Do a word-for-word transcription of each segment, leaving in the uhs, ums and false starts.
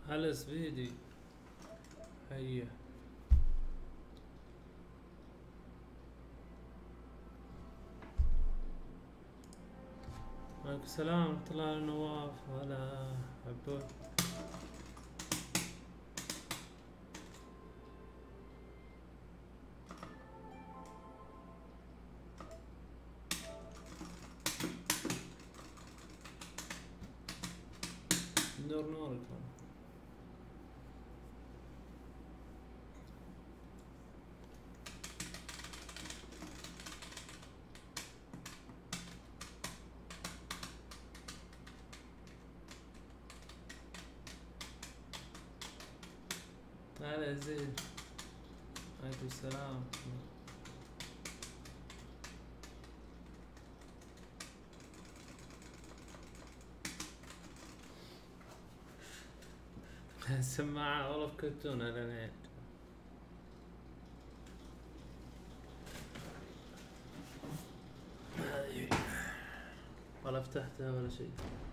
هلا سبيدي، هيا. وعليكم السلام ورحمة الله على نواف. هلا عبود. نور نورك. هلا زين. عليكم السلام. السماعة والله بكرتون اعلانات. ولا فتحتها ولا شيء.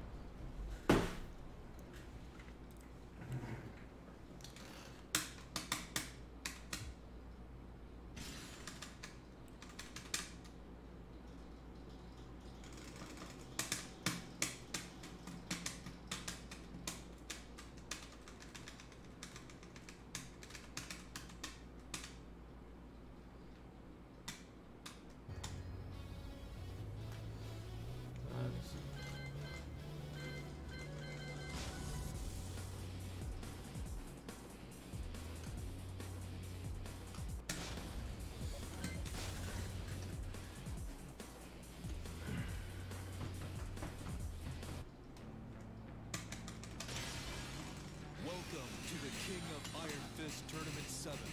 Welcome to the King of Iron Fist Tournament seven.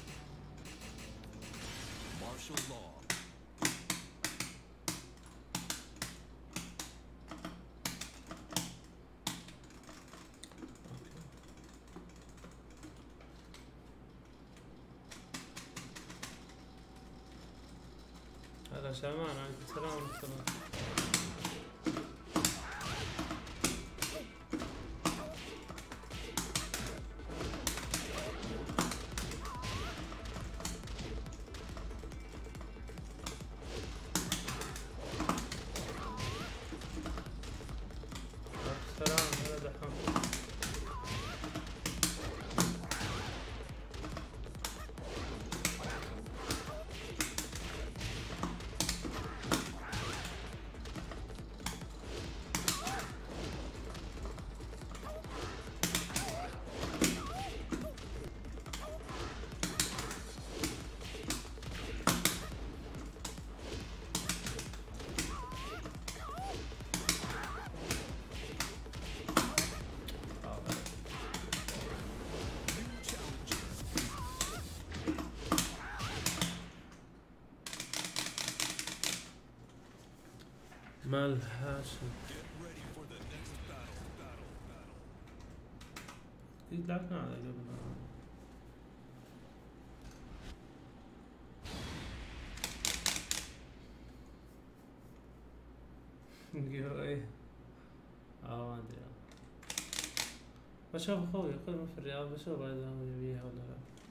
Martial Law. هلا شامان، عليكم السلام ورحمة الله. مالهاش. اكيد لعبنا على قبل. ايه اه ما ادري. بشوف اخوي اخوي في الرياض، بشوف اذا هو يبيها ولا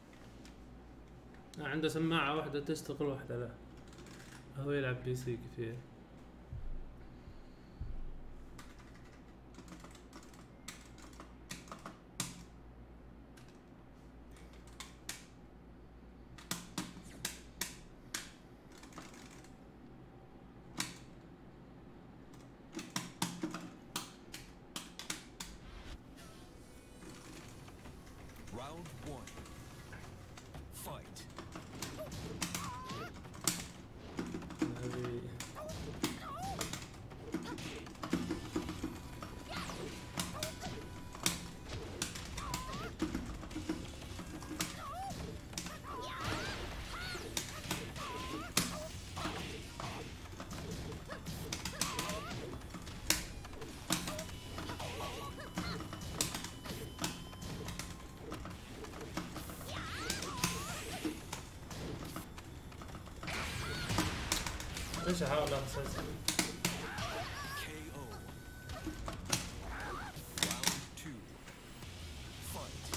لا. عنده سماعة واحدة تشتغل واحدة لا. هو يلعب بي سي كثير. Round one. Fight. هذه ليش احاول اخسر؟ K O. Round two. Fight.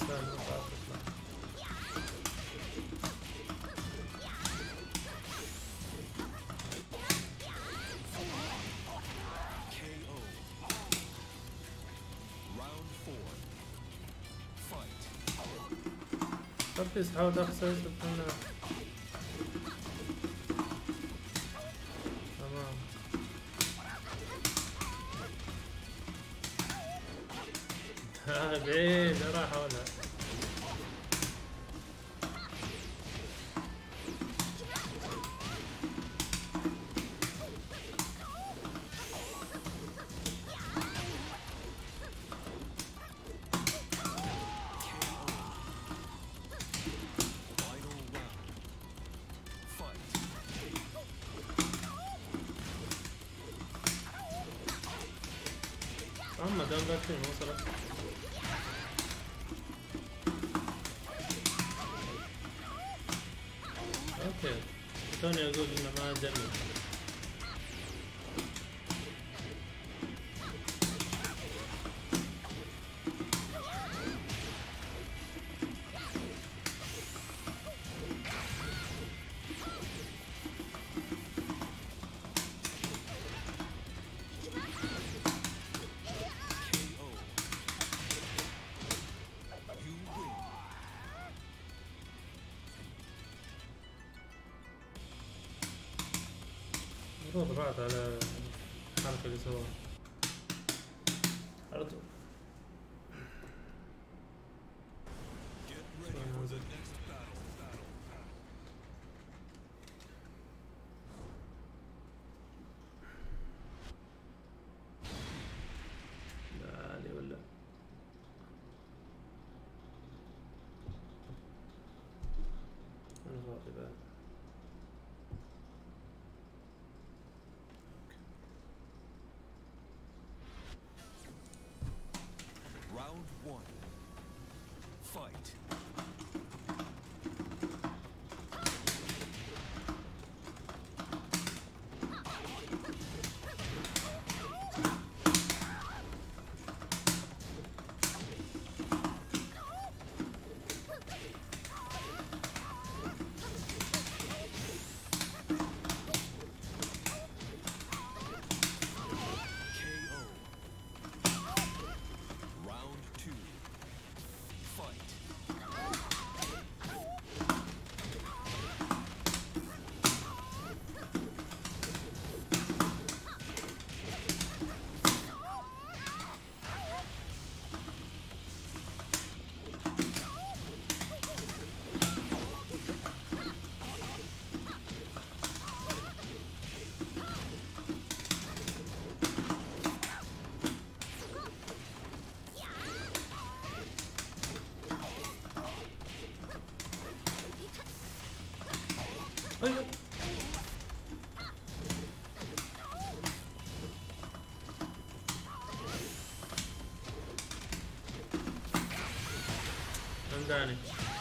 لا ما تعرف تطلع. K O. Round four. Fight. طب حاول اخسر سبحان الله. تمام. ها بعيد راح ولا Final round. Fight. اما دام باكل ما وصلت. اوكي توني اقول انه ما جنن. K O. You win. المفروض رعد على الحركة اللي سواها على طول. Get ready for the next battle. Battle. لا علي ولا انا فاضي بعد. Round one. Fight. K O. Round two. Fight. ايوه عنداني.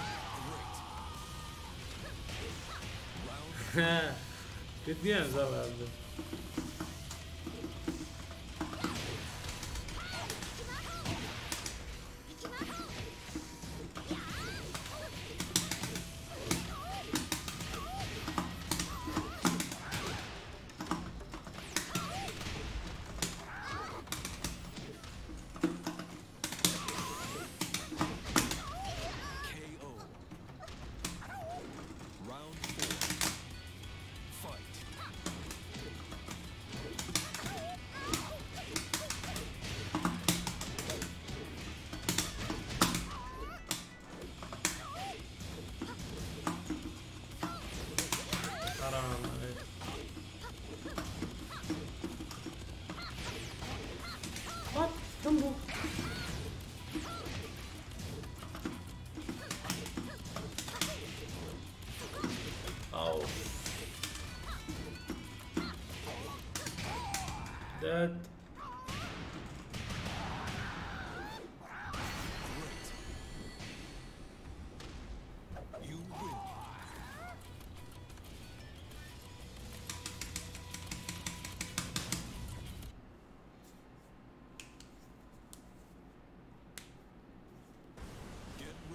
Round جد جيمز والله عبده. K O. Round four. Fight. حرام عليك. وات جنبه. أو داد. Great. You win. Get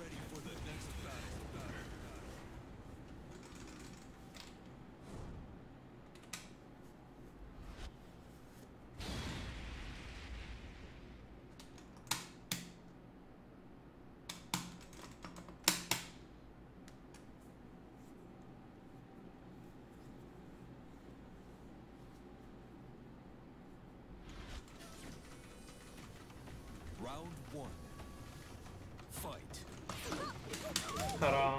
حرام.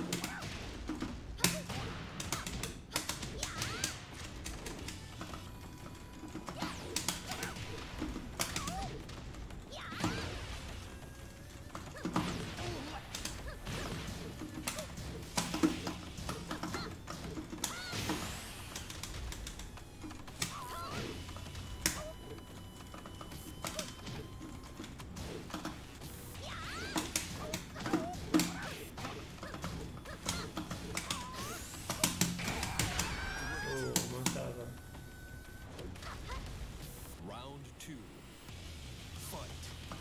Round two. Fight.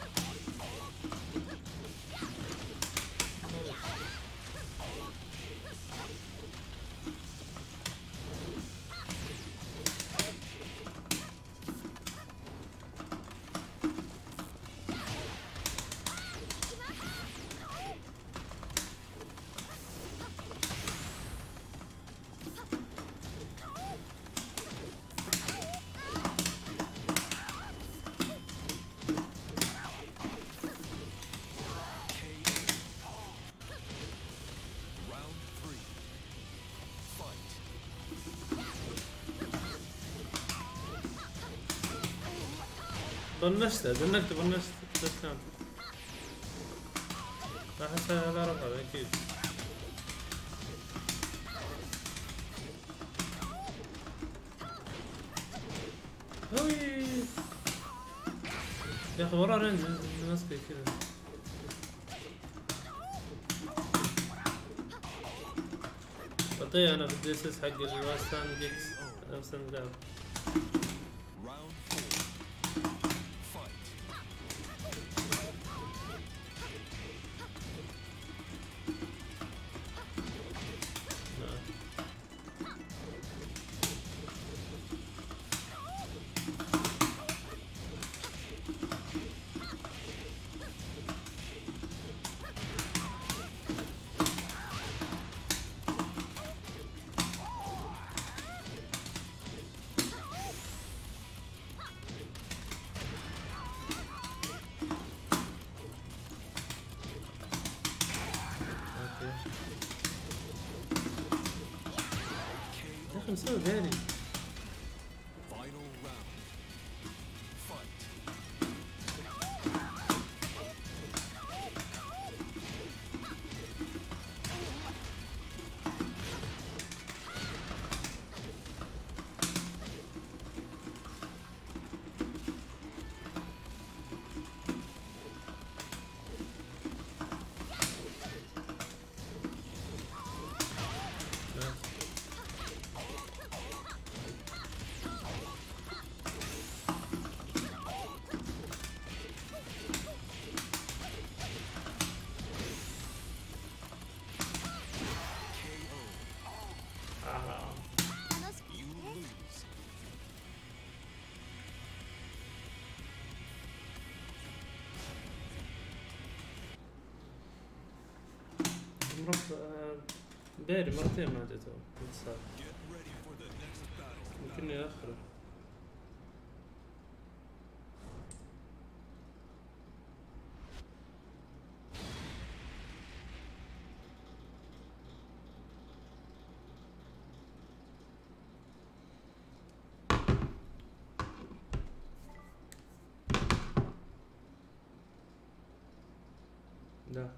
Round three. Fight. ضنشته دنكت ضنشت دكان. احس هذا رفض اكيد. هوي يا اخي وراه رينج ماسكه كذا. بطيء انا في الديسس حق الواستان جيكس ارسن جاب. Round four. Fight. يا اخي مسوي غيري. Final round. Fight. You lose. مرة بيري مرتين ما جته انتصار. Get ready for the next battle. يمكن يأخره. لا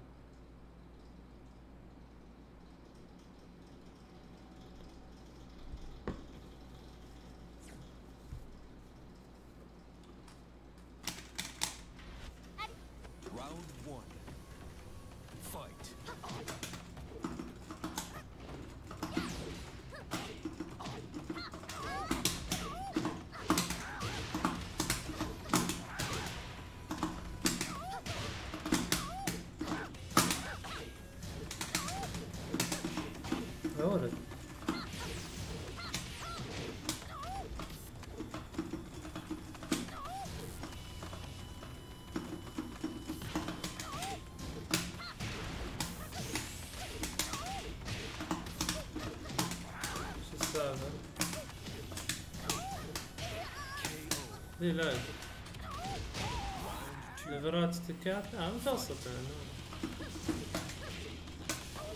Round one. Fight. يا ولد. شو السالفة؟ ليه لا ليفرات تكات؟ اه متوسط يعني.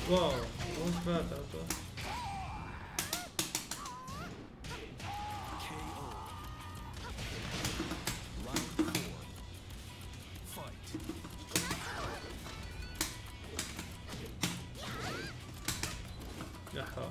واو وش فات أوتو. K O. Round four. Fight. يا حار.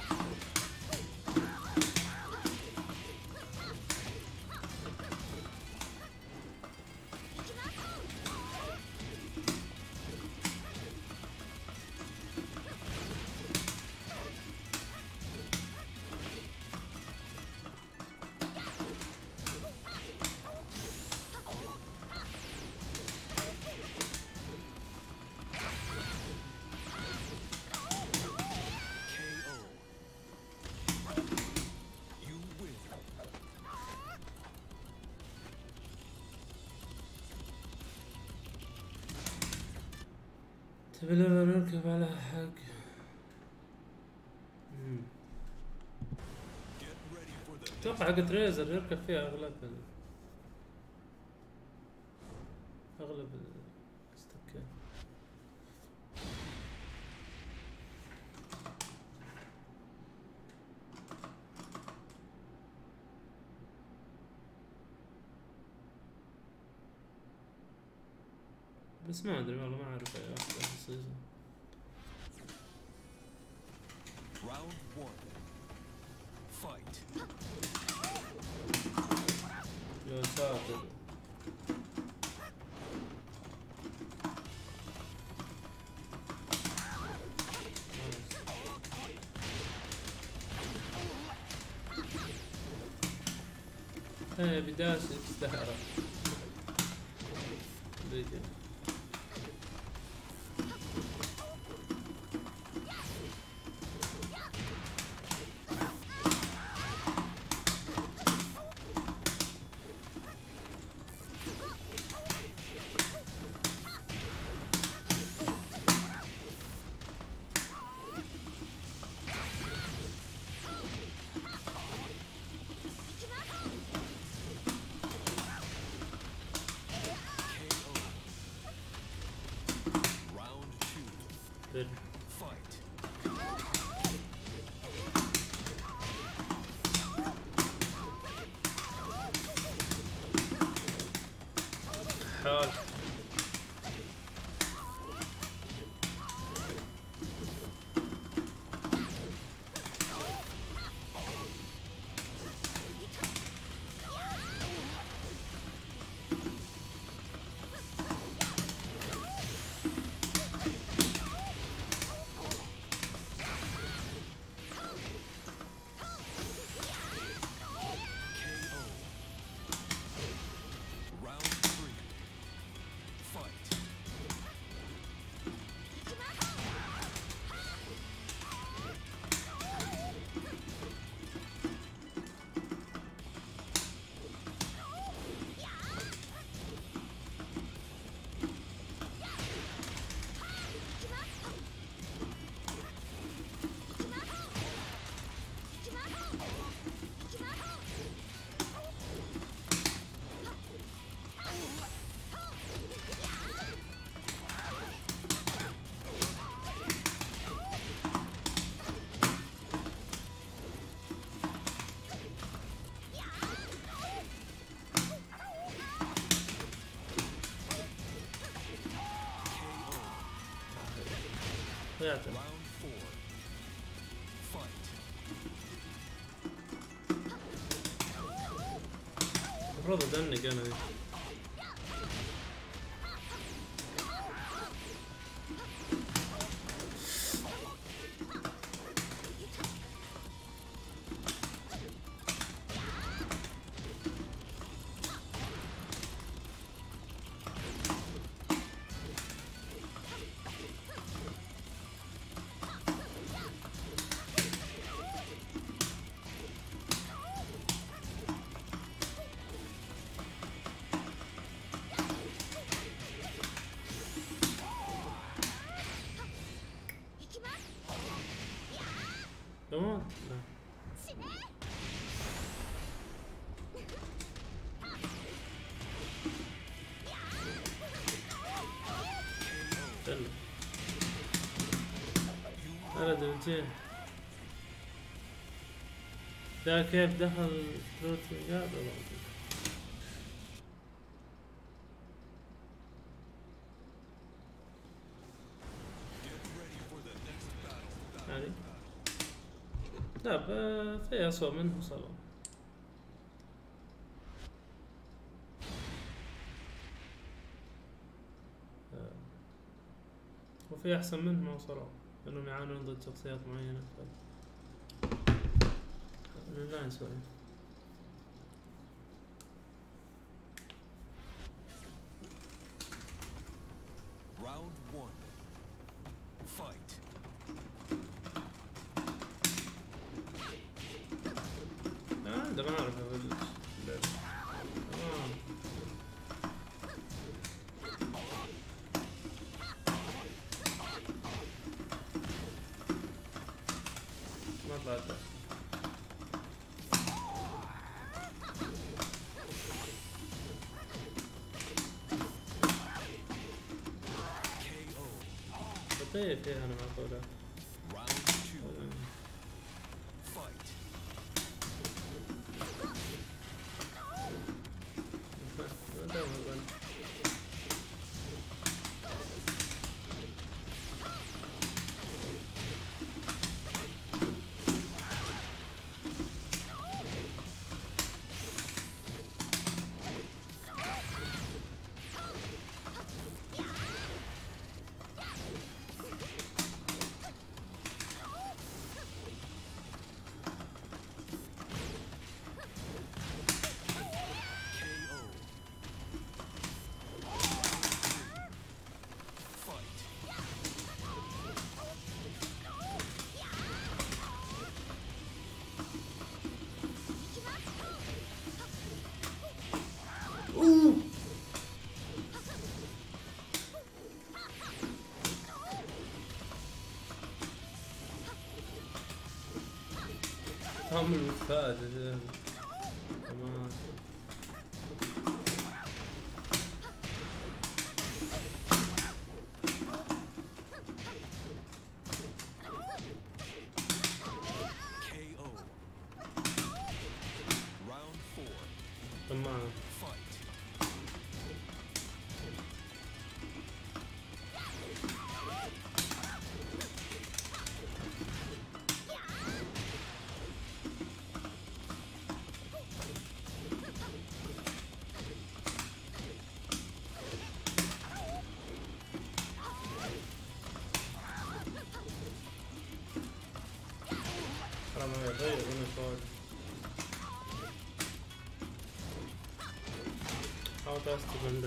K O. You win. تبي لنا نركب على حق. مم. Get ready for the اتوقع حق تريزر يركب فيها اغلب ال... اغلب الاستكان. بس ما ادري والله ما اعرف اي واحدة في السيزون. round one. Fight. يا ساتر. ايه بداش تستهرب. ريجن. K O. Round two. بر. Fight. حال. K O. Round three. Fight. ضيعته. Round four. Fight. المفروض ادنق انا ذي. كمان لا. استنى. ولد الوجيه ده كيف دخل تروت قاعد والله. يعني لا ب- في أسوأ منه صراحة. آه، وفي أحسن منهم صراحة إنهم يعانون ضد شخصيات معينة. لا سوري. Round one. Fight. لا ده ما أعرف أقول آه. ما طلعت. K O. بطيء فيها أنا ما أقولها. Round two. Fight. ما دام أقول. K O. Fight. أوه. هم المفاجأة تمام. K O. Round four. تمام. Fight. حرام عليك غير من الفوز. حاول تستفند.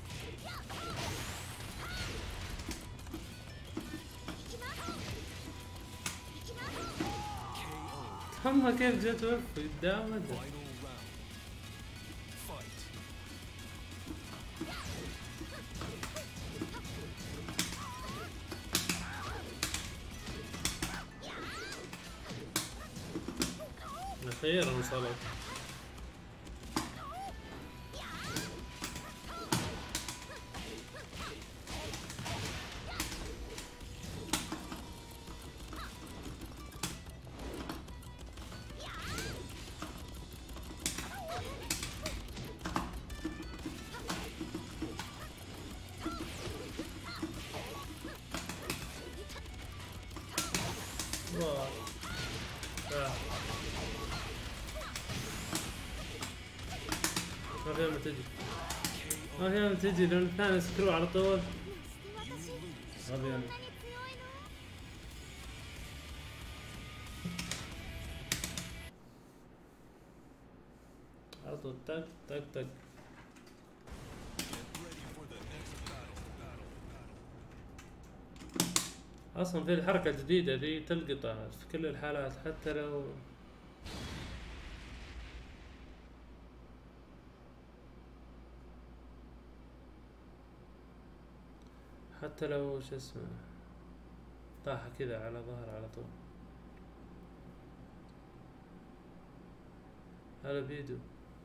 K O. هم كيف جت وقف قدامه. Final round. Fight. أخيرا وصلت. واو. آه. ما فيها ما تجي. ما فيها ما تجي لأن الثاني سكرو على طول. غبي أنا. على طول تك تك تك. Get ready for the next battle. Battle. Battle. أصلا في الحركة الجديدة دي تلقطها في كل الحالات حتى لو حتى لو شو اسمه طاح كذا على ظهر على طول. هذا بيدو.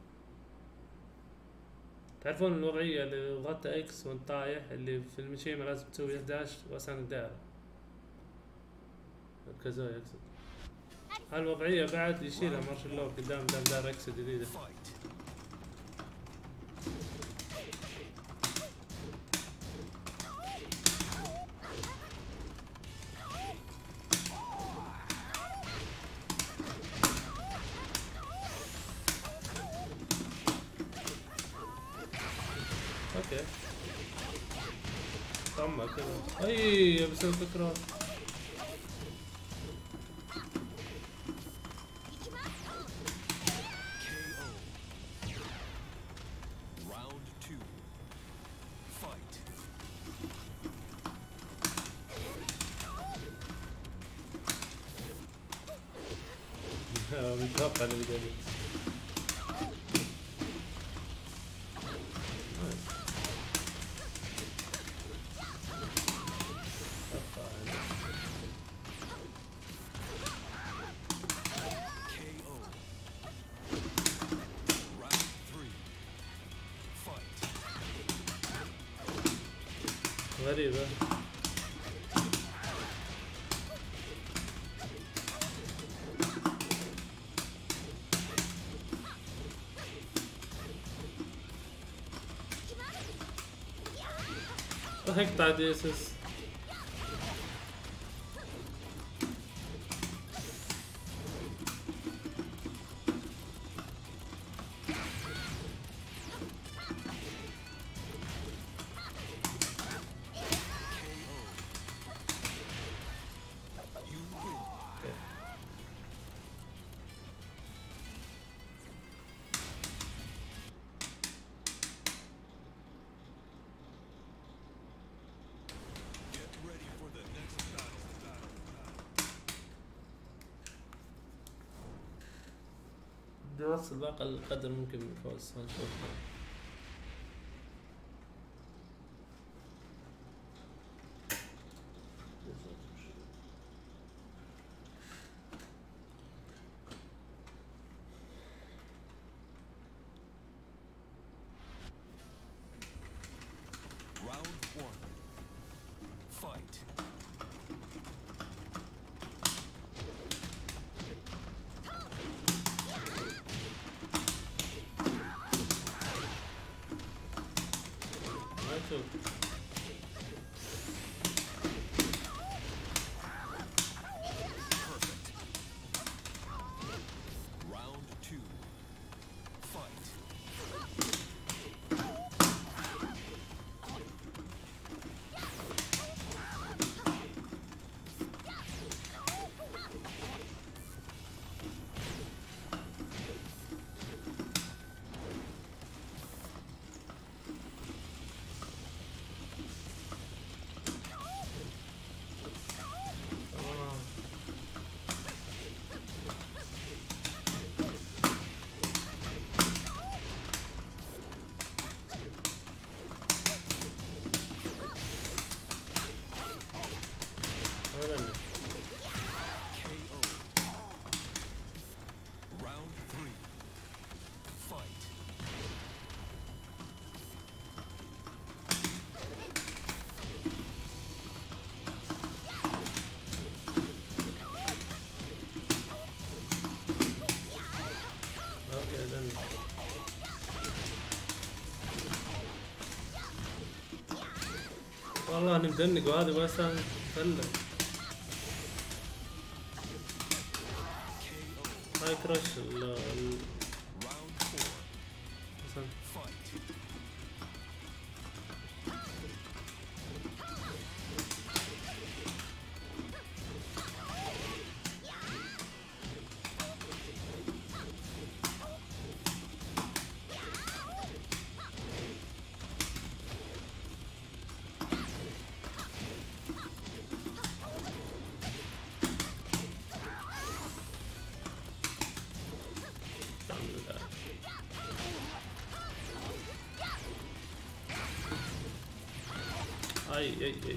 تعرفون الوضعية اللي ضغطت اكس وانت طايح اللي في المشيمة لازم تسوي احداش واسنك دائرة. كازوي اقصد. هالوضعية بعد يشيلها مارشال لو قدام دام دار اكس جديدة. اوكي طمع كذا. اي بسوي فكرة. متوقع اللي قبل. غريبة. هقطع دي اس اس. بدي اوصل باقل قدر ممكن من الفوز. هنشوف. والله اني مدنق وهذا بس فله. هاي كراش ال ال اي اي اي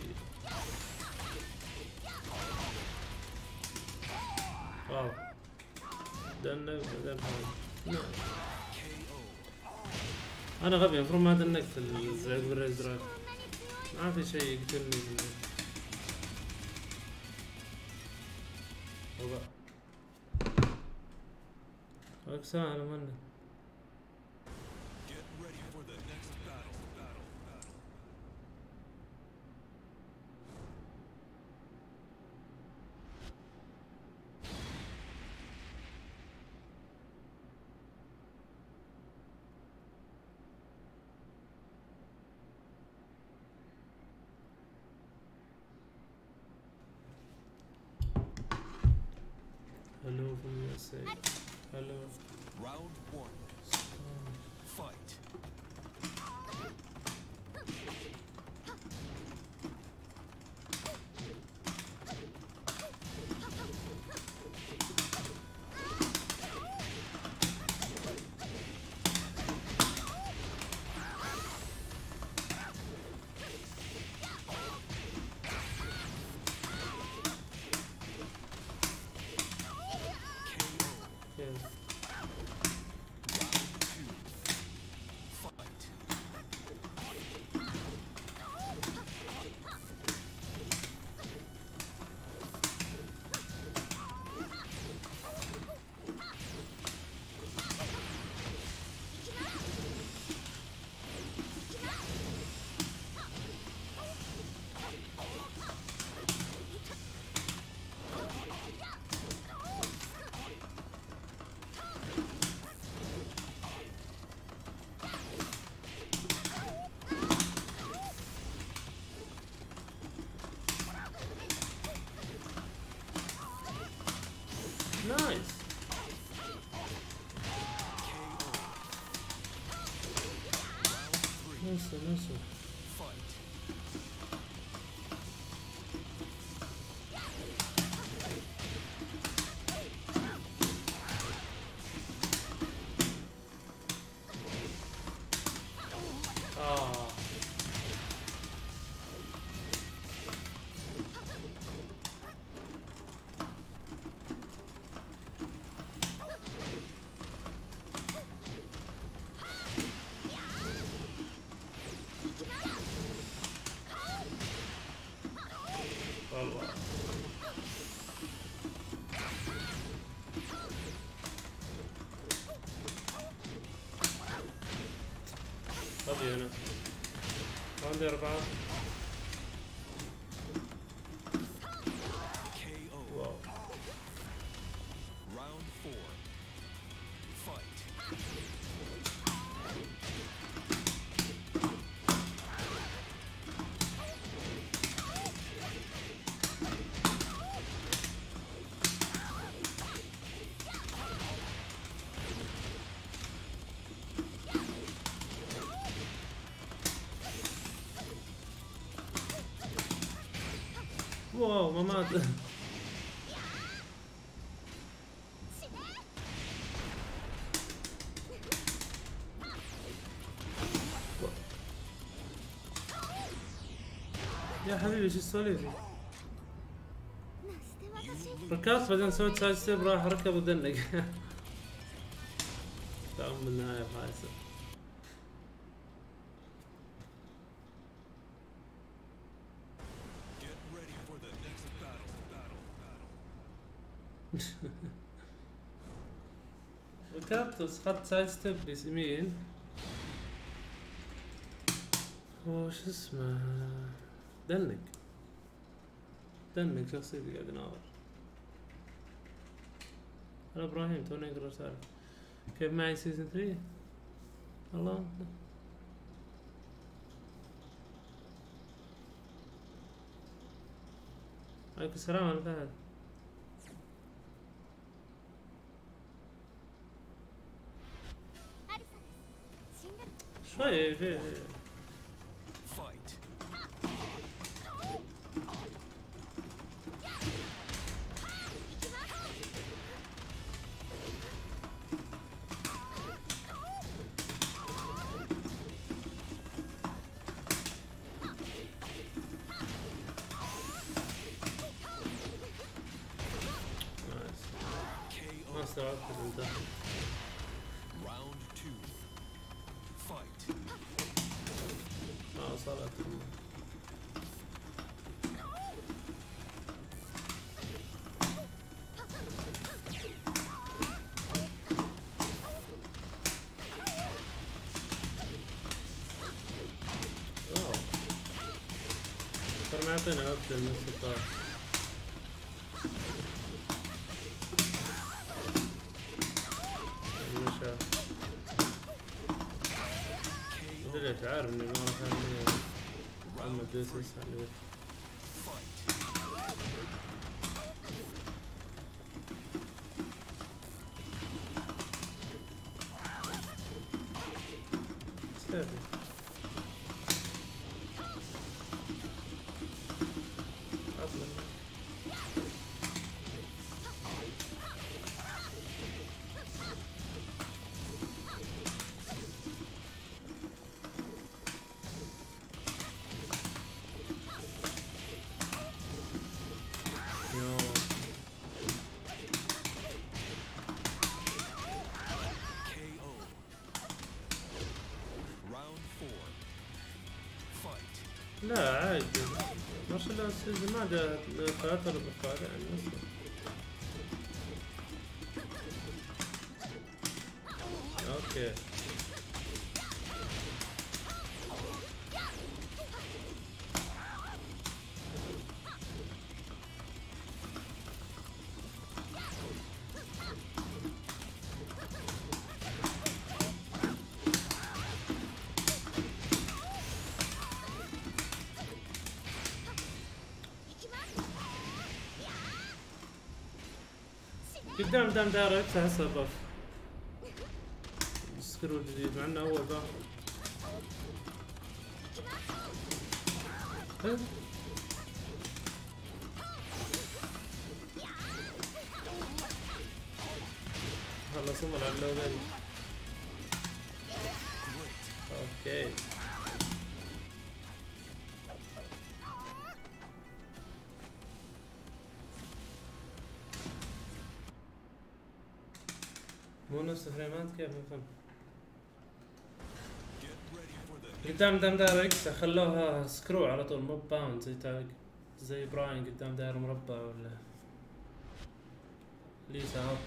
واو دنك دنك. انا غبي المفروض ما دنكت الزعيق بالريز درايف. ما في شيء يقتلني. وبقى أكسان منه. Get ready for the next battle. Battle. Battle. Hello from U S A. Hello. Round one. Fight. Yeah. Fight. Nice. Nice, nice. Fight. آه. والله. أبي أنا. عندي أربعة. K O. واو. Round four. Fight. واو ما مات. يا حبيبي شو السواليف؟ ركضت بعدين سويت سايد ستيب راح ركب ودنق. تمام بالنهاية فايزة. Get ready for the next battle. Battle. Battle. ركضت وسقطت سايد ستيب يمين. وش اسمه؟ دنق. دنق شخصيتي قاعد اناظر. هلا ابراهيم توني اقرا رسالة. كيف معي سيزون ثلاثة؟ الله. عليكم السلام انا فهد. شوي في Fight. نايس. K ما O. استوعبت انت. Round two. Fight. ما وصلت. اعطينا وقت للموسيقى. المشا مدري ليش عارف اني ما راح اعمل محمد دوسس عليه. لا عادي ما شاء الله السيزون ما جاء فترة بالفعل يعني أصلا. اوكي قدام دام دايركت هسه بف سكرو جديد مع انه اول بف خلص امر على اللودين. اوكي مو نفس الفريمات كيف فهمت. قدام دام دايركت خلوها سكرو على طول مو باوند زي تاج زي براين قدام داير مربع ولا ليسا هوك،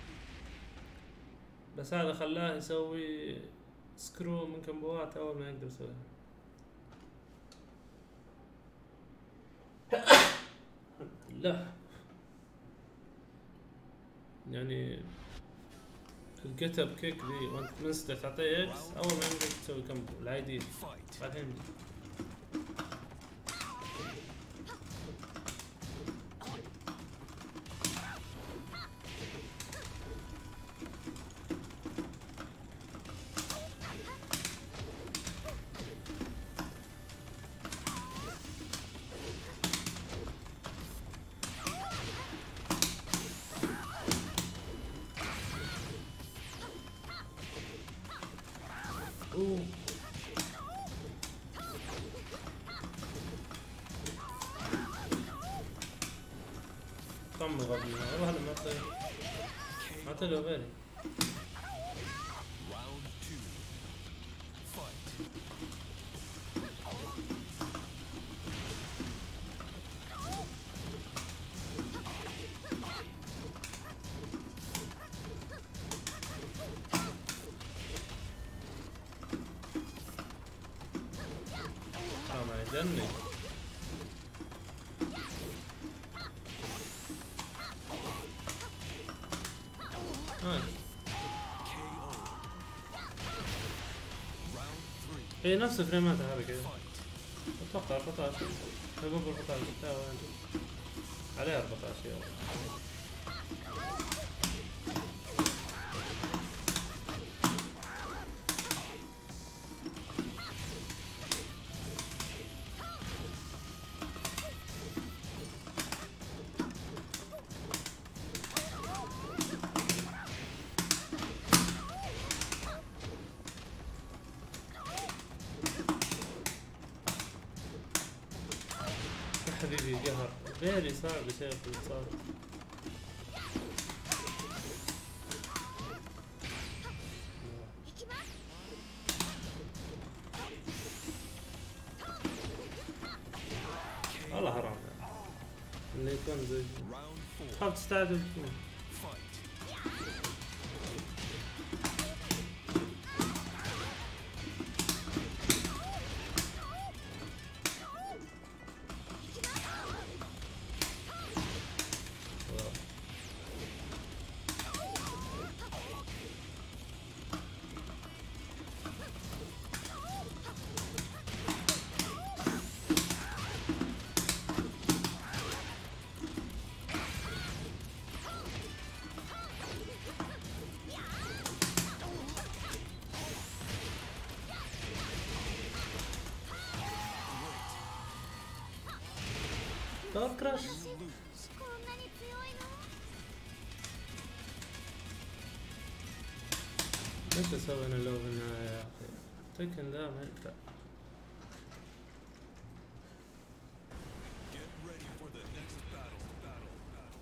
بس هذا خلاه يسوي سكرو من كمبوات اول ما يقدر يسويها. لا يعني الجيت اب كيك ذي وانت منستر تعطيه اكس اول ما يمديك تسوي كمبو العادي بعدين اوه كم غبي والله انا ما اعطيه ما اعطيه له غيري. جنني هاي هي نفس فريمات هذا كذا اتوقع أربعة عشر قبل أربعة عشر عليه أربعة عشر يلا. حبيبي قهر غيري صعب شيء في الصار. والله حرام انه يكون زي تخاف تستعجل. باور كراش. こんなに強いの？ ايش اسوي انا لو بالنهاية يا اخي؟ تكن ذا ما ينفع. Get ready for the next battle. Battle. Battle.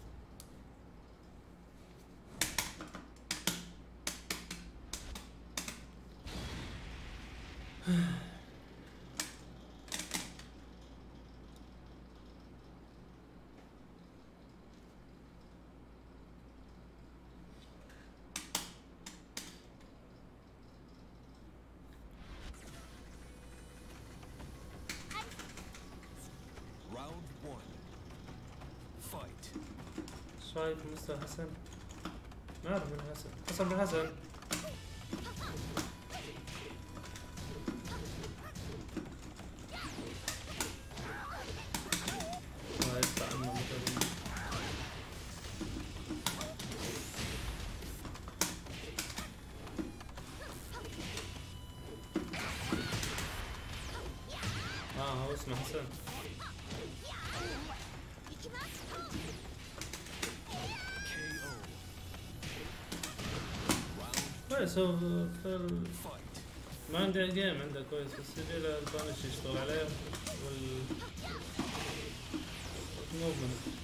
Round one. Fight. ايش رايك مستر حسن؟ ما اعرف من حسن. حسن بن حسن. ما يطلع عنه مثلا. اه هو اسمه حسن. 行きます。 K O. Round كويس هو في ال... fight. ما عنده جيم عنده كويس بس يجي له البانش يشتغل عليه وال موفمنت.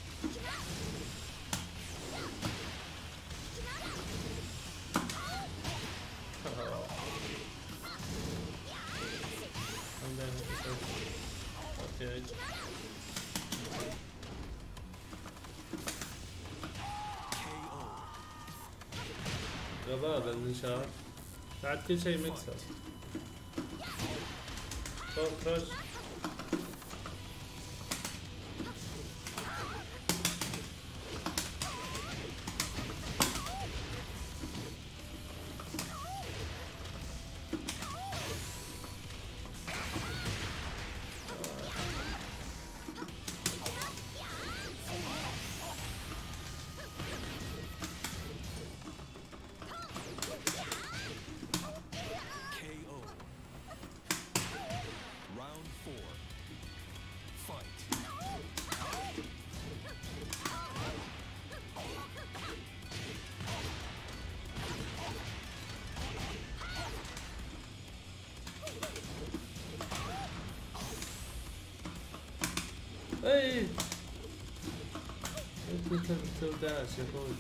اوكي K O. غباء بالانشاء بعد كل شيء مكسر. باور كراش. K O. Round four. Fight. اي انت تبداش يا اخوي.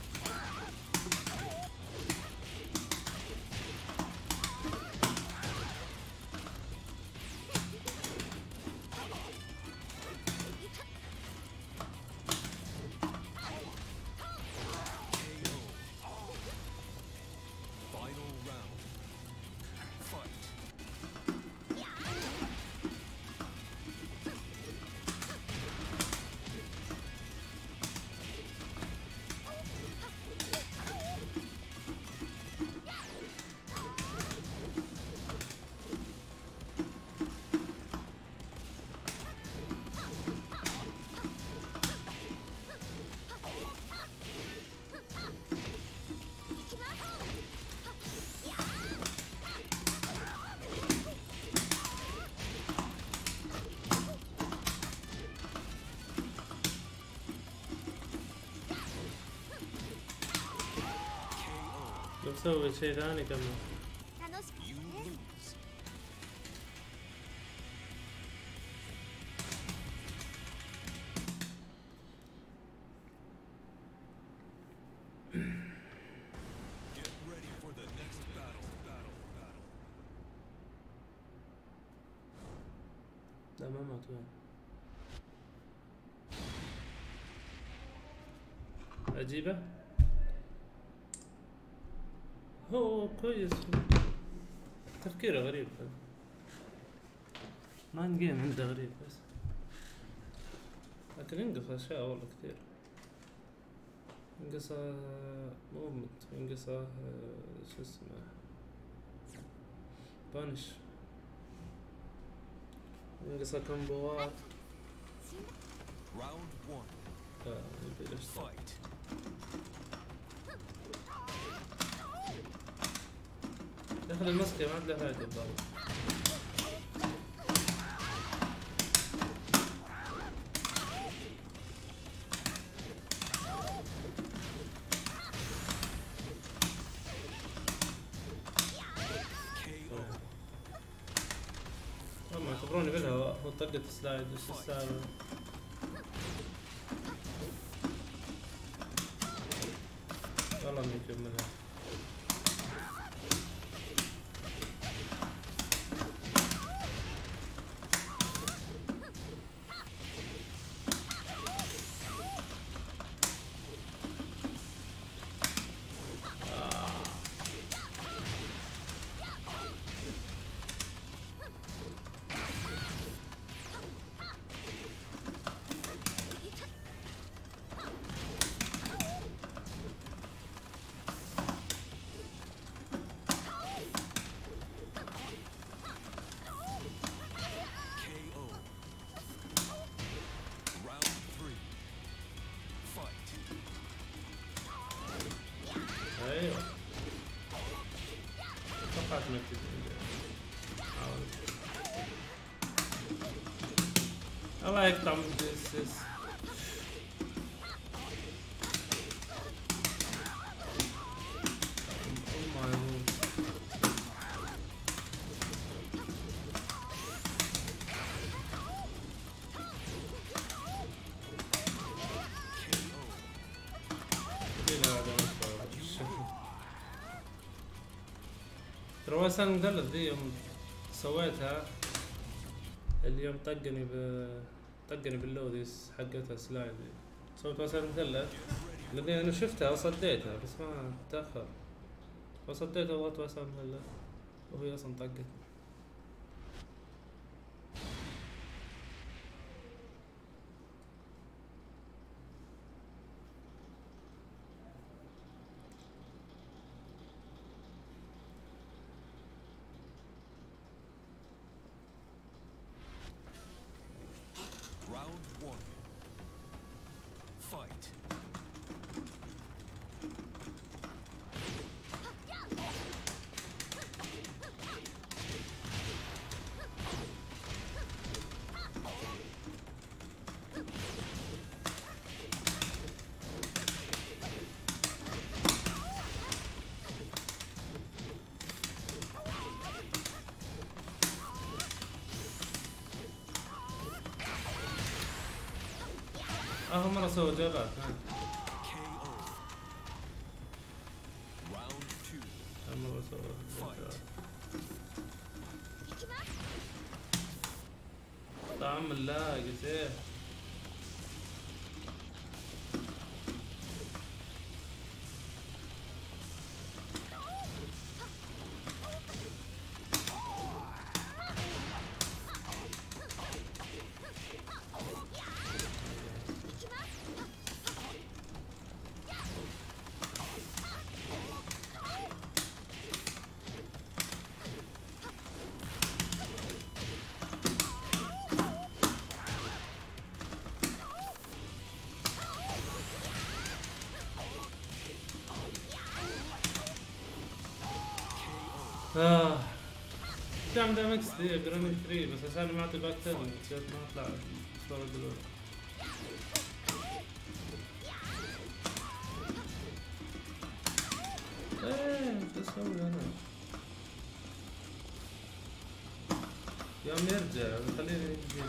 K O. Final round. Fight. لو سوي شيء ثاني كمل. 楽しく You ね。 lose. Get ready for the next battle. Battle. Battle. لا ما مات وين. أجيبه؟ هو كويس تفكيره غريب ما جيم عنده غريب بس لكن ينقص أشياء والله كثير. ينقص مومنت ينقص شو اسمه بانش ينقص كومبوات. Round one. آه، يبي يشتغل. Fight. دخل المسكة ما عاد له فايدة الضرب. طقت سلايد وش السالفة؟ والله اني اكملها. K O. Round three. Fight. ايوه توقعت انك حاول. الله يقطع من السيس. رواسان المدلل ذي يوم سويتها اللي يوم طقني ب طقني باللوديس حقتها سلايد ذي. سويت وسائل مثلث لاني انا شفتها وصديتها بس ما تاخر وصديتها وبغيت وسائل مثلث وهي اصلا طقت. Round one. Fight. اخر مرة سوى جابات K O. Round two. اخر مرة سوى جابات. طعم اللاقي ايه آه دام دام اكس دي جرامي ثري بس عشان ما اعطي باك تن جات ما اطلع صور دلوقتي. ايه شو اسوي انا؟ يوم يرجع خليني يجي.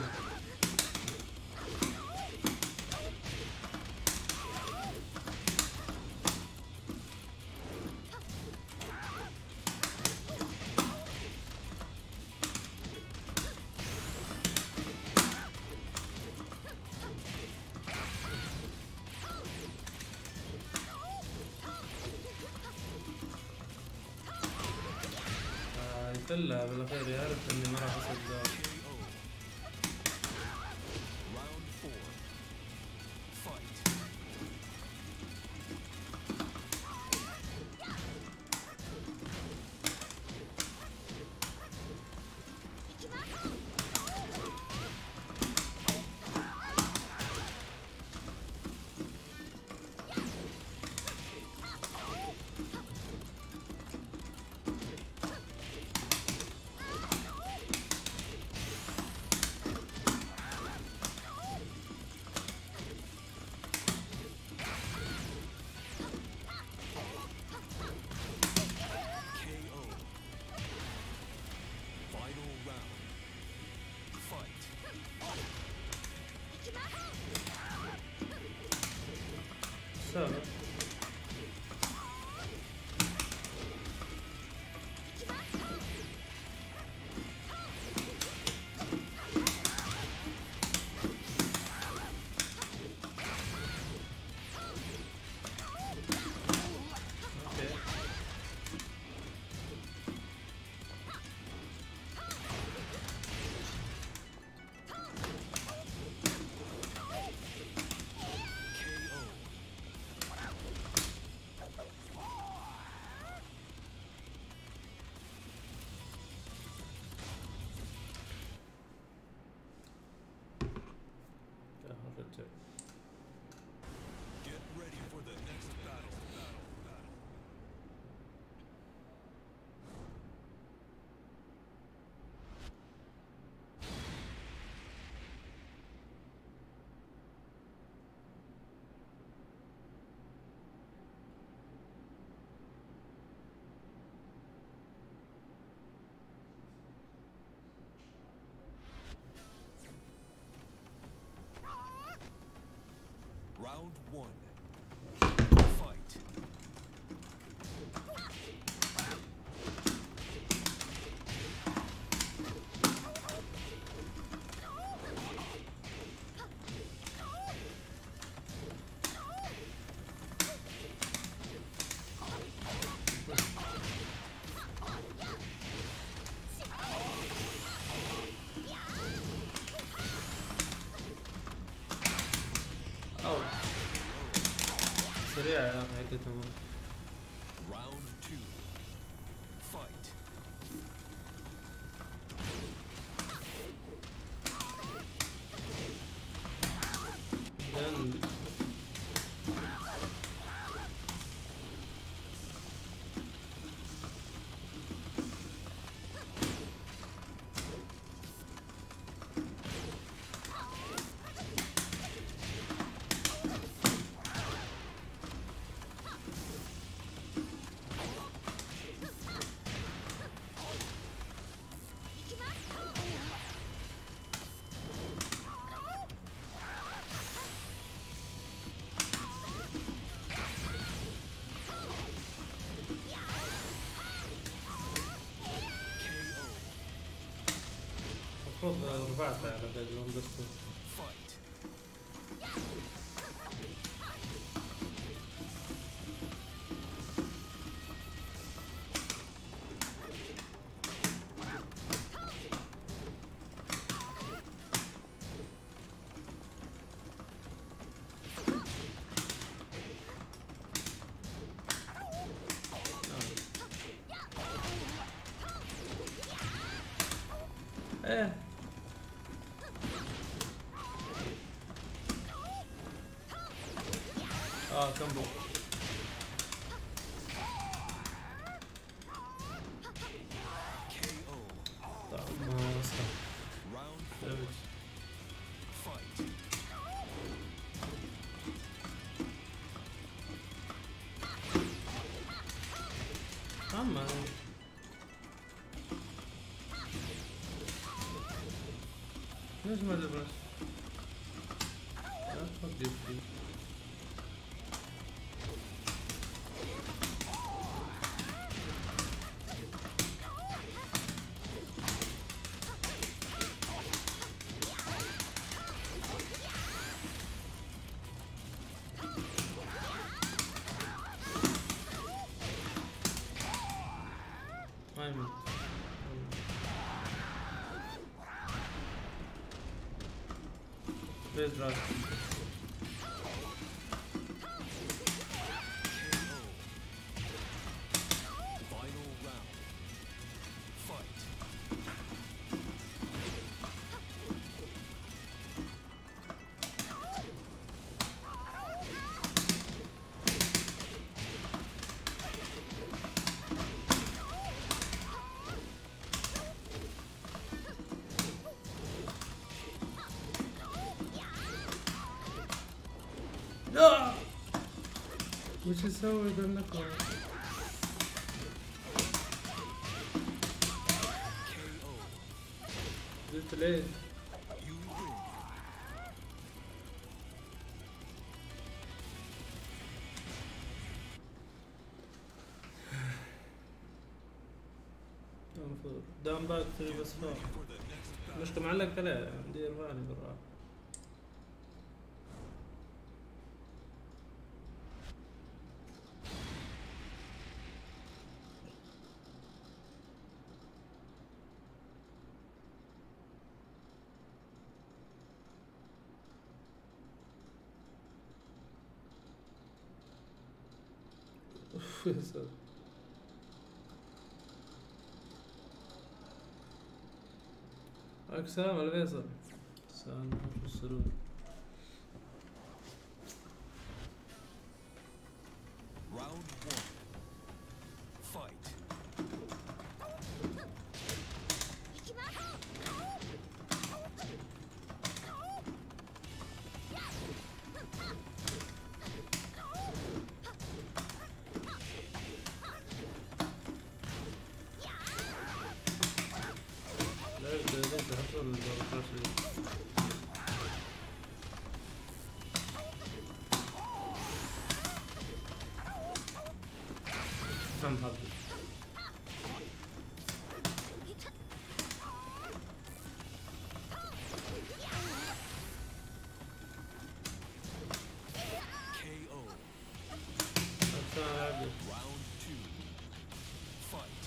يفلها بالاخير يعرف اني ما راح اصدق. Round four. Fight. السالفة. اوكي يا الرجال. Get ready for the next battle. Battle. Battle. Round one. Fight. أو سريع يا أخي حقتهم. Round two. Fight. لأن المفروض رفعتها على بالي لو بس. Fight. ايه اه كمبو. K O. طيب ما وصل. Round four. دمج. Fight. اما ليش ما دبرش؟ لا تفضي فيه. ما يموت. بيز دراج. Final round. Fight. لا وش يسوي ذا النكرة؟ K O. قلت ليه؟ You win. فور دام باك ثري بس فور For the next battle. مشكلة معلقت عليه دير بالي بالراحة. اوف يا ساتر. عليك السلام على فيصل. السلام عليكم السرور. Round one. Fight. 行きます لا يبدأ ليس حصل الرقاصي. كم حظي. K O. أحسن عبد. Round two. Fight.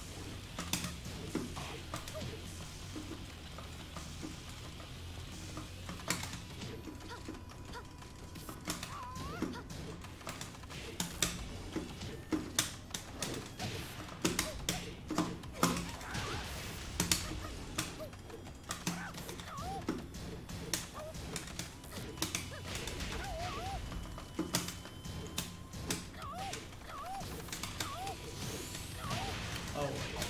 أو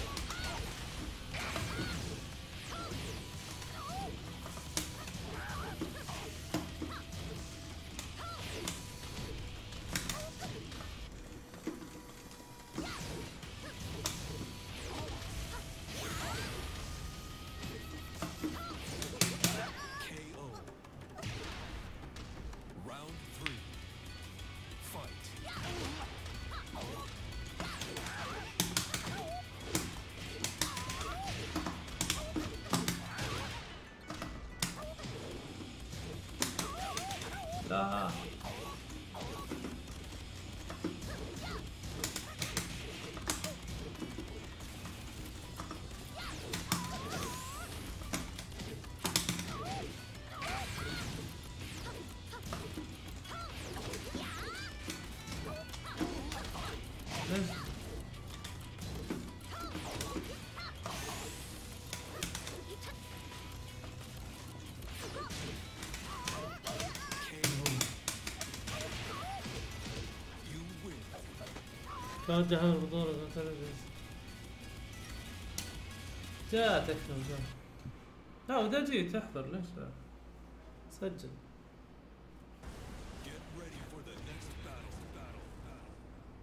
K O. Round three. Fight. لا. ليش؟ K O. You win. كان جهاز بطولة مثلا جاء تكفى جاء. لا وده جيت تحضر ليش لا؟ سجل. Get ready for the next battle. Battle. Battle.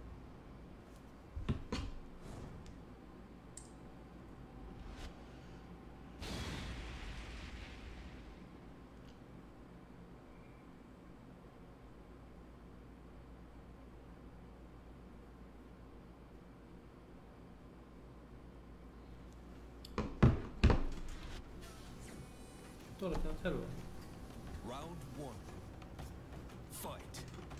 البطولة كانت حلوة. Round one. Fight.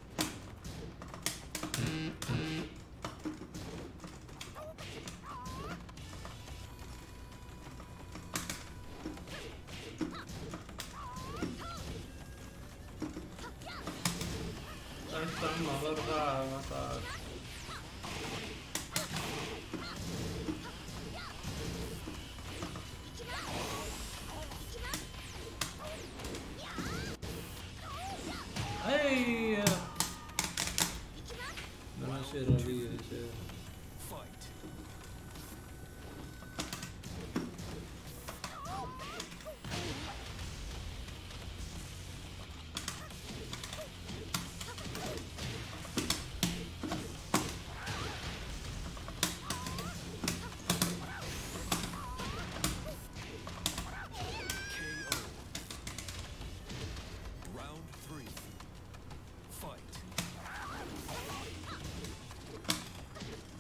أنت عمها برقع ما صار. أي ما شير هذه شير. Fight. K O. Round three. Fight.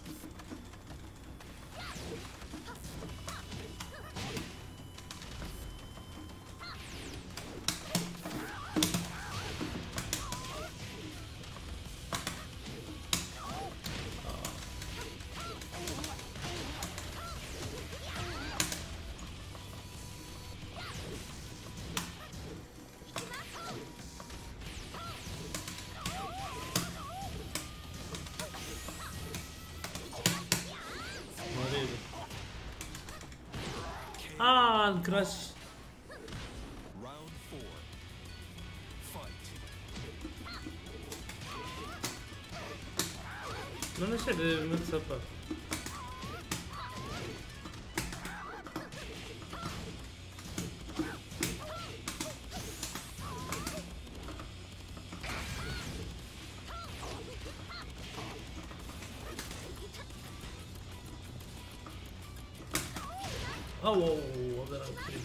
اه كراش. Round four. Fight. ما نشد متسبب. اوه اوه هذا رهيب.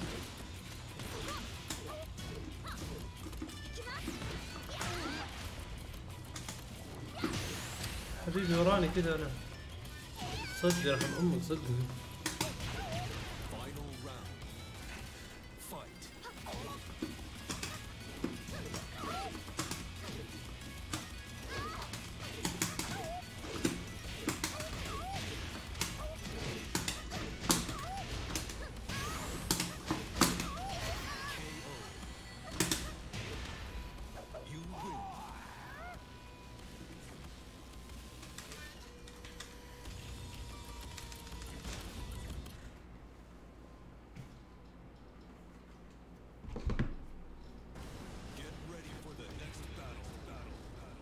حبيبي وراني كذا انا. صدق يا رحم امك صدق. Final round. Fight. You win. Get ready for the next battle. Battle. Battle.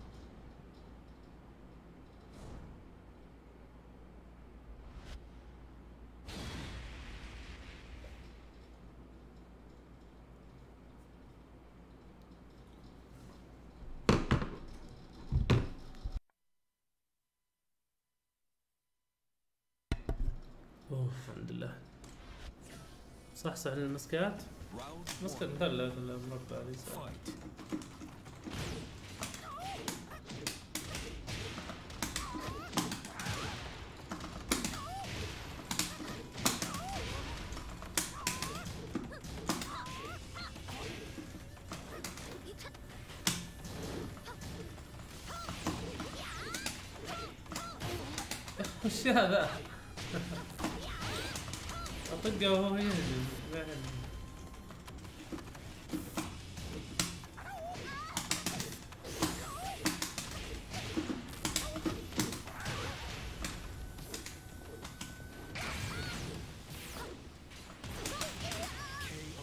اوف الحمد لله. صح صح المسكات. Round مسكت one. مثلث ولا مربع ليس. Fight. وش هذا؟ اطقه وهو يهجم. لا يهجم. K O.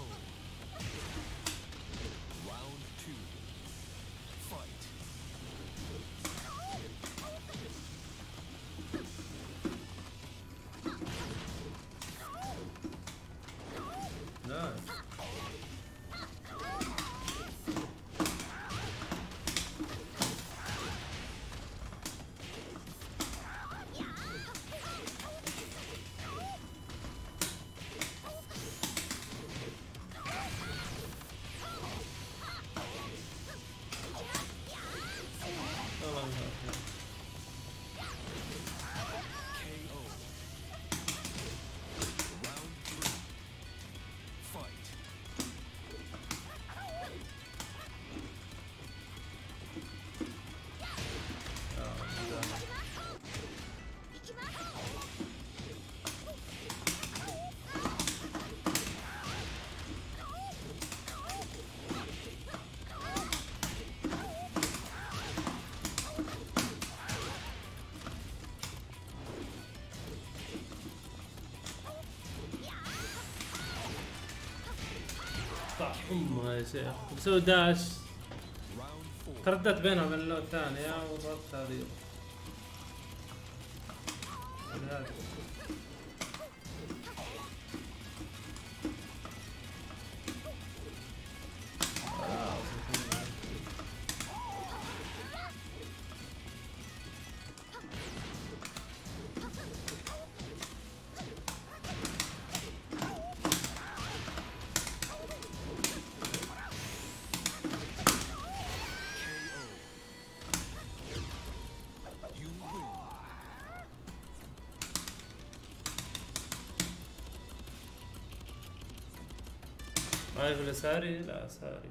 Round two. Fight. نايس. والله ما K O. Round three. Fight. صح امه يا شيخ. بسوي داش. Round four. ترددت بينها وبين اللون الثانية وضربت هذه. You win. رايح اليساري؟ لا يساري.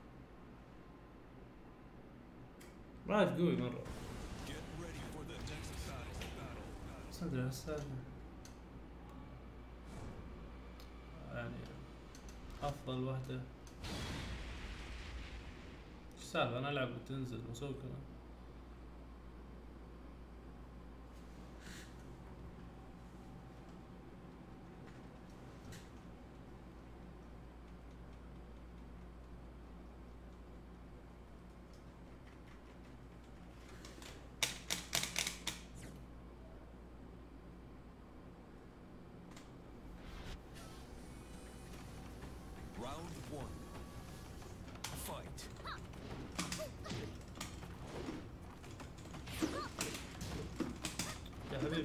رايح قوي مرة. Get ready for the next battle. Battle. Battle. بس ادري السالفة يعني افضل واحدة. ايش السالفة؟ انا العب وتنزل واسوي كذا.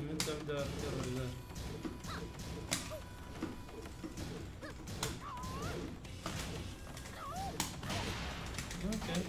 من تبدأ تكرر ذا. اوكي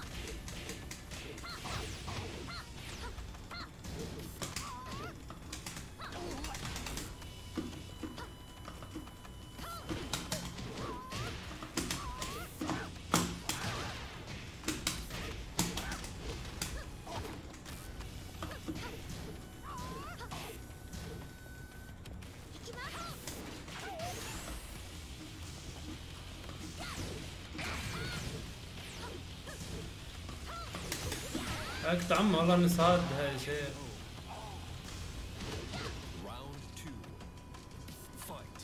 اقطع عمه والله اني صاد هاي شيء. Round two. Fight.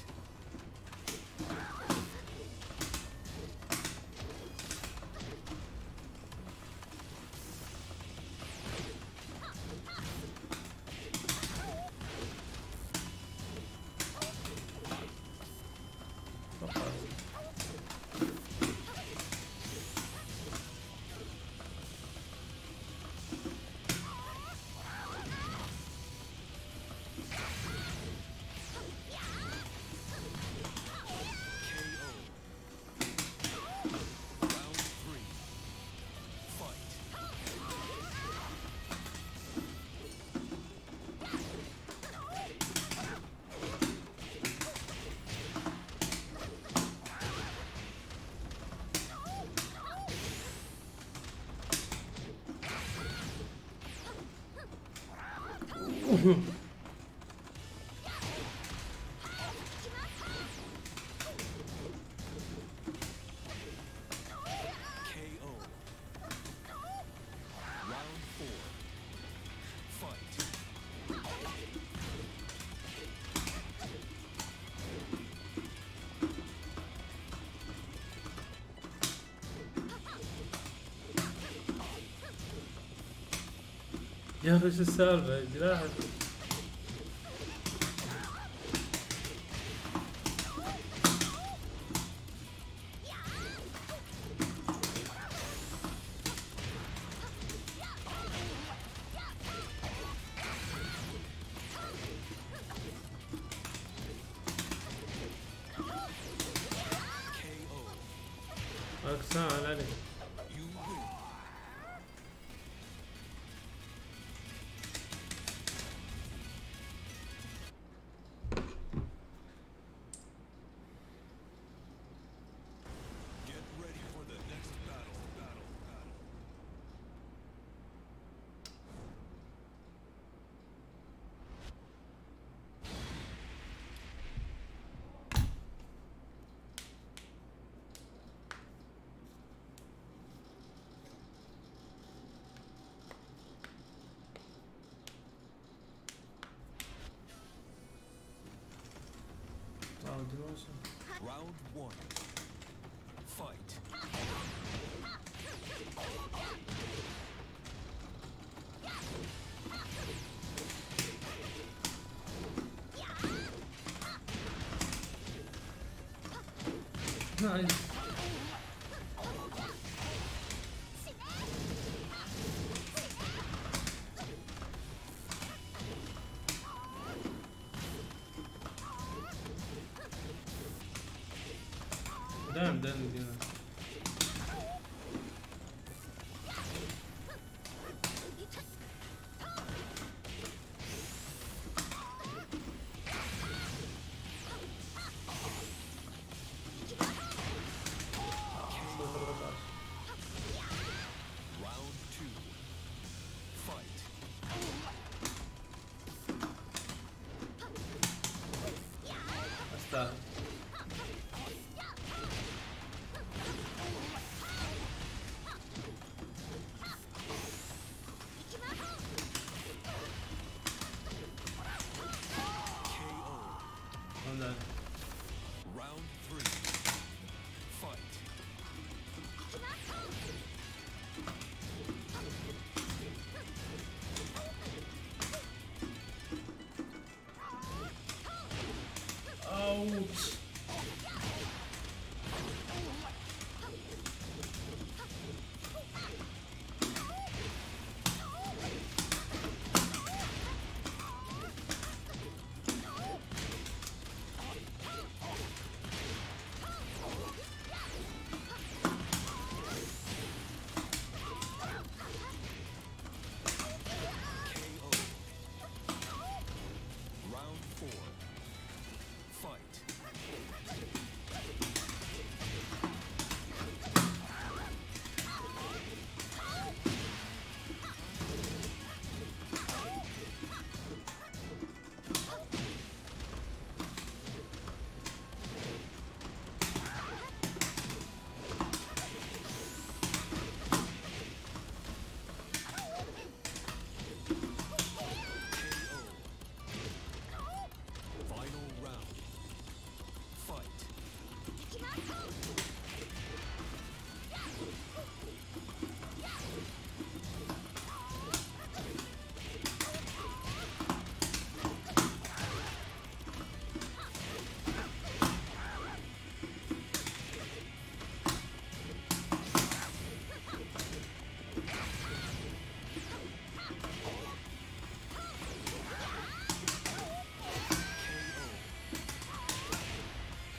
Round three. Fight. K O. Round four. Fight. يا اخي ايش السالفة جراحة. K O. اكسان عليك. You win. Get ready for the next battle. Battle. Battle. اه دراسة. Round one. Fight. نايس. دام دام دام. Round two. Fight. استاهل. K O. الحمد لله. Round three. Fight. اوتش.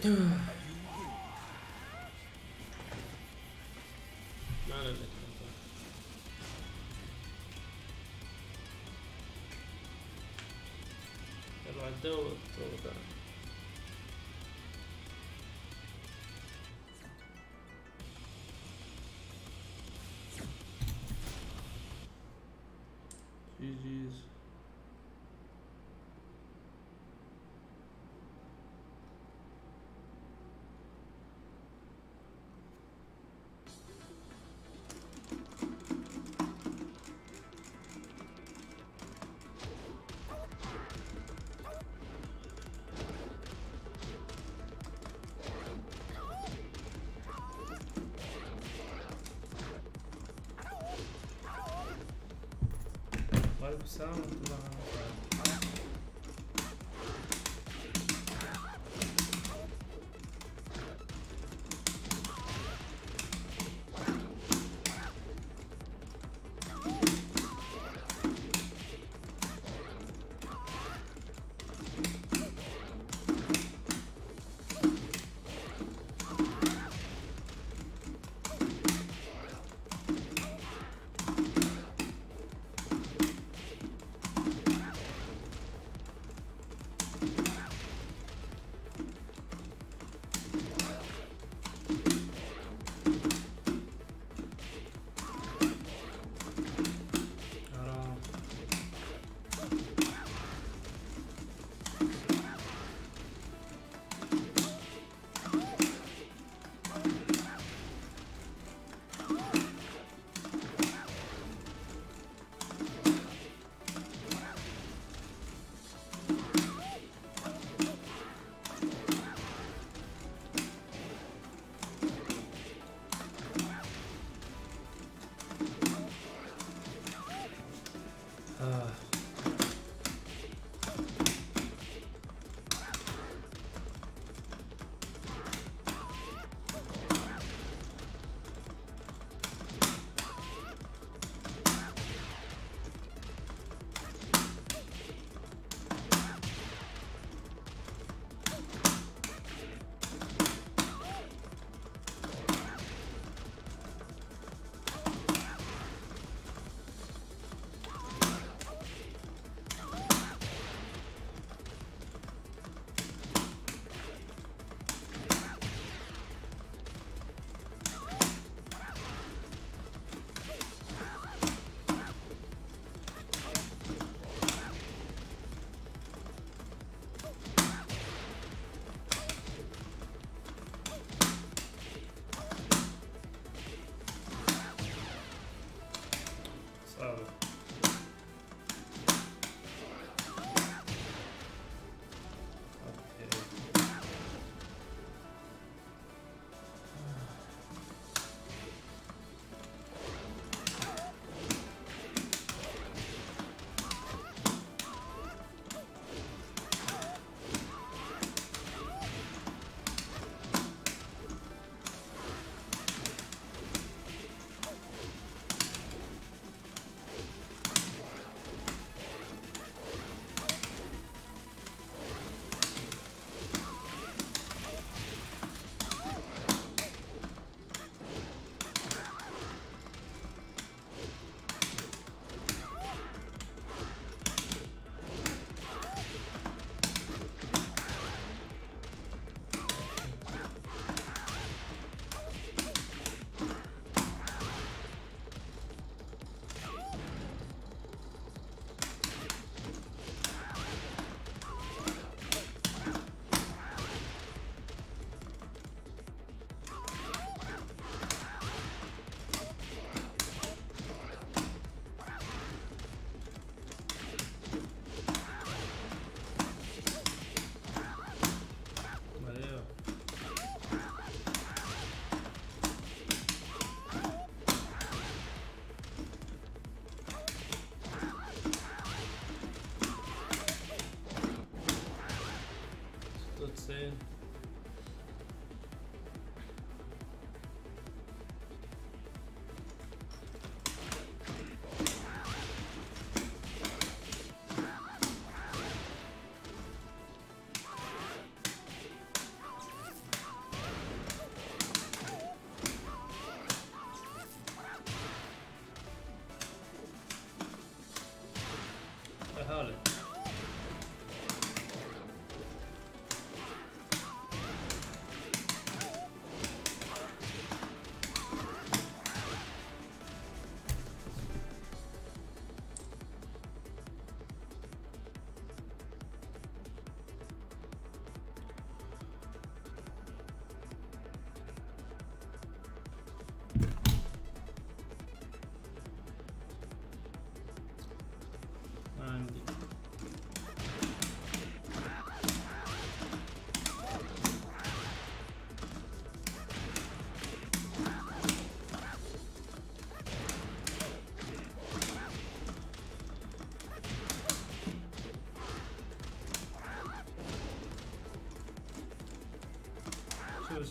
ما عليك. يلا عالدور دور. جي جيز. وعليكم السلام ورحمة الله وبركاته. حرام. آه. صعبة. اوكي.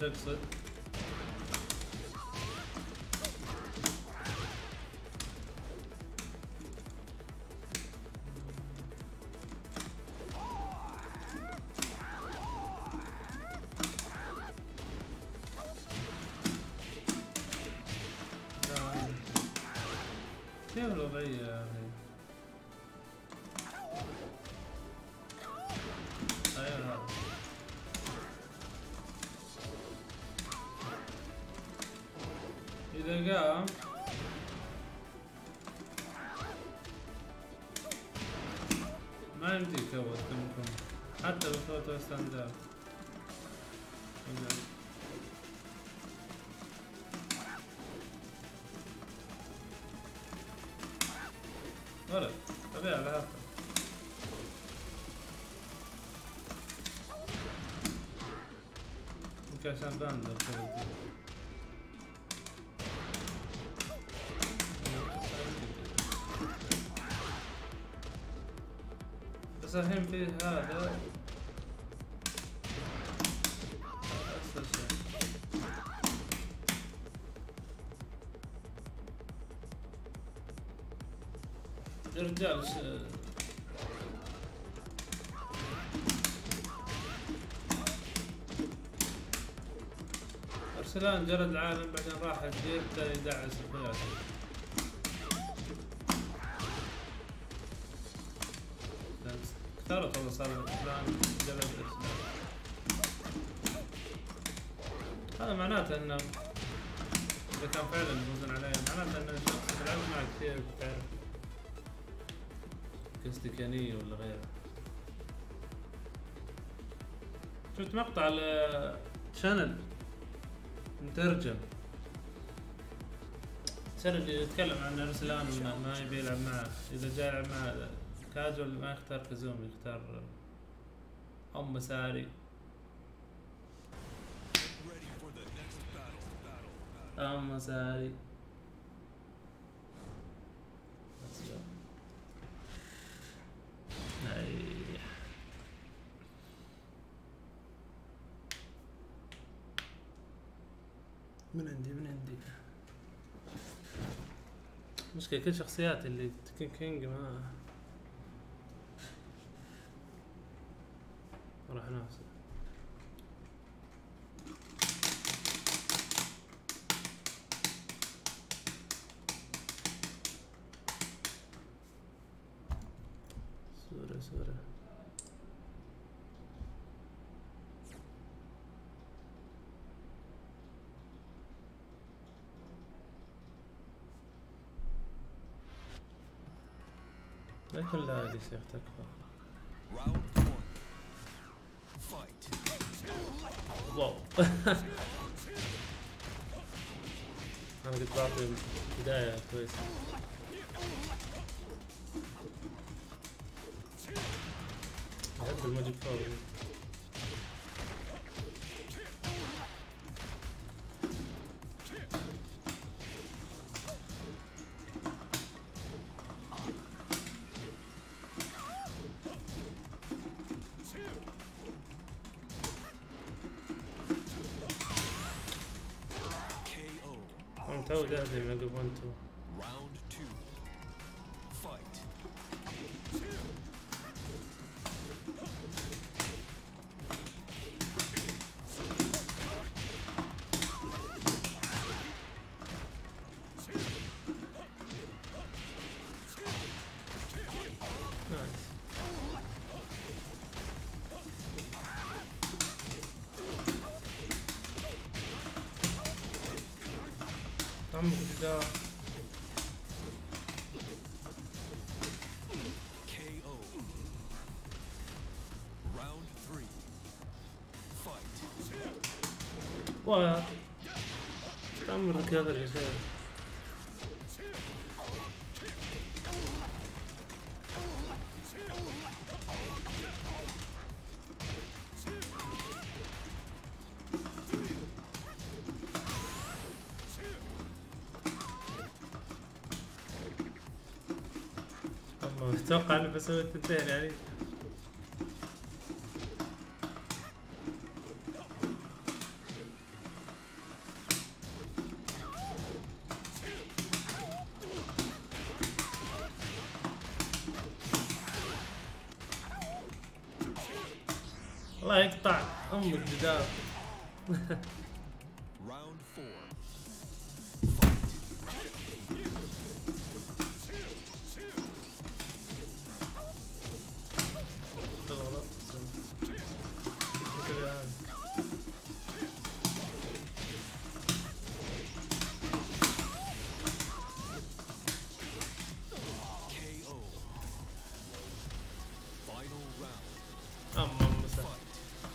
وش اقصد؟ كيف الوضعية يا أخي؟ أيوة هذا إذا قام ما يمديك أول تمكن حتى لو فوتو ستاندات. ولد طبيعي على هذا يمكن عشان باندر كذا. بس الحين فيه هذا أسهل شيء. يا رجال ش... أرسلان جرد العالم بعدين راح الجيب بدأ يدعس اخوياته. كثرت والله صار أرسلان جلد أرسلان. هذا معناته انه اذا كان فعلا يفوزون عليه معناته ان الشخص يلعب معك كثير تعرف كاستكانية ولا غيره. شفت مقطع على شانل مترجم شانل اللي يتكلم عن ارسلان ما يبي يلعب معه، اذا جاي يلعب معه كاجوال ما يختار كازومي يختار ام مساري ام مساري. من عندي من عندي مشكلة كل شخصيات اللي تكن كينج ما راح نفسه. صورة صورة لا يكون لا هذه سيخ تكفى. واو أنا قلت بعطي بداية كويسة. أحب الماجيك باور. تو جاهز من قبل انتو. Round two. Fight. نايس. عمك كده K O. Round three. Fight. واه عمرك هذا اللي شايف. اتوقع اني بسوي التنتين يعني. الله يقطع ام الجدار. Round four. غلط. كذا يعني. K O. Final round. اما مسا. Fight.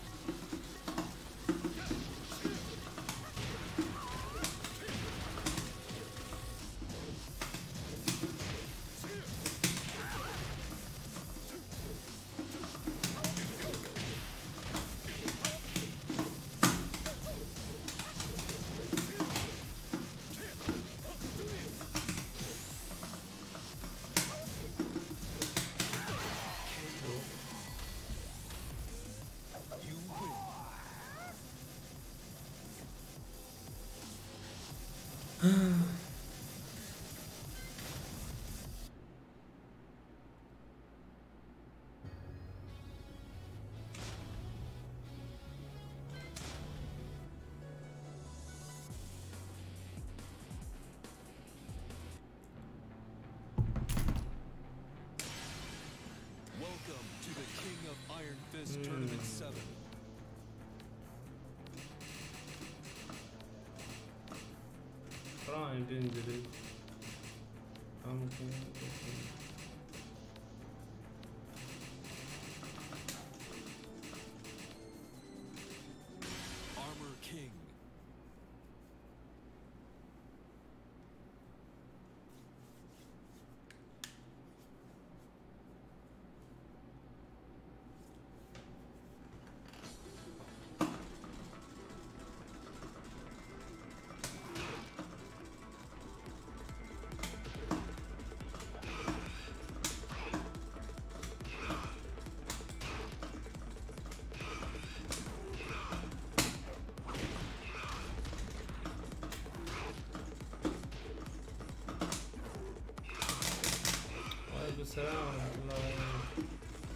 You win. Welcome to the King of Iron Fist Tournament seven. براين بينزل. ممكن. Armor King. وعليكم السلام ورحمة الله وبركاته.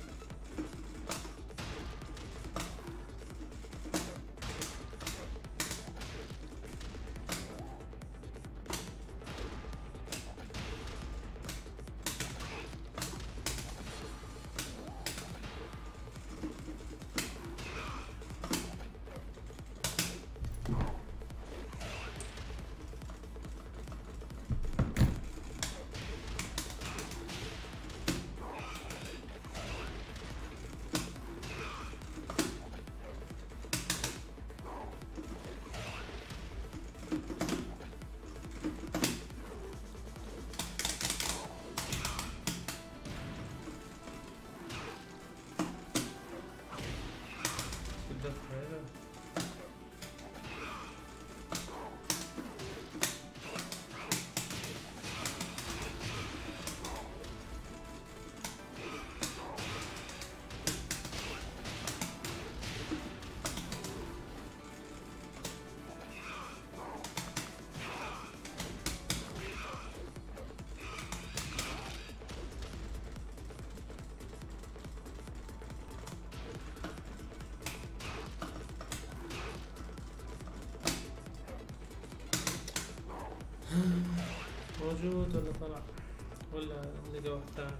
الدفع هنا. موجود ولا طلع ولا لقى واحد ثاني؟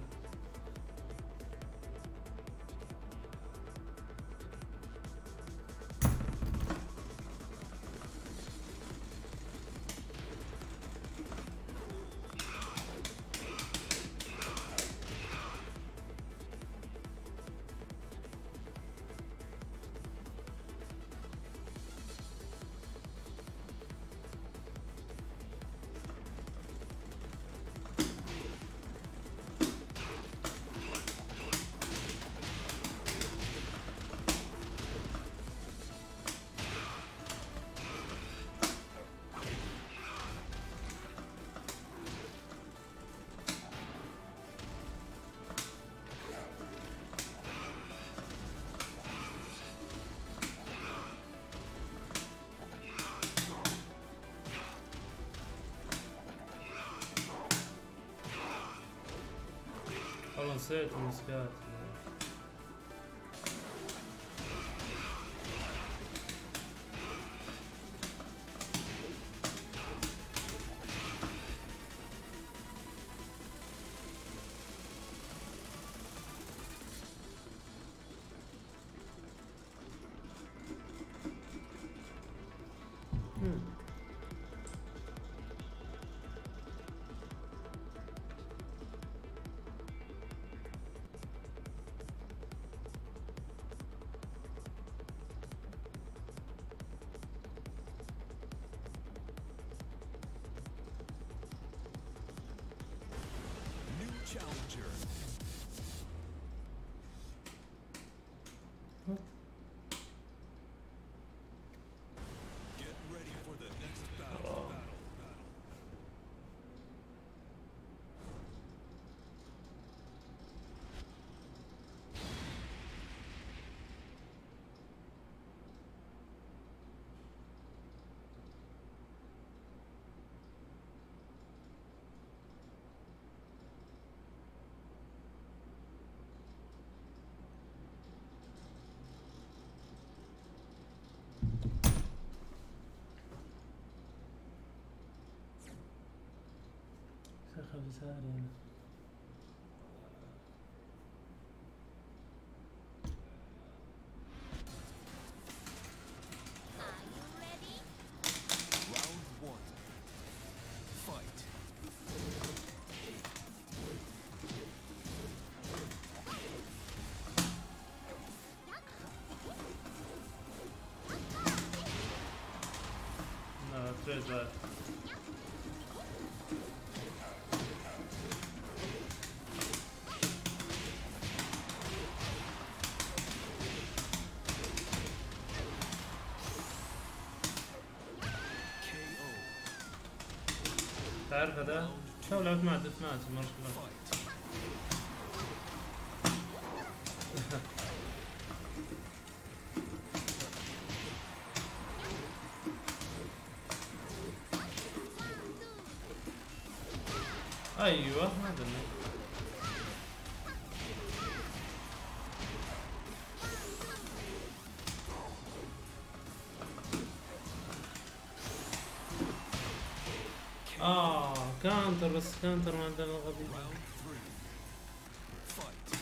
والله نسيت المسكات. Challenger. Get ready for the next battle. Oh. Battle. Battle. شيخ بساري Are you ready? Round one. Fight. لا تريد بعد K O. تعرف هذا؟ شو لعبت مع ديث ماتش مرة كلها Fight. ايوه هذا اللي اه كانتر بس كانتر ما عندنا الغبي Round three. Fight.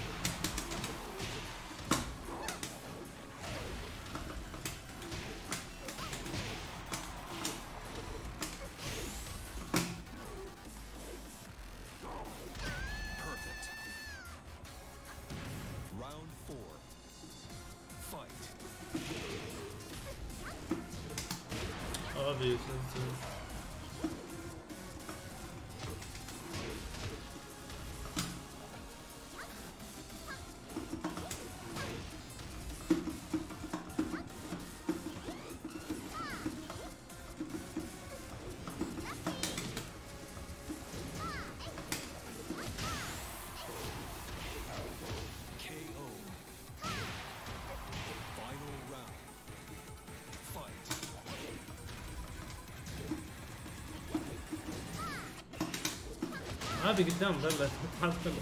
Perfect. Round four. Fight. غبي سنسن. K O. Final round. Fight. هذه قدام ظلت حاط كله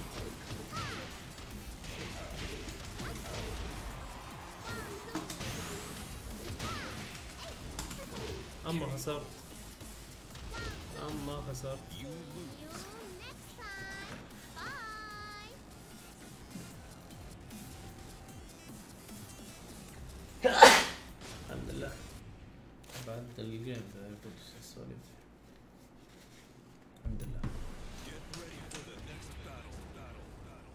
اما خسرت اما خسرت You lose. See you next time. Bye. الحمد لله بعد الجيم ذا يقول السواليف الحمد لله Get ready for the next battle. Battle. Battle.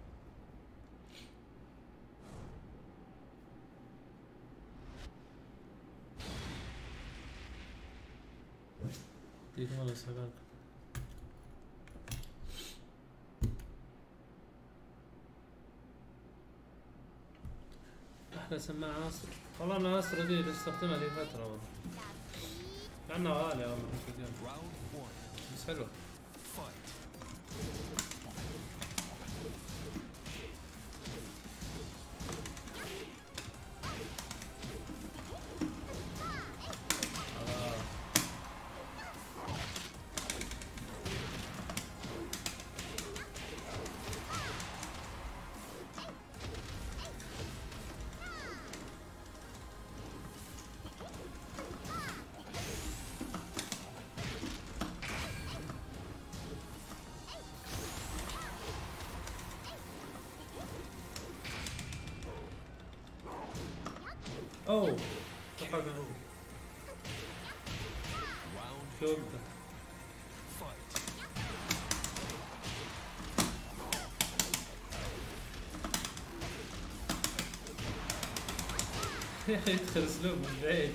ديك والله سباق احلى سماعة ناصر والله انا ناصر دي استخدمها لي فترة والله كأنها غالية والله مش كثير Round one. بس حلوة Fight. آه. اوه توقعت Round شو two. قلت Fight. يا اخي يدخل اسلوب من بعيد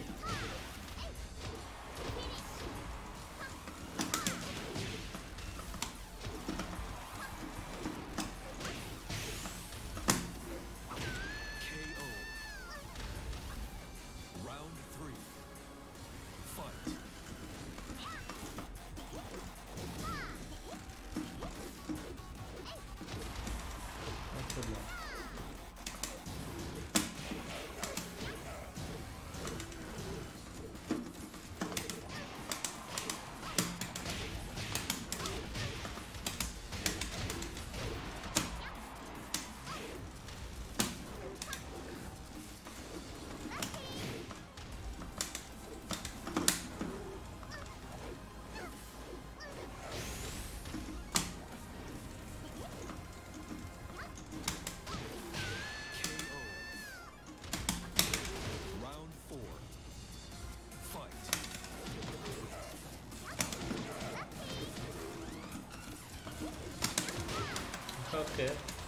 اوكي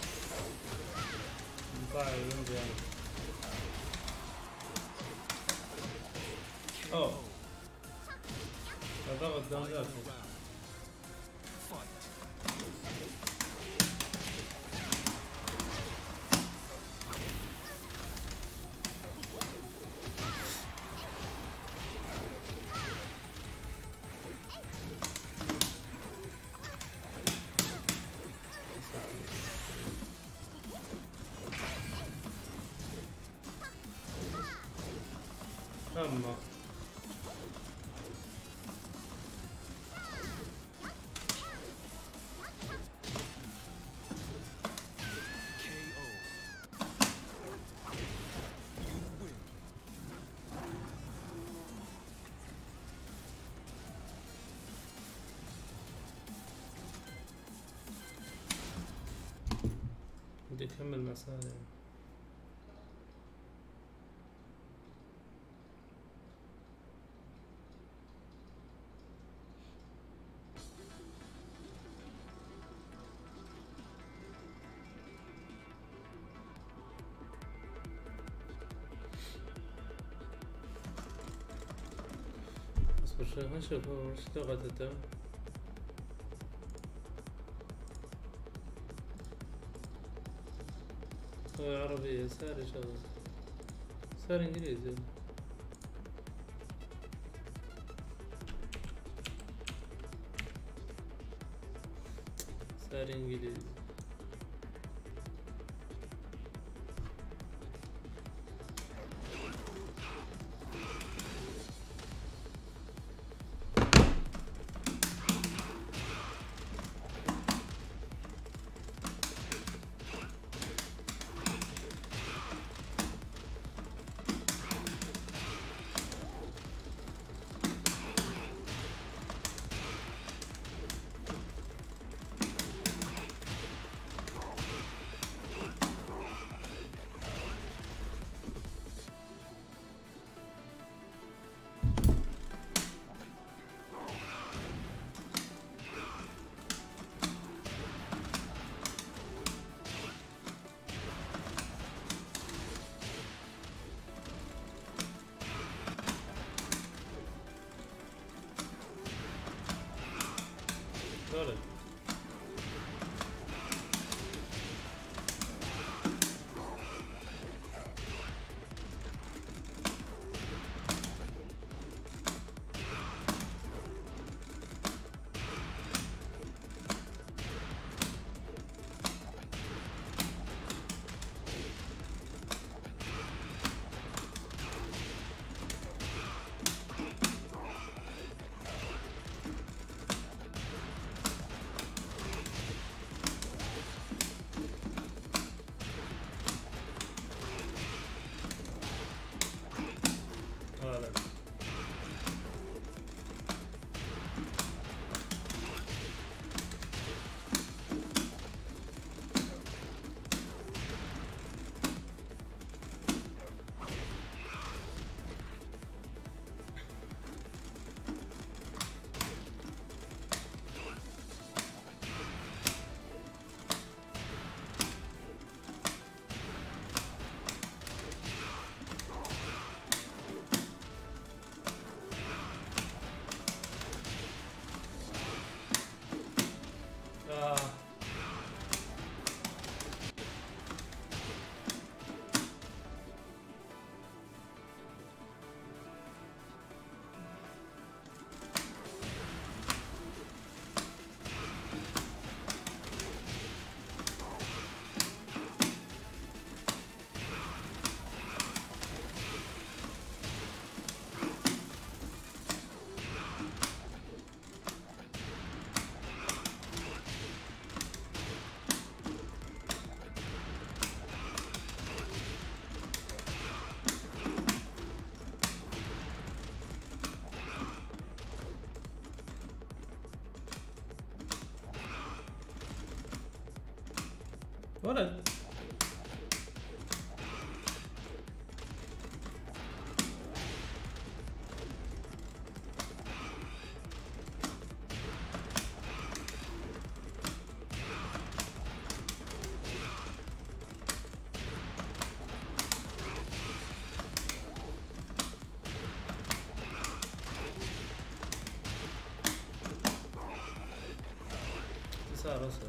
طيب ينزل. اوه ضغط دمجات. اما بدي اكمل مسائل. اصبر شوي نشوف هو وش لغته. هو عربية ساري شغل صار انجليزي. صار انجليزي. ولد ولد آه. ولد راسه.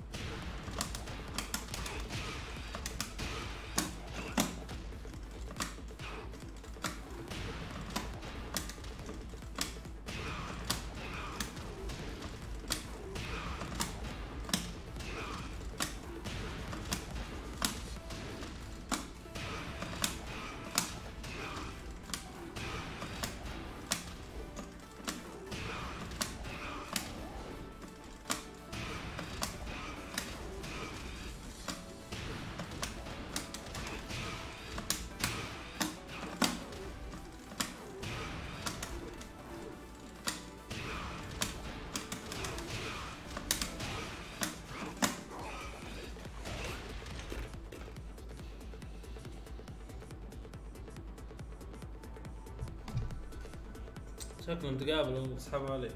شكلهم تقابلوا وسحبوا عليه.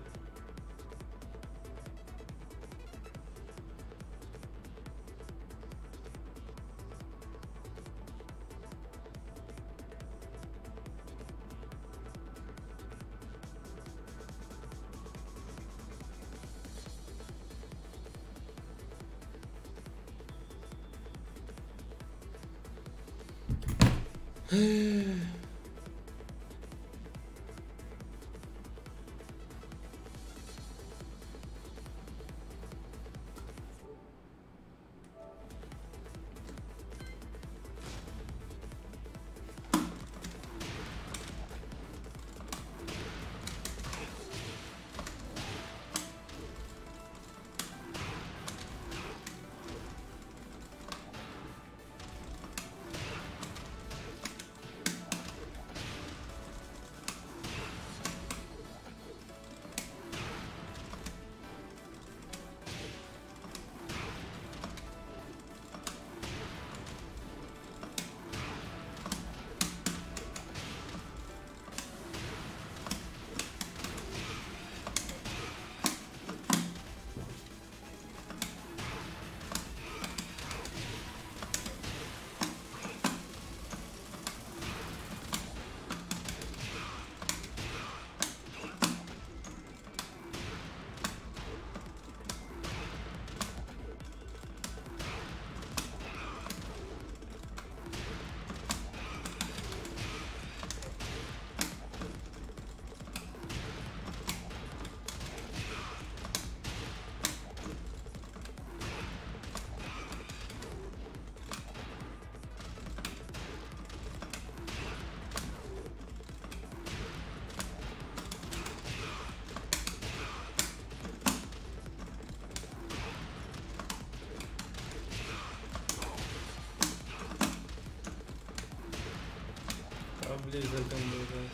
بليز الكمبو ذا.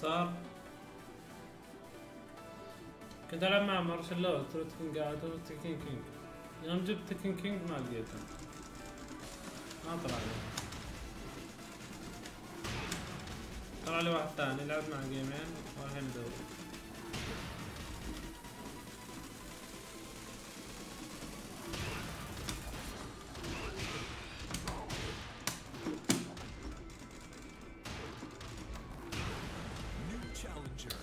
صار كنت العب مع مارشال ترى تكون قاعد تكين كينج يوم جبت تكين كينج ما لقيته ما طلع لي طلع لي واحد ثاني لعب مع جيمين والحين ندور New challenger.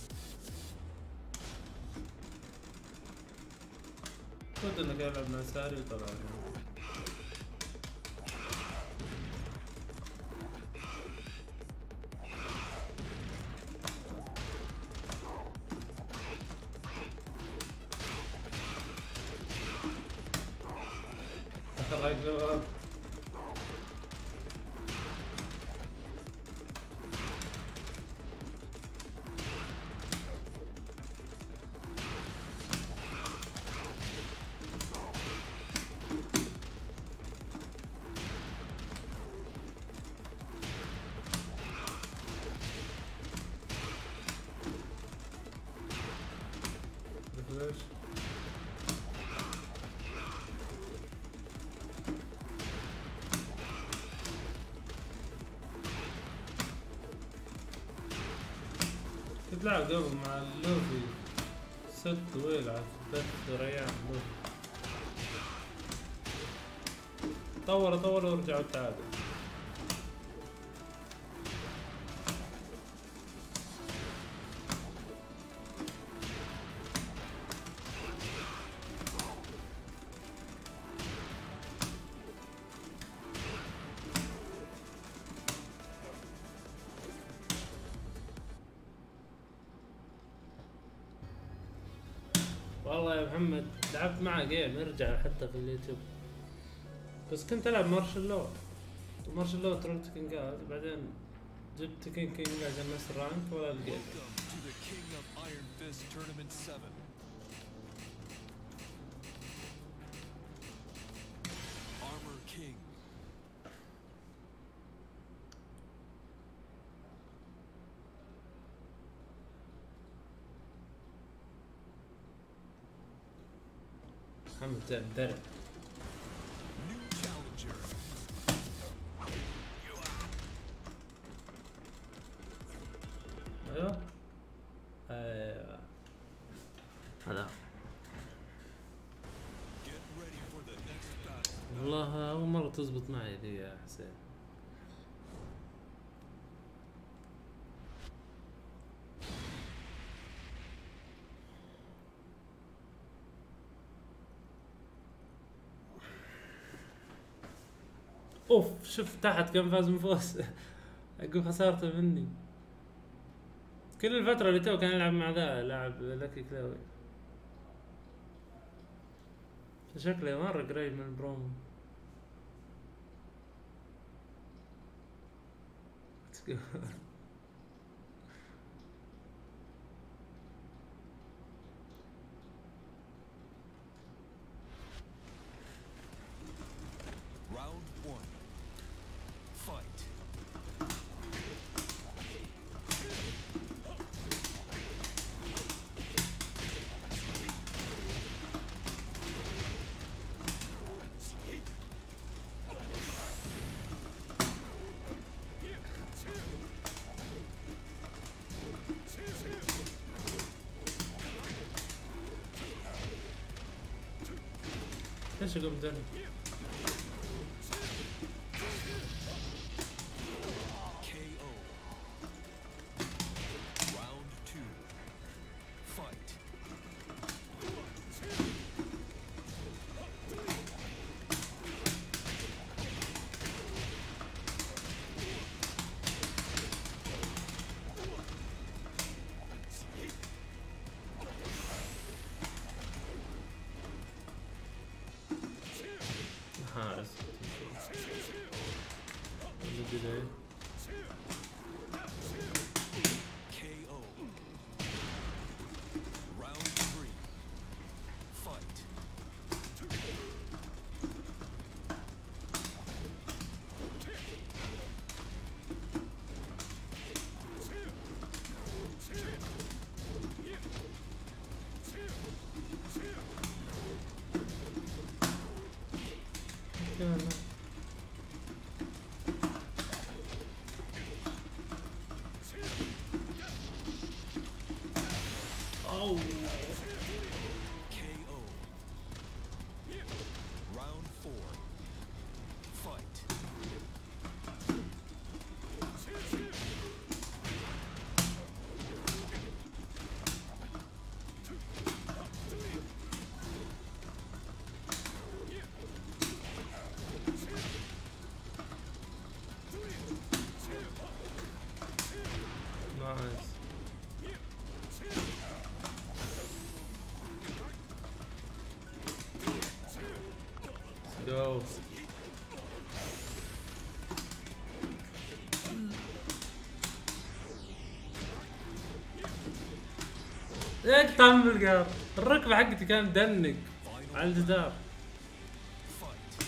كنت انك العب مع ساري وطلع لي تخرج شباب ليش؟ كنت لعب قبل مع اللوفي ست طويل على بث ريان لوفي طور طور ورجعوا تعادل والله يا محمد لعبت معه جيم يرجع حتى في اليوتيوب بس كنت العب مارشال لو مارشال لو تركت كينجات بعدين جبت كينج كينج عشان نفس الرانك ولا لقيته Welcome to the King of Iron Fist Tournament seven. Armor King. محمد زين درع New challenger. ايوه ايوه هذا Get ready for the next battle. والله اول مرة تزبط معي ذي يا حسين اوف شوف تحت كم فاز من فوز اقول خسارته مني كل الفترة اللي تو كان يلعب مع ذا لاعب لكي كلاوي شكله مرة قريب من البرومو Let's go. Round one. Fight. ليش اقوم دني K O. Round two. Fight. حارس البداية K O. Round three. Fight. كمان. أو K O. Round four. Fight. نايس. جو. ايش تعمل بالقار؟ الركبة حقتي كانت دنك على الجدار. Fight.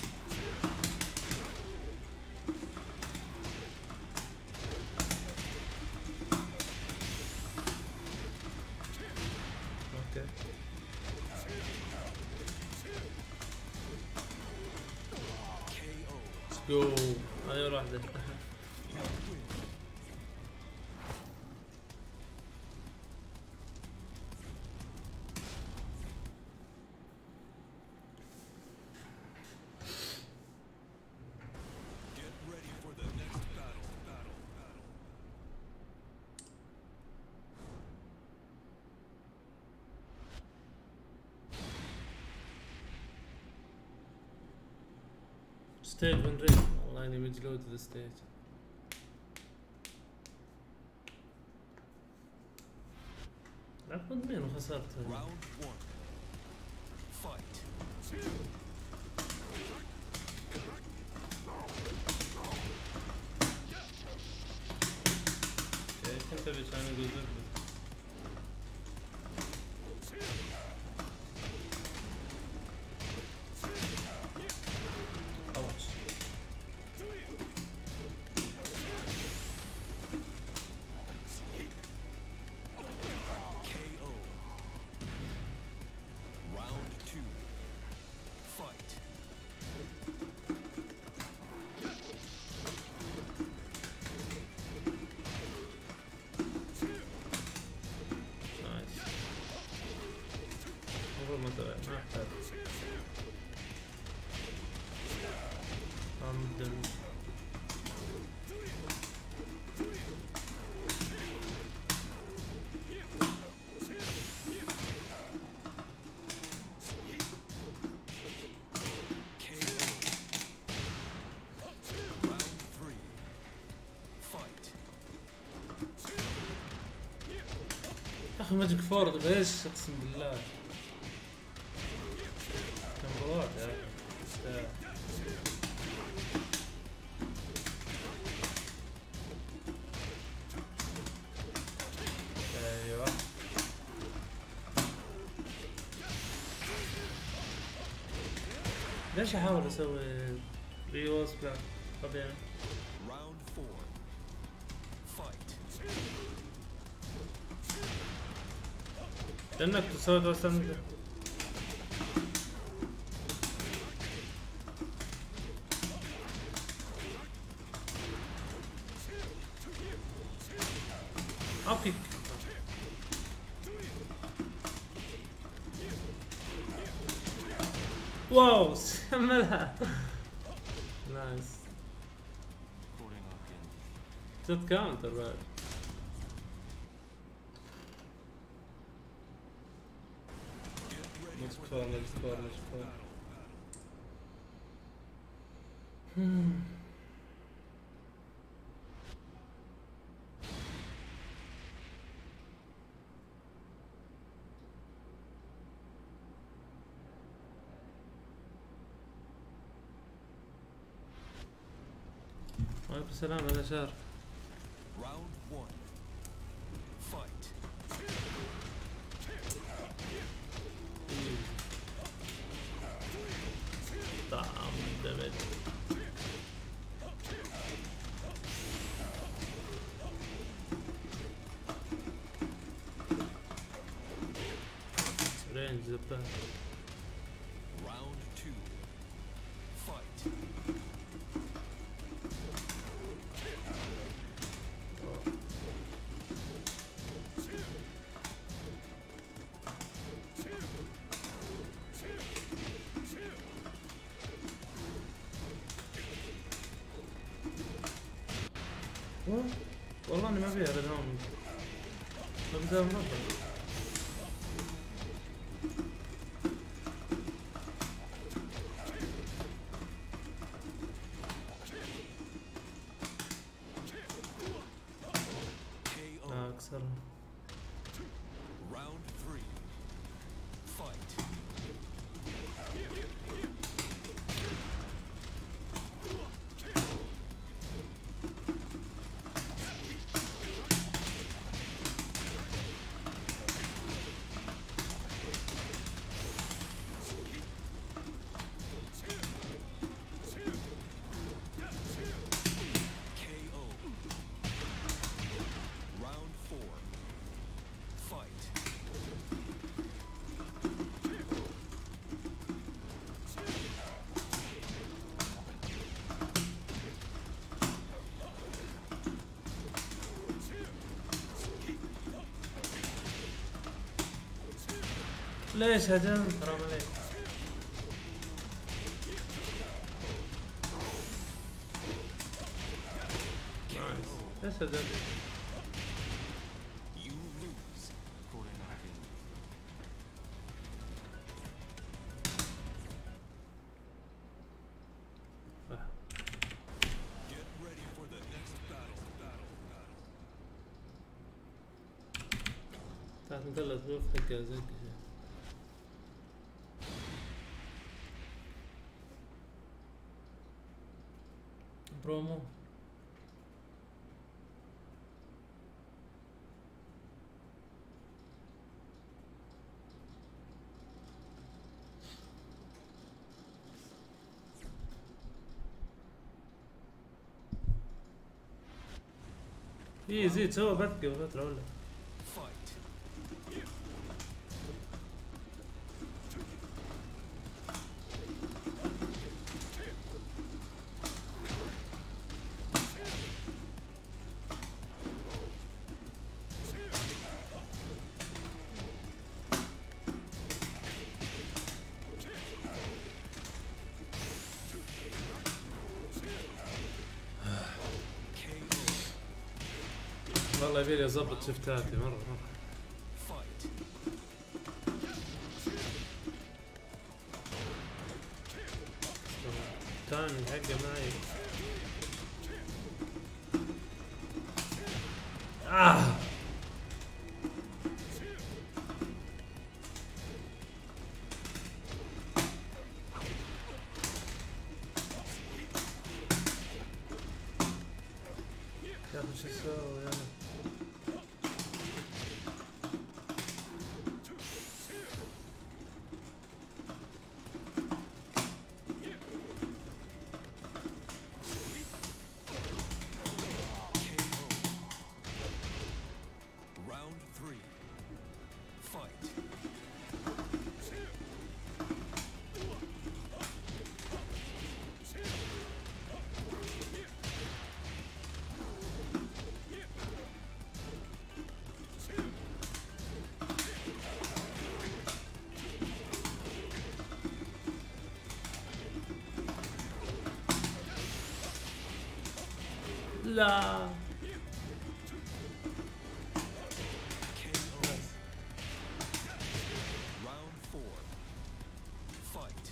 اوكي. K O. جو. هذه ولا واحدة. Get ready for the next battle. Battle. Battle. ستيج ون ريد. والله اني مجلود ذا ستيج. لعبت مين وخسرت. Round one. Fight. كنت ابي كان يقول زبده. اوش. K O. Round two. Fight. نايس. المفروض ما تبع ما احتاج. امدن. K O. Round three. Fight. يا اخي ماجيك فورد ايش اقسم بالله. كان بروح يا اخي. يستاهل. ايوه. ليش احاول اسوي ريوز بلاك طبيعي؟ Round four. Fight. لانك تسوي توصل مثل اوكي. واو كملها. نايس. جت كاونتر بعد. Get ready مش for كفار the مش next كفار battle. مش كفار. وعليكم السلام هذا شهر. Round one. Fight. طعم دمج. رينج زبان. Round two. Fight. أوه، والله اني ما فيها ردهم مبدأ مربع. K O. اه اكسرها. Round three. Fight. K O. Round four. Fight. ليش هجم؟ حرام عليك. نايس. ليش هجم؟ You lose. آه. Get ready for the next battle. Battle. Battle. تحت مثلث بوف حقه زي كذا. برومو. ايه زيد سوى بثقة وفترة ولا Fight. K O. والله يبيلي اظبط شفتاتي مرة مرة. Fight. كان حقه معي. آه. يا اخي شو اسوي انا؟ K O. Round three. Fight. لا. K O. Round four. Fight.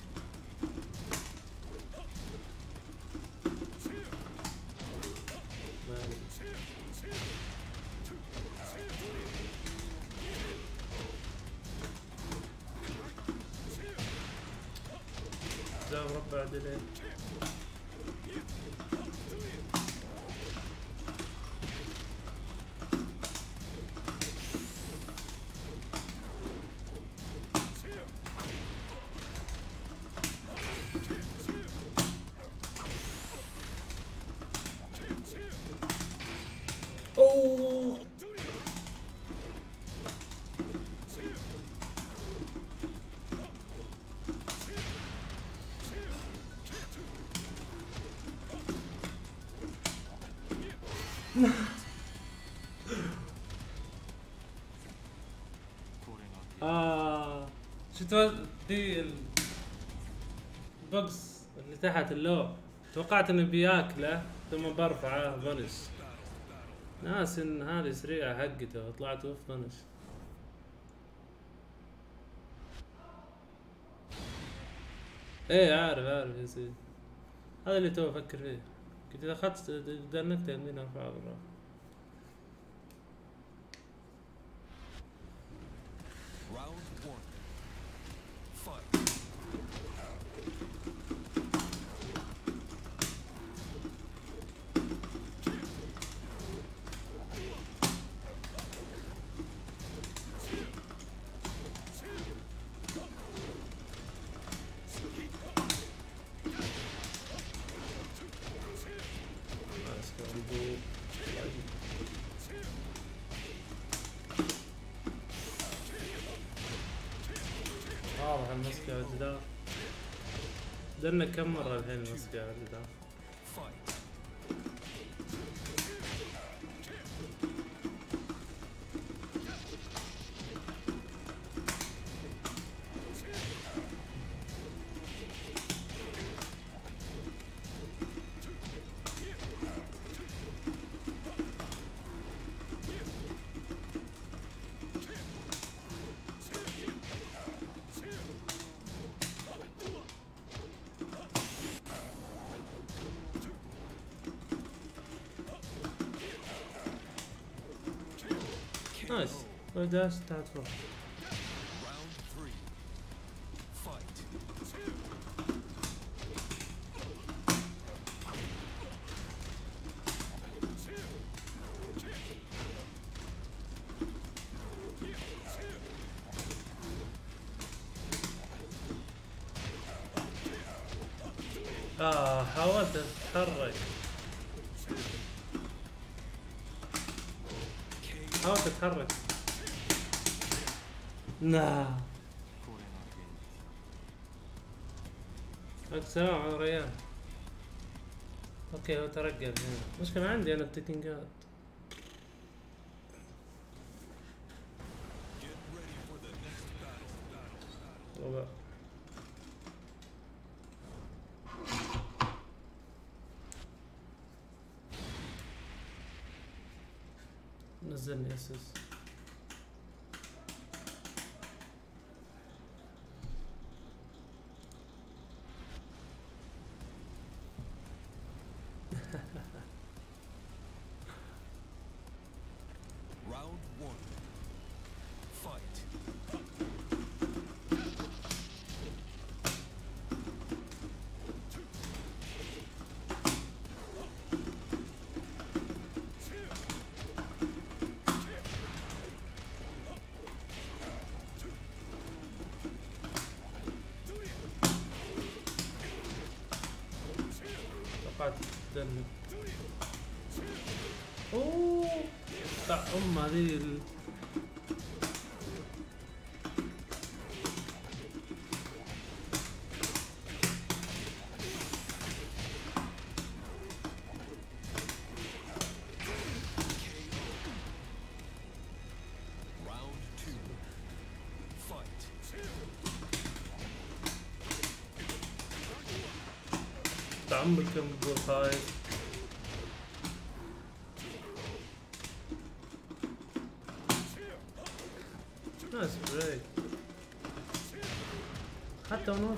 ما أدري. جاء مربع ديلي. اوه آه شفت دي ال- البوكس اللي تحت اللوح، توقعت انه بياكله ثم برفعه بنش، ناس ان هذه سريعة حقته وطلعت اوف بنش. ايه عارف عارف يا سيدي، هذا اللي تو افكر فيه، كنت اذا اخذت دنكت يمين ارفع بالراحة. Round one. Fight. ماسك عنده واضح المسك على الجدار. دنا كم مرة الحين المسك على الجدار؟ Fight. نايس، وداش تحت فوق. Round three. Fight. اه حاولت اتحرك، حاولت اتحرك. لا السلام على ريان. اوكي هو ترقى هنا، مشكلة عندي انا التكنيكات. Get ready for the next battle. Battle. والله. نزلني اسس. Round one. Fight. توقعت تدنك. اوه بتاع ام هذه ال... Round two. Fight. بتاع امك كم بقول خايف. نايس بريك حتى ونوف.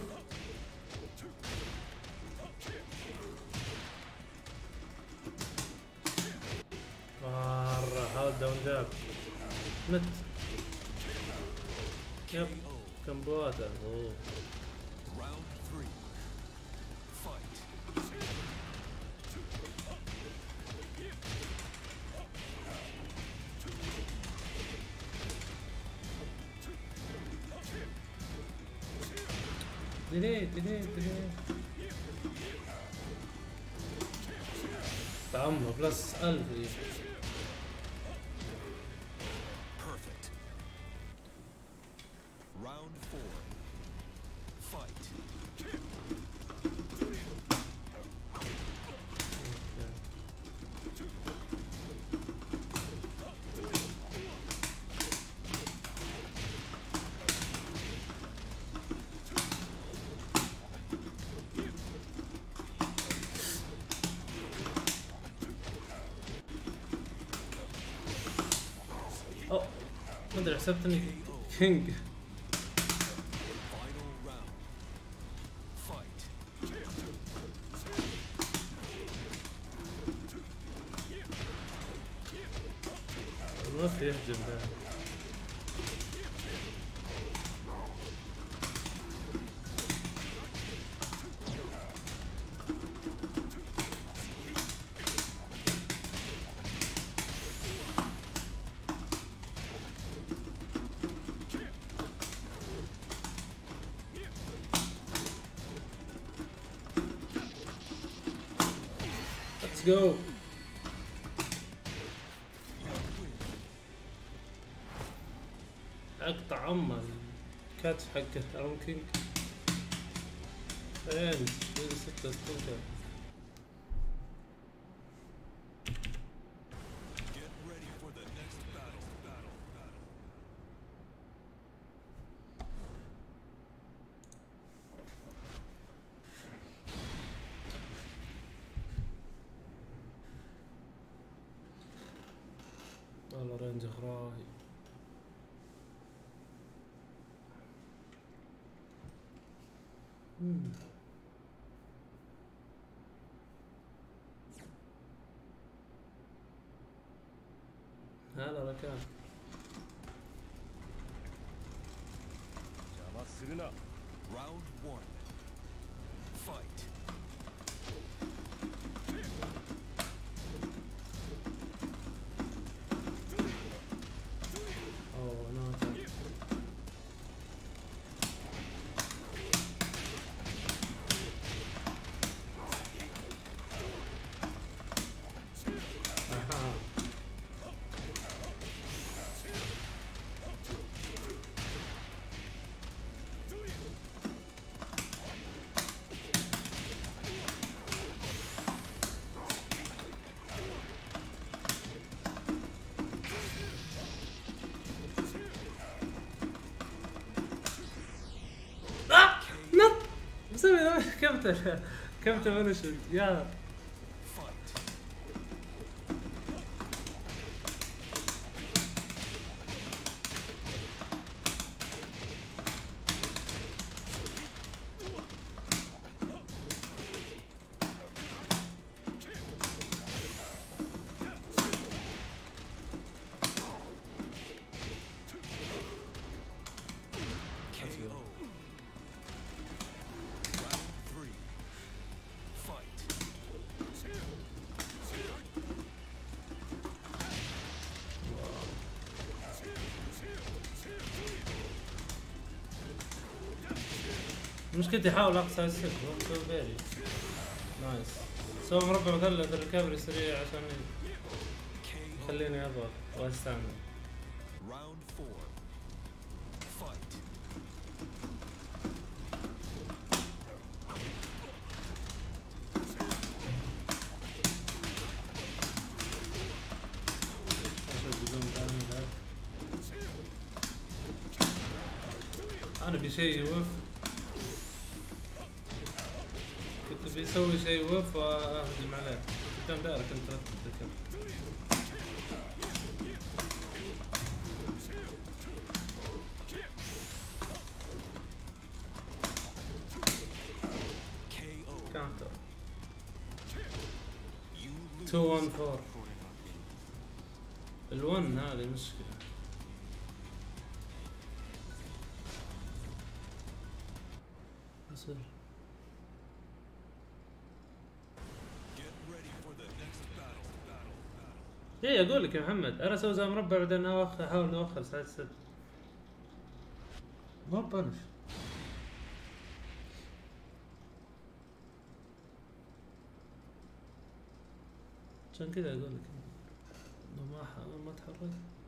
مرة حاول داون جاب مت. يب كم بواته. اوه Round three. Fight. ديليت ديليت ديليت. طعمها بلس ألف دي. Perfect. Round four. Fight. تصدق حسبت اني كينج. Final round. Fight. ما في يهجم ده. Let's go. اقطع امه الكاتف حقه ارون كينج. فين ستة ستة. Get ready for the next battle. Battle. Battle. والله رينج غراي. مم. هلا ركان. Round one. Fight. اوه نو أتاك. أها. آه! نط مسوي كمتل كمتل منشن يا Fight. K O. Round three. Fight. مشكلتي احاول اقصى السلك وقت بالي. نايس. سوى مربع مثلث الريكفري سريع عشان K O. يخليني اضغط واستعمل. Round four. Fight. أشوف بدون دعم ذاك. انا بشيء يوف. كنت بيسوي شيء يوف واهجم عليه. قدام دائرة كنت اتذكر. K O. كاونتر. You lose. اثنين واحد أربعة. الون هذه مشكلة. يصير. Get ready for the next battle. Battle. Battle. ايه اقول لك يا محمد انا اسوي زي مربع بعدين أوخ- احاول اوخر ساعة السبت. ما بنش. عشان كذا اقول لك انه ما ح- ما تحرك.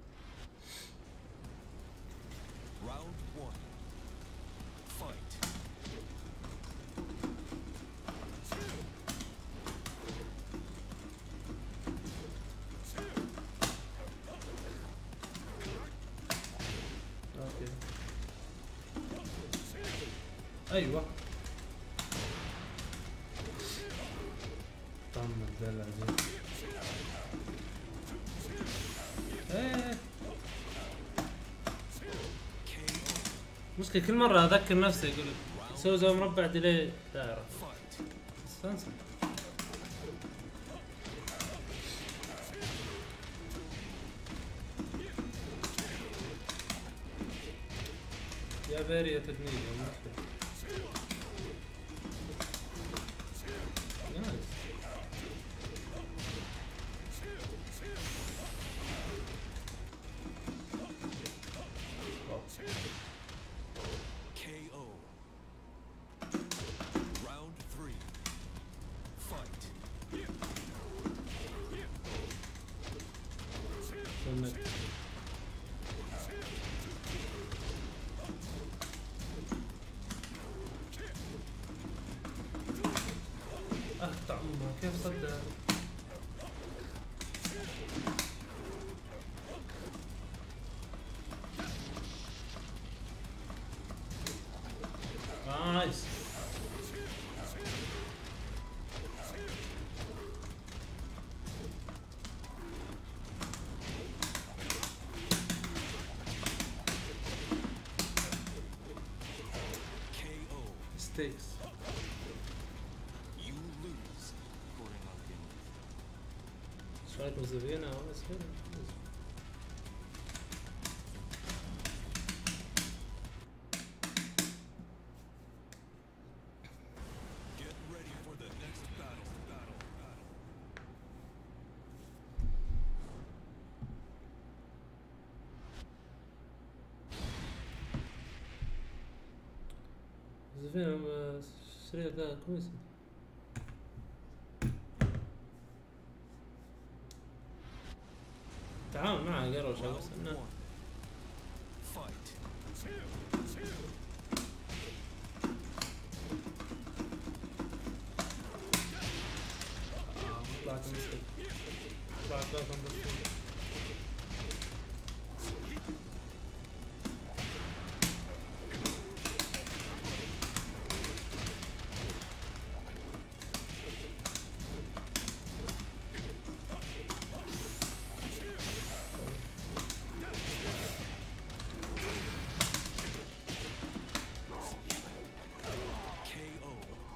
Round one. Fight. اوكي. ايوه. طم الدلع دي. ايه مشكلة كل مرة اذكر نفسي اقول سوي زي مربع ديلي دائرة. Fight. استنسى. يا باري يا تدنيل يا مشكلة. نايس. K O. Round three. Fight. سنك. اقطع امها كيف صدق. نايس. K O. ستيكس. You lose. According on game. شوية مزفين اهو بس كده. Get ready for the next battle. Battle. Battle. مزفين بس الشريط ذا كويس. تعاون معه قروش بس Round انه one. Fight. طلعت مسك. طلعت ثلاثة بس. K O.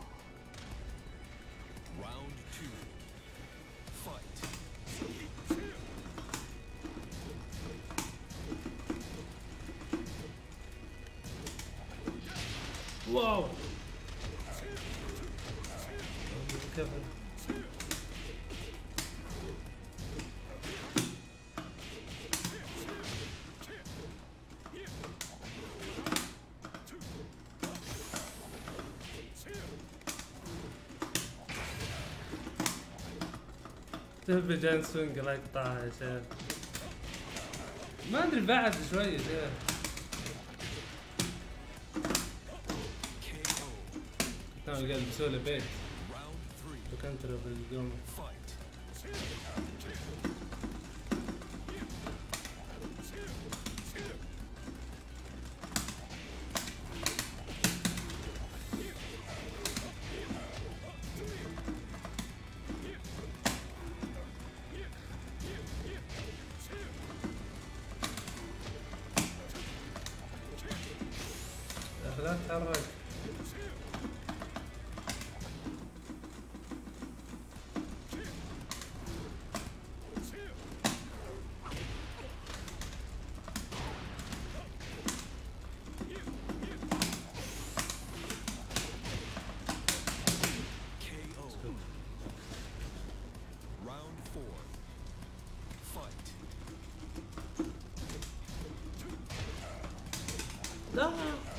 Round two. Fight. واو. كيف تبي جان سوينج الله يقطعها يا شيخ. ما ادري بعد شوي يا شيخ. K O. كان قال بسوي له بيت Round three. وكنتره بالقوم. Fight. يا أخي لا تتحرك. K O. Round four. Fight. لا.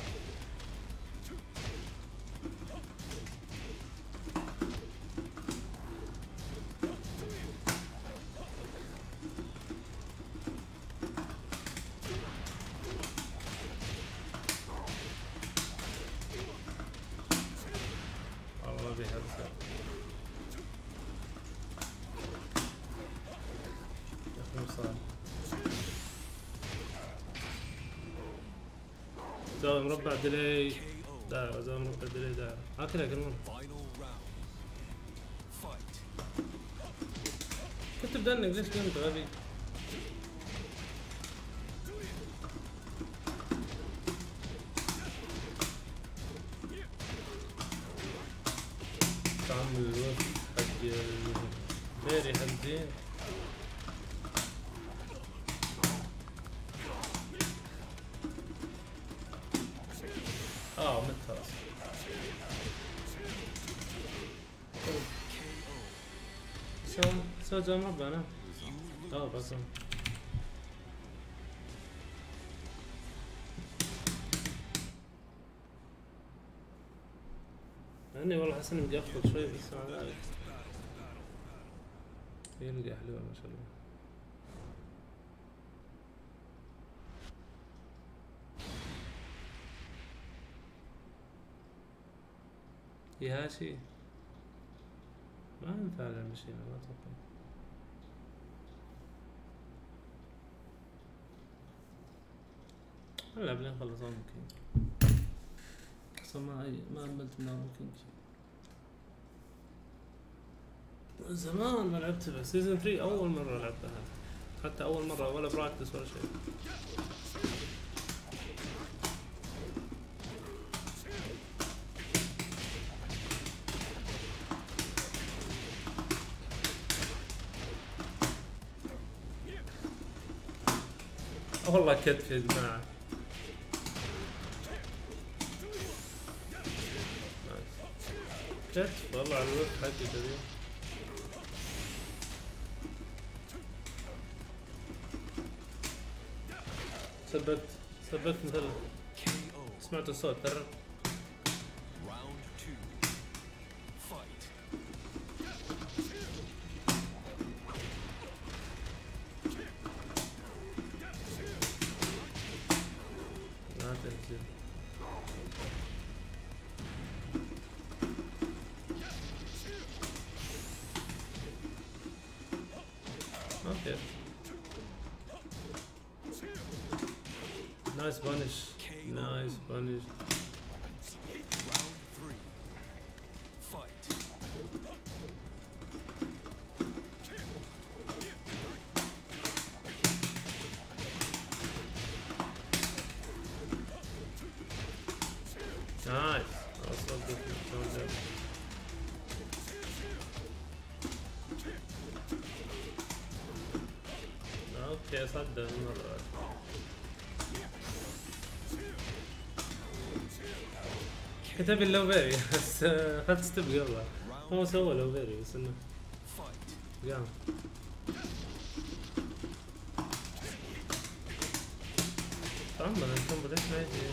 والله بيهرسل. يا أخي وصل. زاوية مربع ديلي K O. دائرة. زاوية مربع ديلي دائرة. هكذا كل مرة. Final round. Fight. كنت بدنك ليش كنت غبي؟ معاهم الوفد حق الفيري حقين. اه مت خلاص. سو سو جام ربنا. اه بس اني والله حاسس اني مقفل شوي بس مع ذلك يلقى حلوة ما شاء الله. يا هاشي ما ينفع المشينا ما اتوقع. نلعب لين خلص ممكن اصلا ما هي ما عملت من ممكن زمان ما لعبت بس سيزون ثري اول مرة لعبتها حتى اول مرة ولا براكتس ولا شيء. والله كتف يا جماعة. كتف والله على الوقت حقي كذي. ثبت ثبت مثل سمعت الصوت ترى. Okay. Nice punish. Nice punish. Round three. Fight. Nice. Also good. So good. اوكي صدق مرة. كتب اللو بيري بس اخذت ستيب قبله. هو سوى لو بيري بس انه قام. طبعا الكمبو ليش ما يجي؟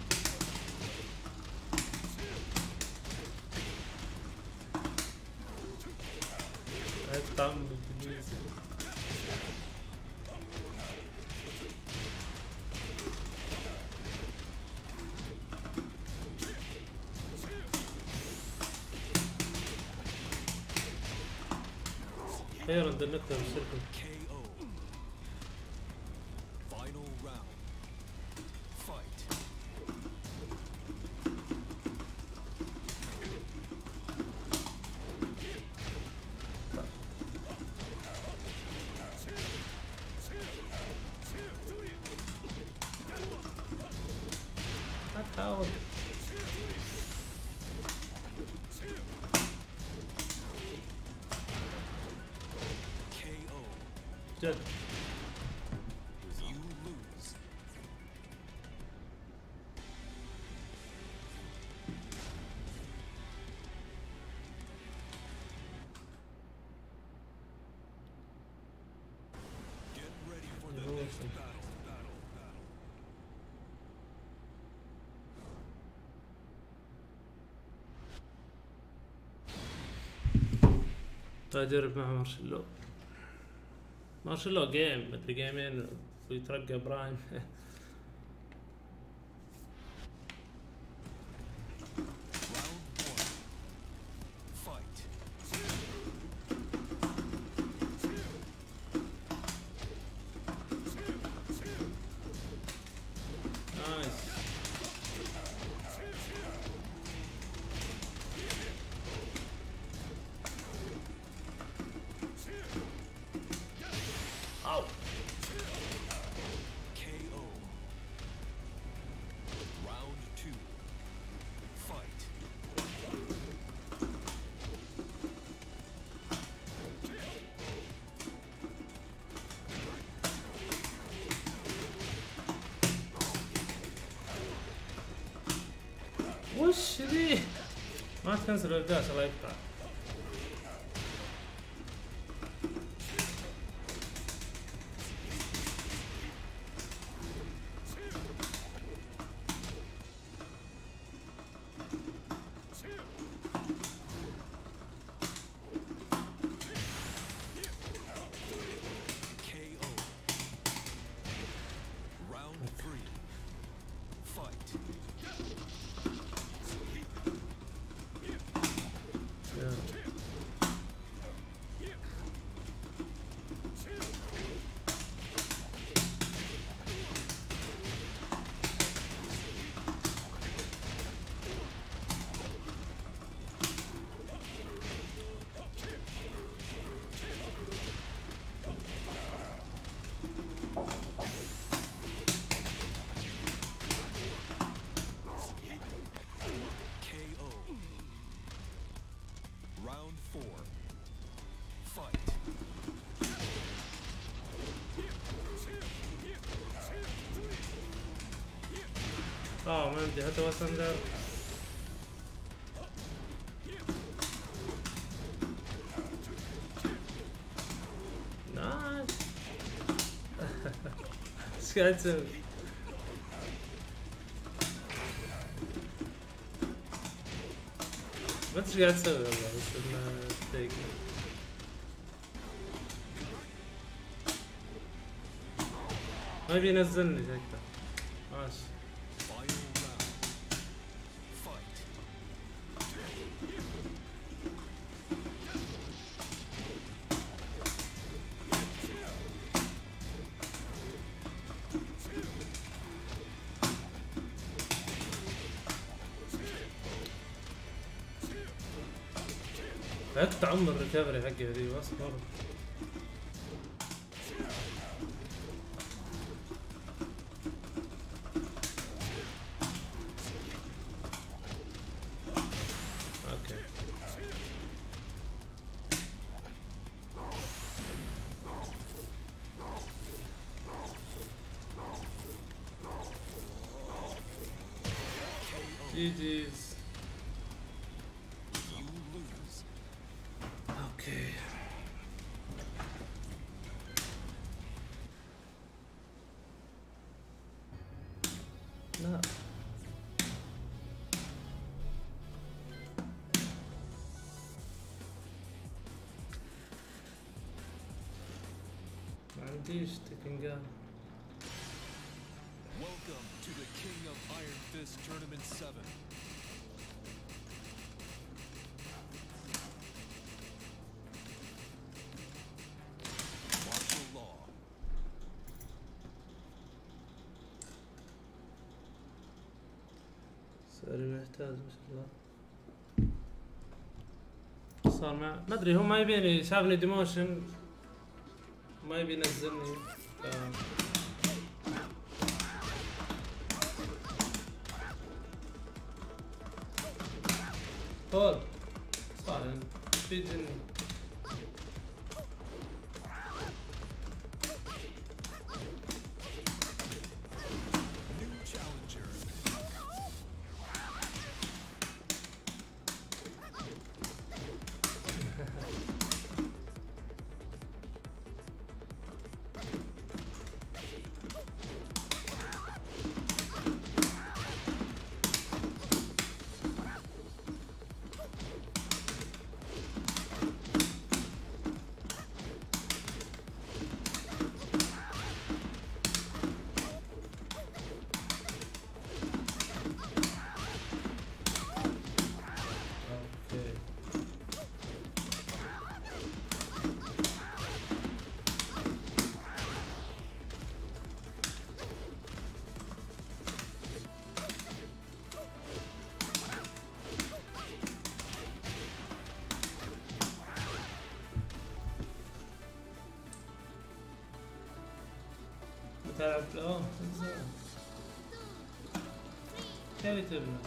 هاي طعم بالانجليزي. خير عند النكتة بالشركة. K O. Final round. Fight. حتحاول. جد. You lose. Get ready for the next battle. Battle. Battle. أجرب مع مارشلو. مارشلو جيم مدري جيمين ويترقى برايم. K O. ودي ما تكنسل الابداع الله يقطع. K O. Round three. Fight. يا. K O. Round four. Fight. اه ما عندي حتى وسندر. نايس. ايش قاعد تسوي؟ ما ادري ايش قاعد تسوي والله بس انه تضايق. ما يبي ينزلني شكله. ماشي. Final round. Fight. عدت عمر الريكفري حقي ذي اصبر. اوكي. جي جيز. You lose. اوكي. لا ما عنديش تكنجان. Welcome to the King of Iron Fist Tournament seven. Martial law. سوري محتاج ما شاء الله. صار مع ما ادري هو ما يبيني شافني ديموشن ما يبي ينزلني ف... هول صار في جني. New challenger. اوكي. بتلعب اه زين. كيف تبنى؟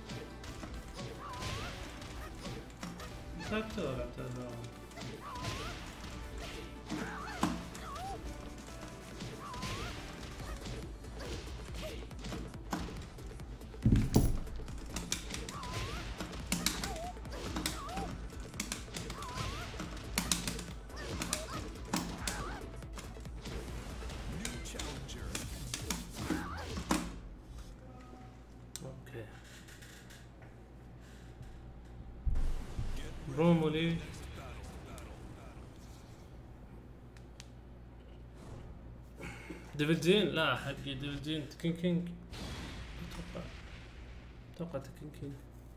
مسكته ولا بتلعب؟ برومو ليش؟ ديفل جين؟ لا حقي ديفل جين تكين كينج. اتوقع اتوقع تكين كينج.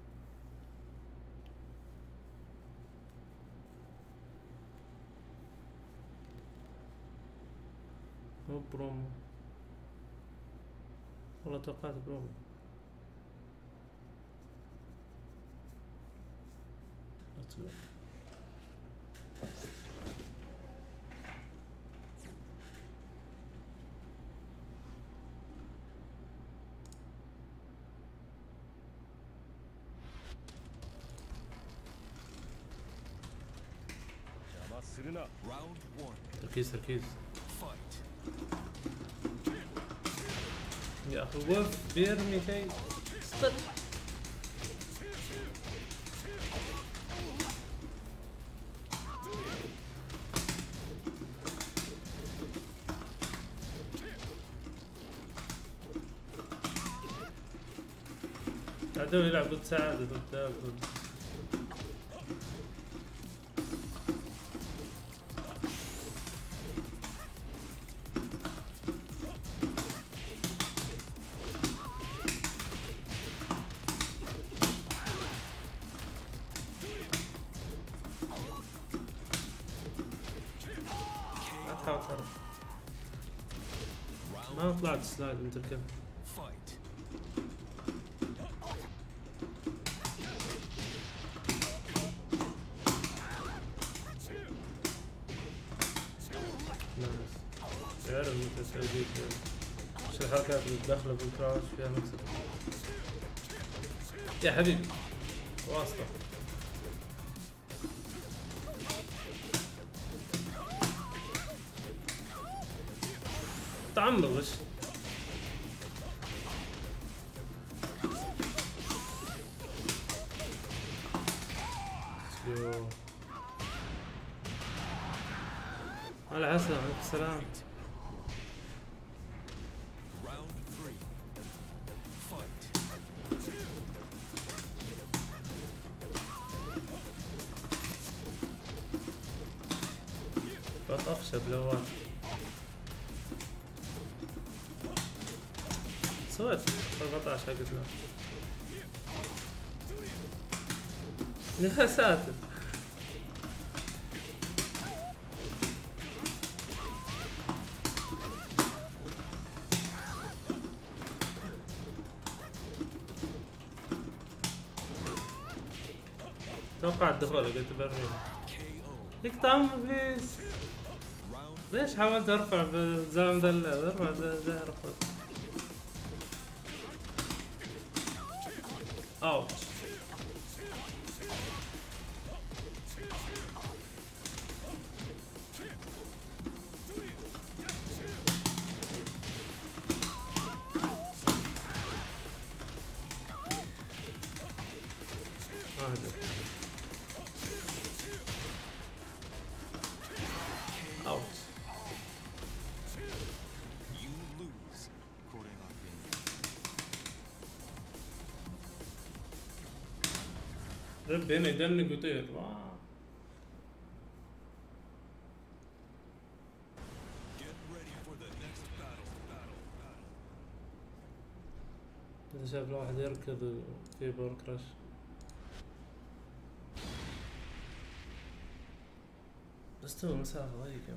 مو برومو، والله توقعت برومو. Round one. تركيز تركيز Fight. يا اخي وقف بيرمي شيء. استر. عدو يلعب ضد سعد ضد ضد لا تحاول تهرب. ما طلعت سلايد انت الكل. Fight. تعرف انت تسوي وش الحركات اللي تدخله بالكراش فيها مكسب. يا حبيبي واسطة. تعمر وش يو على عسى عليك السلام. Round three. Fight. بس اخشب لوان سويت أربعة عشر حقت له. يا ساتر. توقعت دخوله قلت برمي. K O. يقطع عمري بليز. Round. ليش حاولت ارفع بالزلمه ذا ارفع زي زي ارفع. اوتش. اوت. You lose. According on game. رب هنا يدنق ويطير. واو. Get ready for the next battle. Battle. Battle. اذا شاف الواحد يركض في بور كراش. بس تو مسافة ضيقة.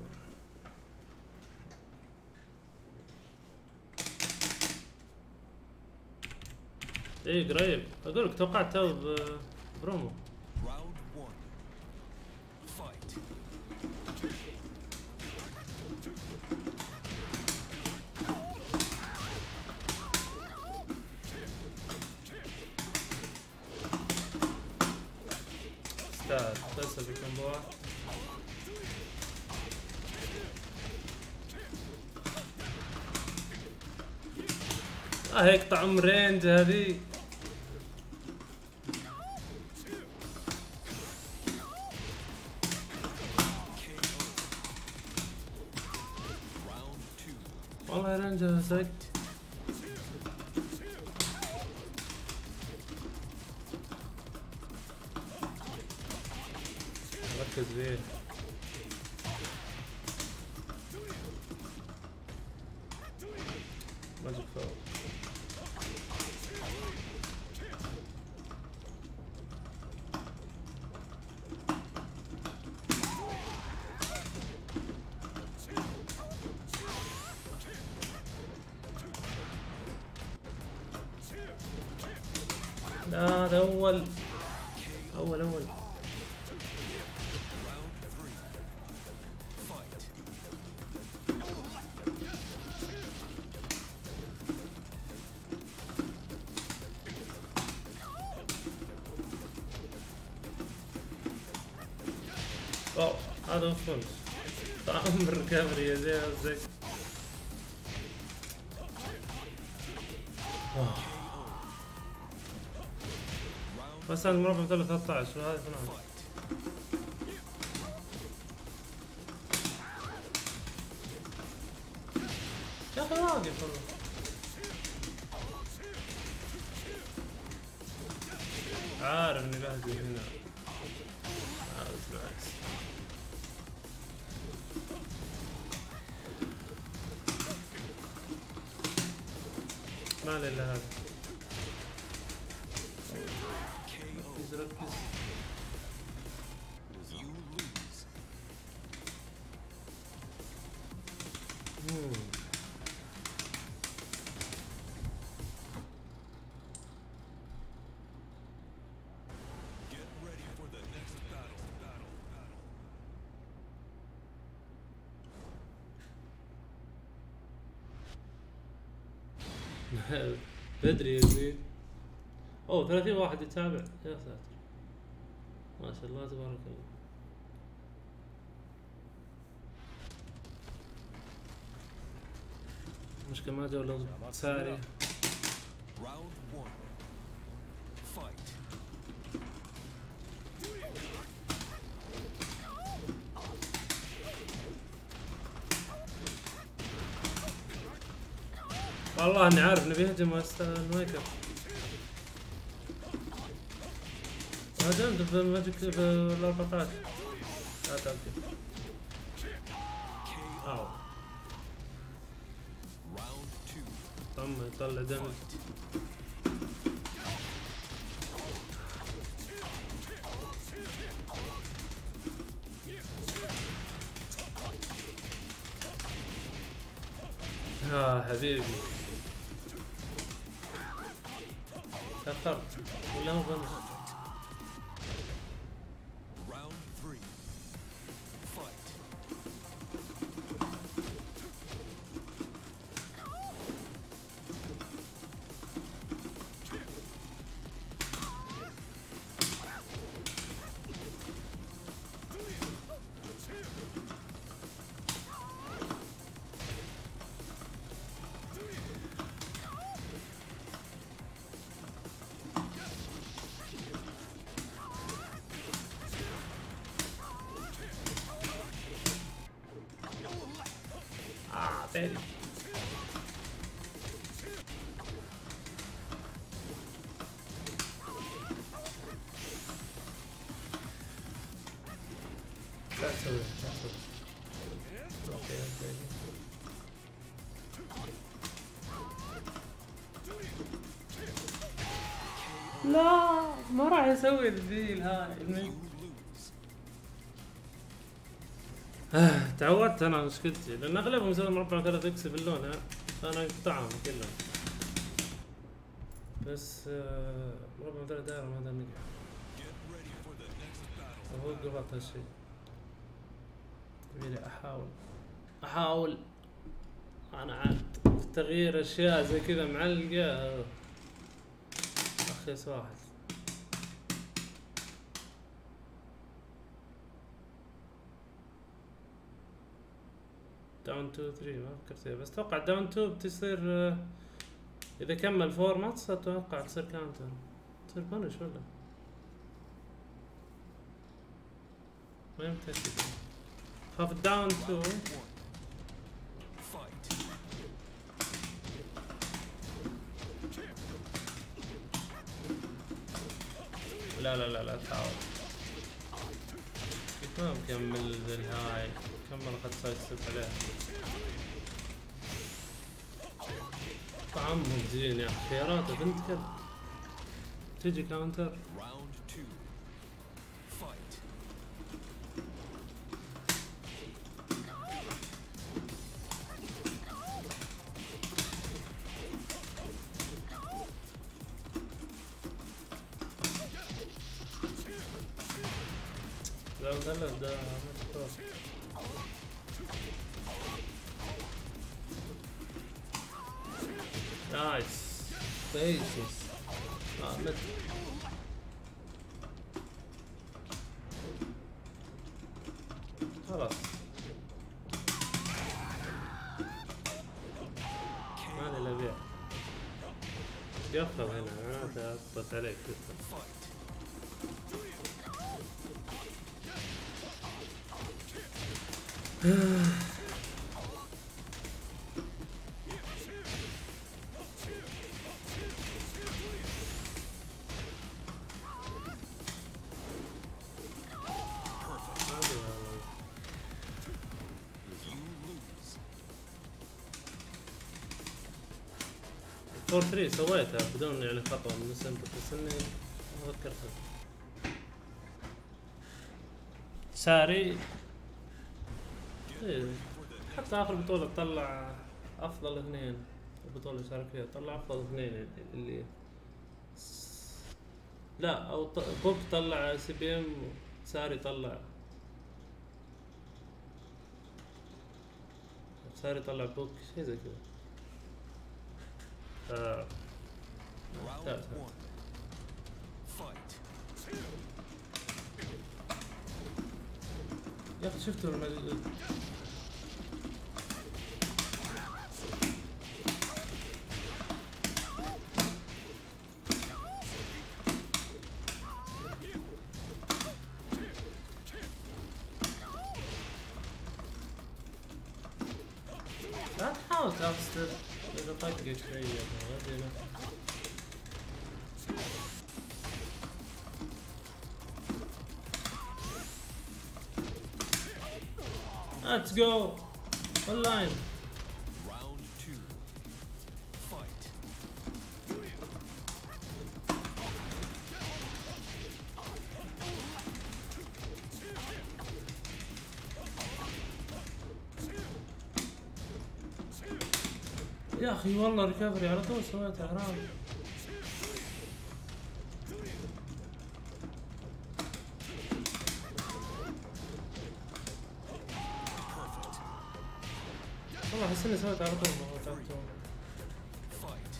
ايه قريب اقولك توقعت تو ب- برومو. Round one. Fight. استاذ بس بكمبوات. اه هيك طعم رينج هذي. Round two. والله رينج سك. ركز فيه. ماجيك فاول. لا هذا أول أول أول واو هذا فل طعم الركابري يا زي زي بس انا مربع مثلا ثلاثة عشر وهذا اثنان. يا اخي واقف والله. عارف اني بهزي هنا. عارف بالعكس. ما لي الا هذا. ركز ركز. مم. Get ready for the next battle. Battle. battle. بدري يا زين. اوه ثلاثين واحد يتابع يا ساتر ما شاء الله تبارك الله. مشكلة ما جو لو ساري. Round one. Fight. والله اني عارف انه بيهجم ما يكفي. هجمت بالماجيك بالأربعتاشر. لا تأكد. أو. طم يطلع دم. آه حبيبي. تأخرت ولا هو بنص. تاني. لا تسوي لا تسوي. اوكي اوكي. لا ما راح يسوي الذيل هاي. آه تعودت انا مشكلتي لان اغلبهم يسوون مربع ثلاثة اكس باللون ها انا اقطعهم كلهم بس آه مربع ثلاثة دائرة ما هذا نجح. هو قرأت هالشي يبيلي احاول احاول انا عاد في تغيير اشياء زي كذا معلقة اخيس واحد. داون تو ثري ما فكرت فيها بس اتوقع داون تو بتصير اذا كمل فورماتس اتوقع تصير كاونتر تصير بانش ولا ما متأكد. خاف داون تو لا لا لا لا تحاول ما مكمل بالهاي، كمل اخذت سايد ستيب عليها. طعمهم زين يا اخي، خياراته بنت كلب. تجي كاونتر. Round two. Fight. لو غلط ده مشكور. نايس بيسس. اه مت خلاص ما لي لا بيع. يفهم هنا انا اضبط عليك كده. فور ثري سويتها بدون يعني خطوة من السنتر، بس اني ما ذكرتها. ساري إيه. حتى اخر بطولة طلع افضل اثنين، البطولة اللي شارك فيها طلع افضل اثنين اللي لا او ط... بوب طلع سي بي ام، ساري طلع ساري طلع بوك شيء زي كذا. آه. Round one. Fight. يا اخي شفتوا الم... لا تحاول تاخذ اذا طقك شوية غدي نفسك. Let's go online. Round two. Fight. يا اخي والله ريكفري على طول سويتها حرام. والله احس اني سويت على طول ما تعبت. Fight.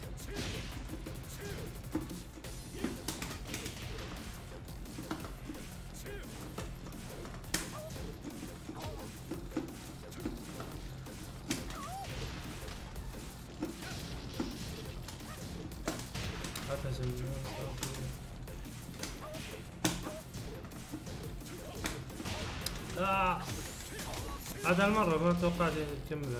اعتزل. لا عاد هالمرة ما توقعت يكمل هذا.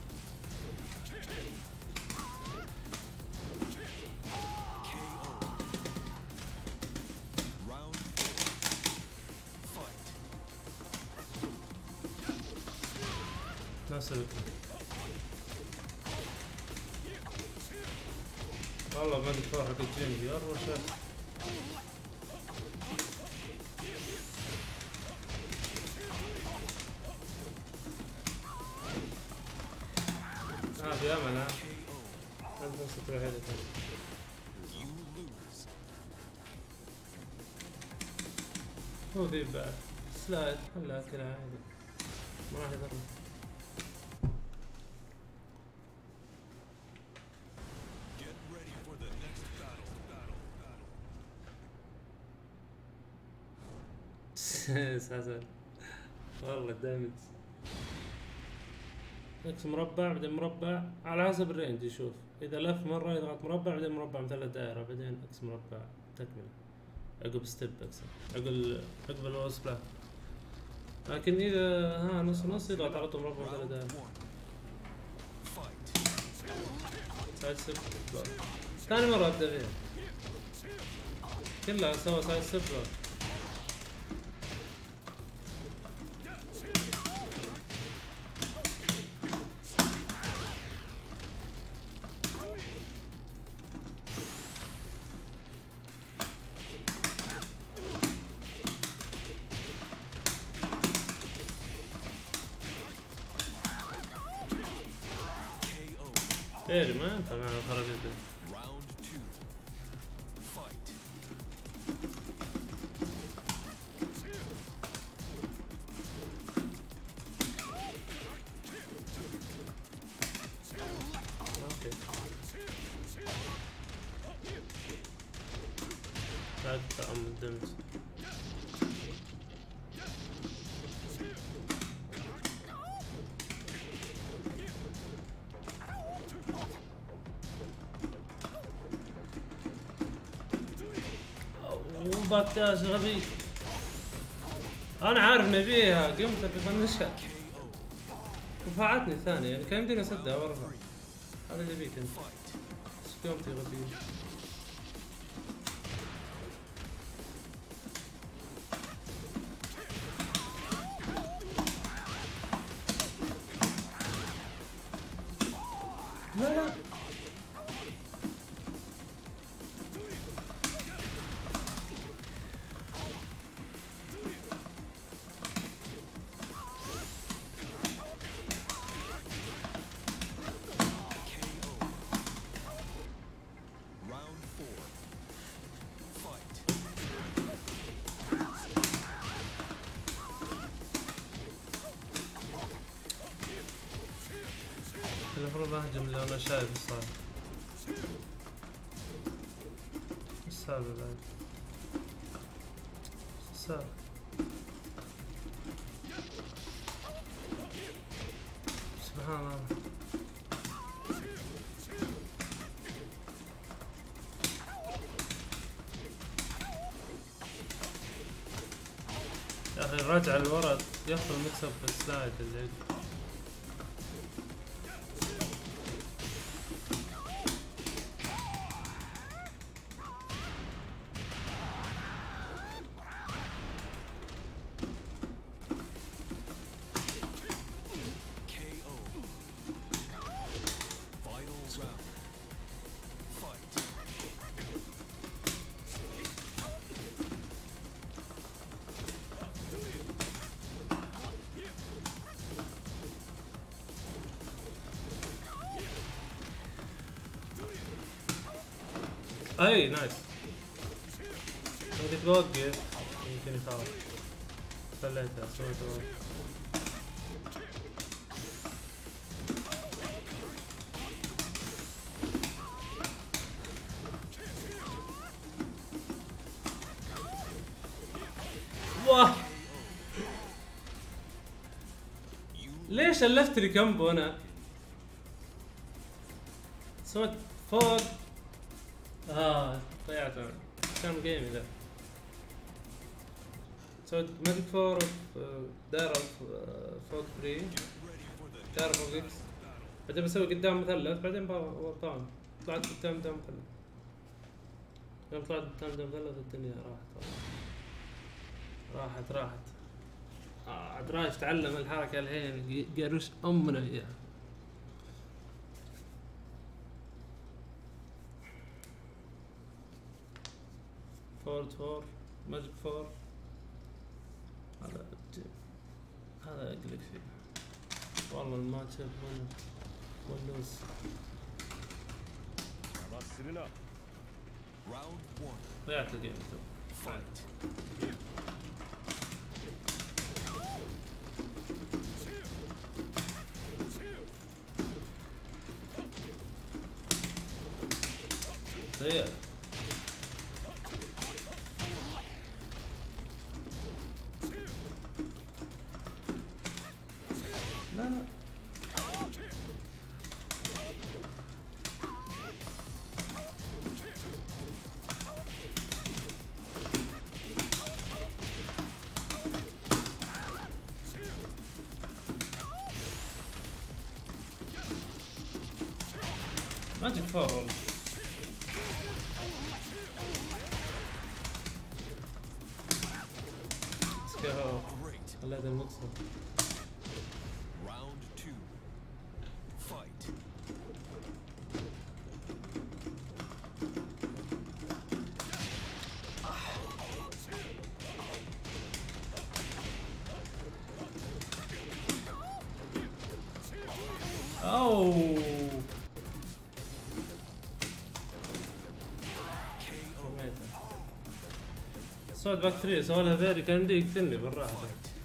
Round four. Fight. نفس الفكرة. والله ما دكتور حق الجيم اروع شيء. ها في امل ها. انت تروح هذا You lose. هو ذي بعد سلايد خلها كذا عادي ما راح يضرني. Get ready for the next battle. Battle. Battle. ساسا والله دامج. اكس مربع بعدين مربع على حسب الرينج. يشوف اذا لف مره يضغط مربع بعدين مربع مثلث دائره بعدين اكس مربع تكمله عقب ستيب اكس عقب عقب الوصل بلاك. لكن اذا ها نص نص يضغط على طول مربع مثلث Round دائره. one. Fight. سايد ستيب بلاك. ثاني مره ابدا فيها كلها سوى سايد ستيب بلاك. فيري ما ينفع مع الخرابيط دي. Round two. Fight. اوكي بعد تعمدمت. وباتاش غبي. انا عارف نبيها قمت بفنشها رفعتني الثانية يعني كان يمديني اسدها وارفع. هذا اللي بيك انت بس قمت يا غبي. لا لا Round four. Fight. المفروض اهجم اللي انا شايف ايش صار. ايش صار بعد؟ ايش صار؟ سبحان الله. يا اخي الرجعة لورا يدخل مكسب في السلايد اللي K O. Final round. Fight. اي نايس. بدك توقف يمكن يخاف. خليتها سويت غلط. واه ليش ألفت لي كمبو انا؟ سويت فوق. اه ضيعت انا. كان جيمي ذا. سويت ميديك فور دايرة فوق ثري دايرة فوق اكس بعدين بسوي قدام مثلث بعدين طعم طلعت قدام قدام مثلث. يوم طلعت قدام قدام مثلث الدنيا راحت راحت راحت. آه عاد رايح تعلم الحركة الحين قروش امنا اياها. فورد فور ماجيك فور هذا هذا اقلق فيه والله الماتش ون ونلوز. Round one. ضيعت الجيم تو. Fight. ضيع. لا لا ماجيك فور والله. سكيهو Great. خليت المقصد. Round two. Fight. اوه صوت باك ثري سوى لها فيري كان يمدي يقتلني بالراحة.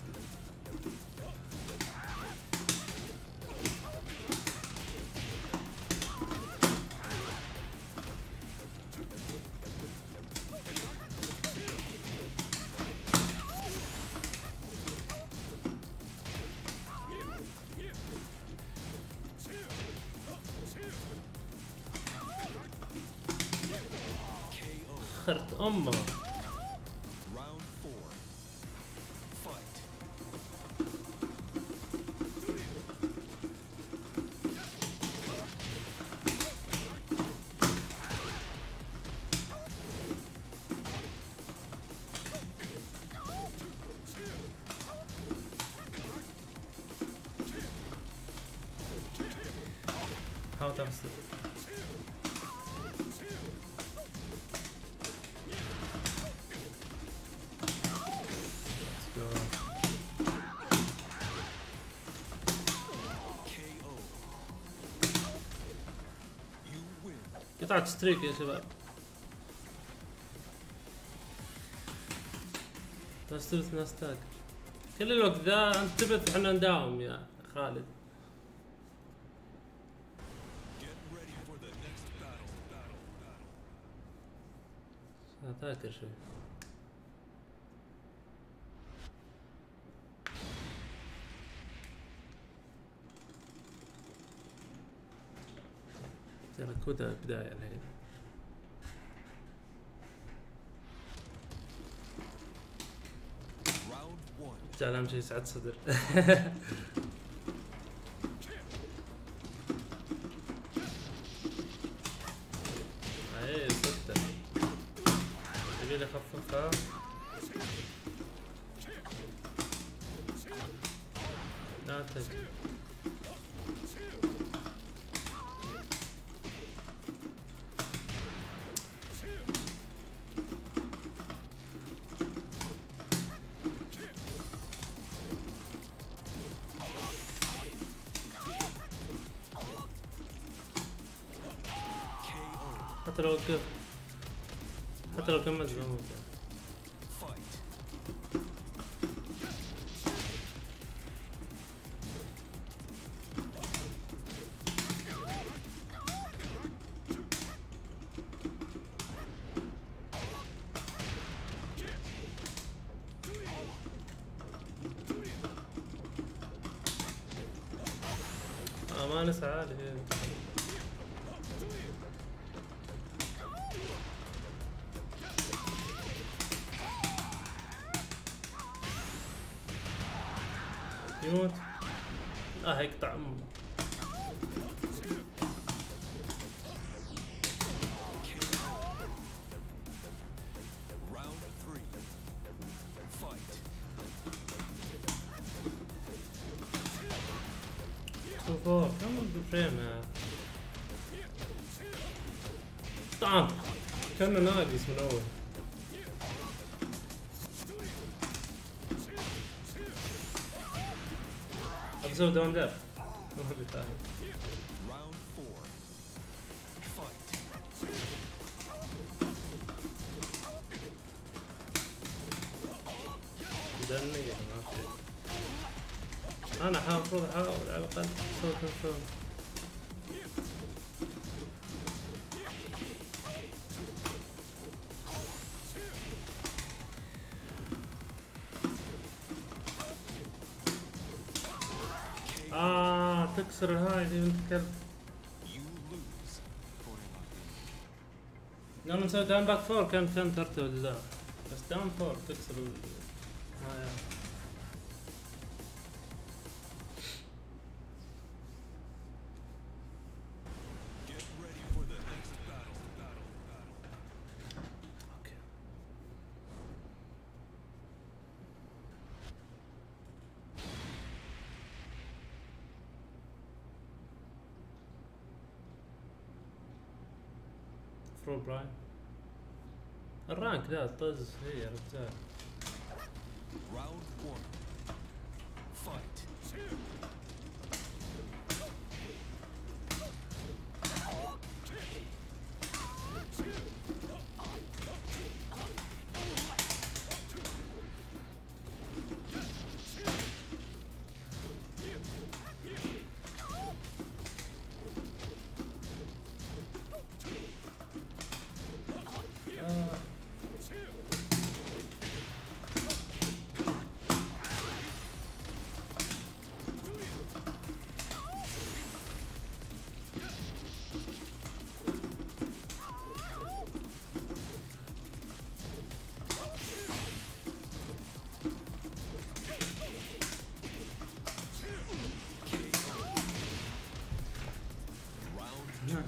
خرت أمه. Round four. Fight. حاول تفصل. قطعة ستريك يا شباب. ناس تبث ناس تاك كل الوقت ذا انت تبث احنا نداوم يا خالد. Get ready for the next battle. Battle. Battle. ذاكر شوي. ترى كودها بداية الحين. Round one. جعل أهم شي سعد صدر. ايه ستة. يبيلي اخففها. لا تجي. حتى لو وقف حتى لو كملت ما ممكن. Fight. آه ما نسعى عالي. يموت. اه يقطع امه. Round three. Fight. شوفوا كم فريم يا طعم كأنه ناقص من اول. أبزود دوام دار. Round four. Fight. دني ما في. أنا حاول المفروض أحاول على الأقل أسوي كنترول. آه تكسر الهاي دي بنت كلب. You lose. لما نسوي داون باك فور كان كان ترتب لا بس داون فور تكسر الهاي. Get ready for the next battle. Battle. Battle. اوكي. فرو براين الرانك ذا طز هي يا رجال. Round one. Fight.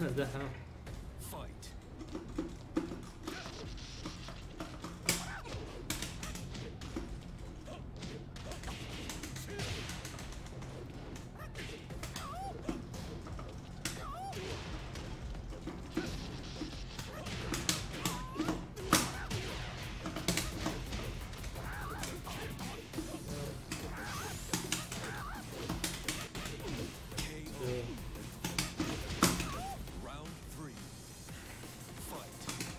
جاهز دحين. Fight. Round three. Fight.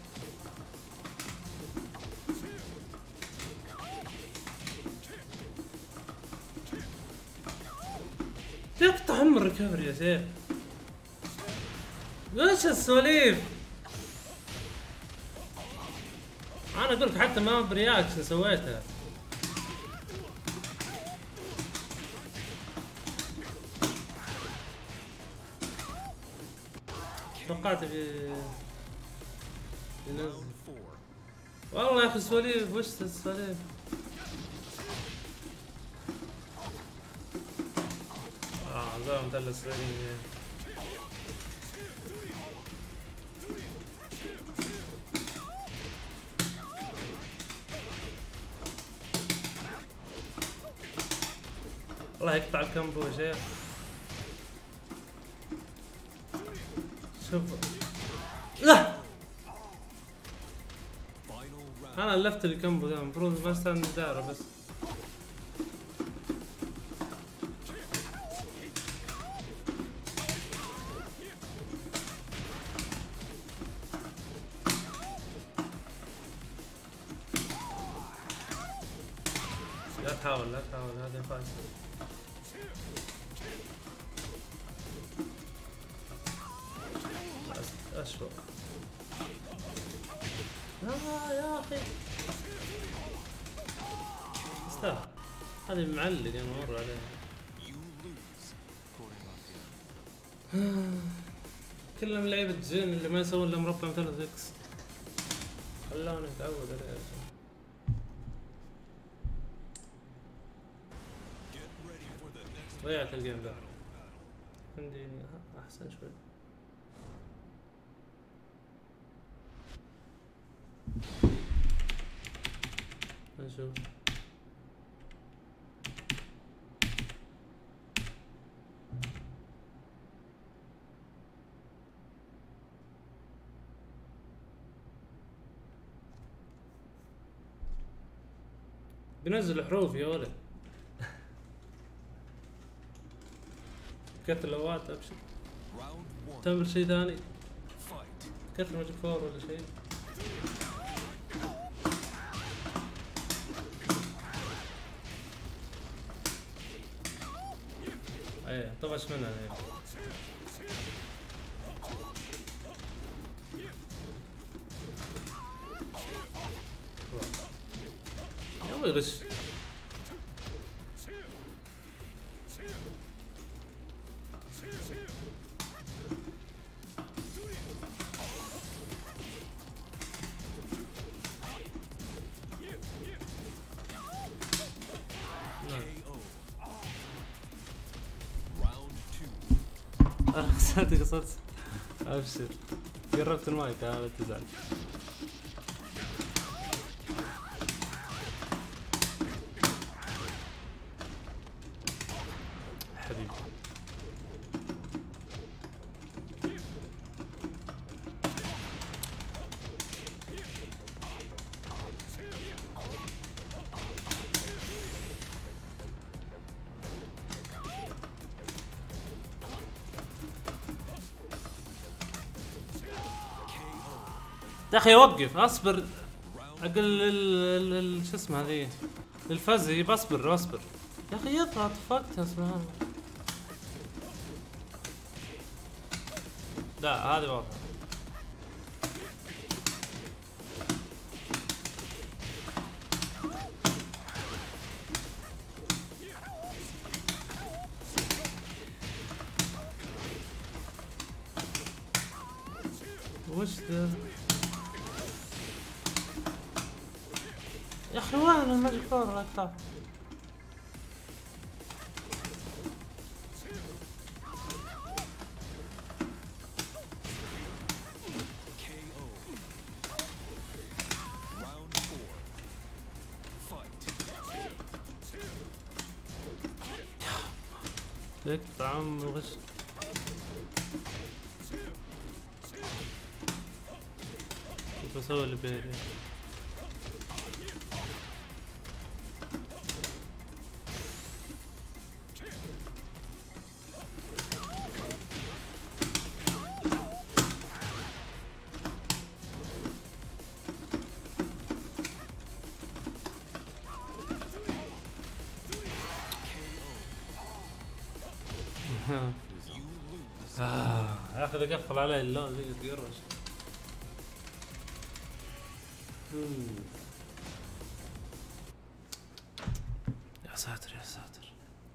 يقطع ام الريكفري يا سيف. ايش السواليف؟ انا اقول لك حتى ما برياكشن سويتها. توقعت بي ينزل. Round four. والله يا اخي سواليف، وش السواليف؟ اه زي مثلث ريني. والله يقطع الكمبو يا شيخ. شوف لا Final round. انا لفت الكمبو ذا، المفروض ما استنى داره بس. لا تحاول لا تحاول، هذا فايز. أسوأ. آه يا أخي استاهل، هذه معلق أنا مرة عليها. You lose. According to كلهم لعيبة زين اللي ما يسوون إلا مربع مثلث إكس، خلوني أتعود عليه. Get ready for the next ضيعت الجيم ذا، عندي أحسن شوي. نشوف بنزل حروف يا ولد. كتر لوات ابشر. round one. تعمل شيء ثاني، Fight. كتر ماجيك فور ولا شيء. ايه طفش منها هيك. يلا يغش. Round two. انا خسرت قصص. ابشر قربت المايك لا تزعل. حبيبي يا اخي وقف اصبر. اقل ال- ال- ال- شو اسمه هذه الفزي، بصبر اصبر يا اخي يضغط فقتها سبحان الله. لا هذه واضحة. وش ذا يا اخي؟ وين الماجيك فور لا تخاف. اقطع عم الغش. كيف اسوي اللي بيدي؟ آه يا اخي اذا قفل علي اللون زي يتقرش. يا ساتر يا ساتر.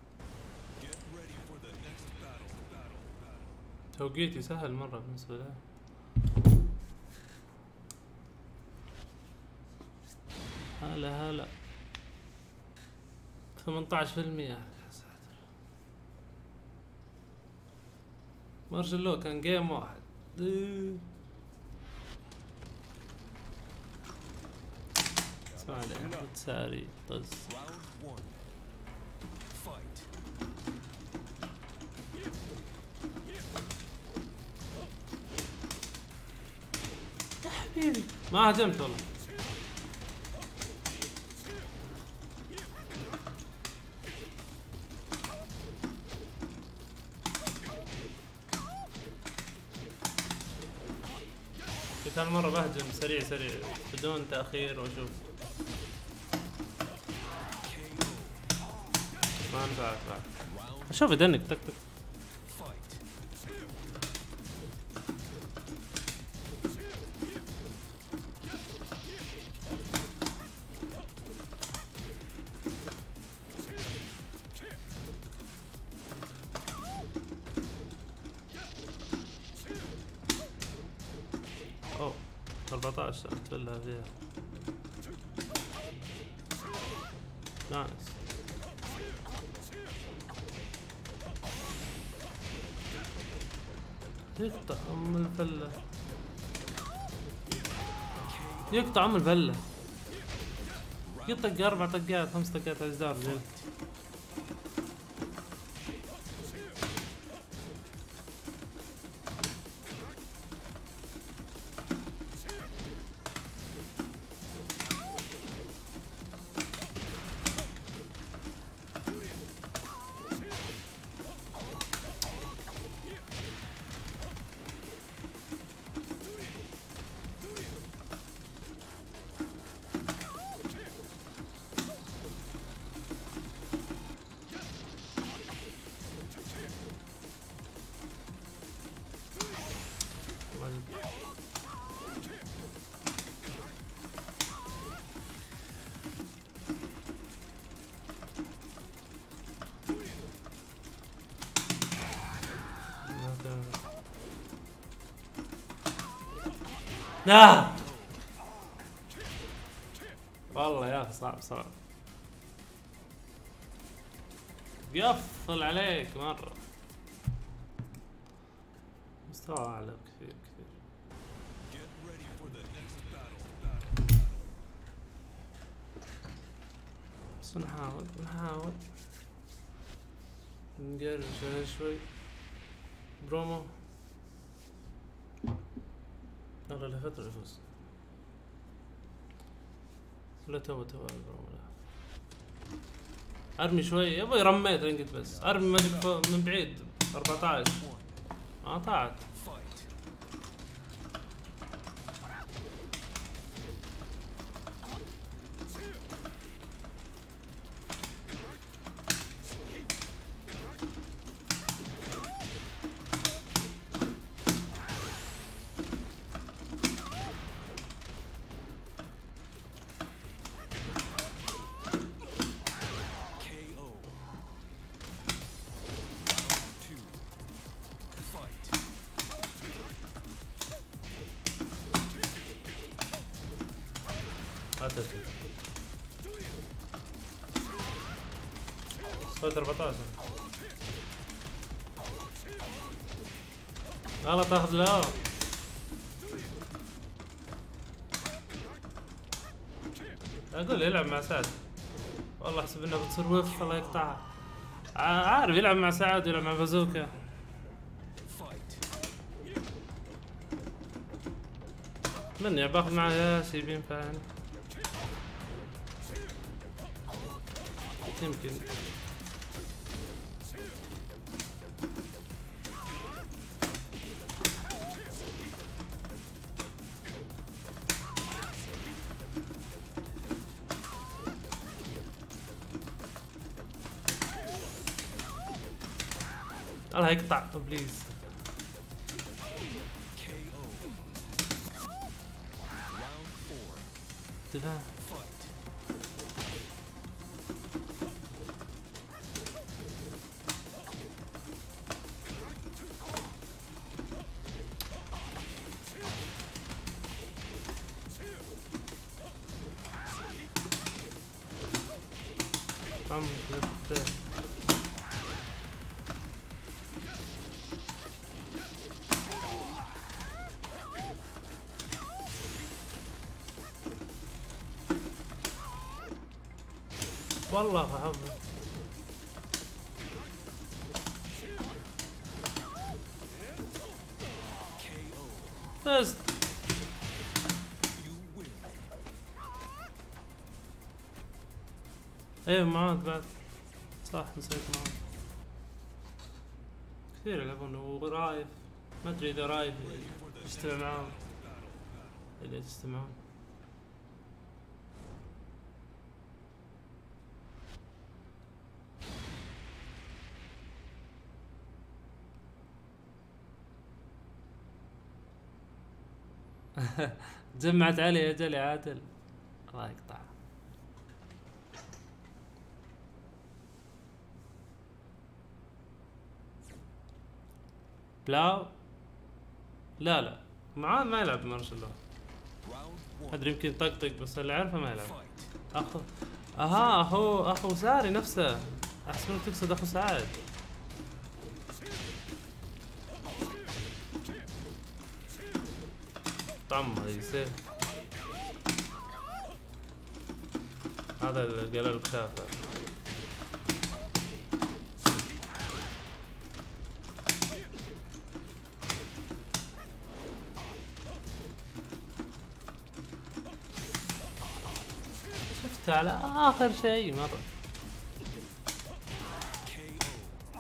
توقيتي سهل مرة بالنسبة له. هلا هلا ثمانية عشر بالمية. يا ساتر مارشلو كان جيم واحد. اسمع لي ساري طز. يا حبيبي ما هجمت والله. هالمرة بهجم سريع سريع بدون تأخير واشوف. ما نفعت بعد. اشوف يدنك تك تك. اوه أربعة عشر تفلها فيها. نايس. يقطع ام الفلة. يقطع ام الفلة. يطق اربع طقات خمس طقات على الجدار جد. لا والله يا اخي صعب صعب. يفصل عليك مرة. مستوى اعلى كثير كثير. بس نحاول نحاول نقرش شوي. برومو والله لفترة يفوز. لا تو تو البرومو لا. ارمي شوي يبا رميت رنقت بس ارمي ماجيك من بعيد. أربعة عشر اه طلعت. صوت أربعة عشر غلط اخذ لا. اقول يلعب مع سعد والله احسب انه بتصير وف الله يقطعها. عارف يلعب مع سعد ويلعب مع بازوكا. Fight. مني باخذ معه ياشي بينفع يعني. يمكن الله يقطع بليز. K O. Round four. دفاع. Fight. عم دفاع. والله حظ. K O. فزت. You win. ايوه معاك بعد. صح نسيت معاك. كثير يلعبون ورايف. ما ادري اذا رايف يجتمع معاهم. اذا تجتمعون. جمعت علي اجل يا عادل. الله يقطع. بلاو. لا لا معاه ما يلعب مارشال لو. Round one. ادري يمكن طقطق بس اللي عارفه ما يلعب. Fight. اخو اها اخو اخو ساري نفسه. احسب انك تقصد اخو سعد. طعم هذا يصير. هذا اللي قال لك شافه. شفت على اخر شيء مرة. K O.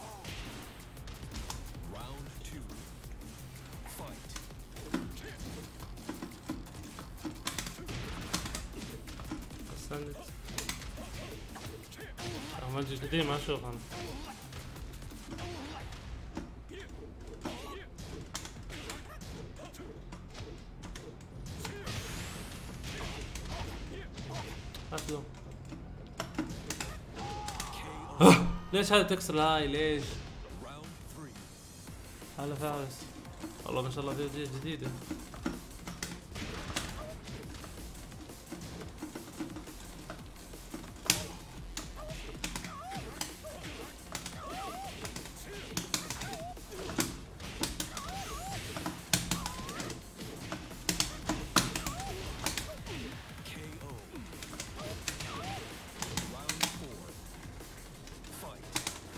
Round two. Fight. استنى. مجد كثير ما اشوف انا. أسلم. ليش هذا تكسر الهاي ليش؟ Round three. هلا فارس. والله ما شاء الله في جديد جديدة. K O. Round four. Fight.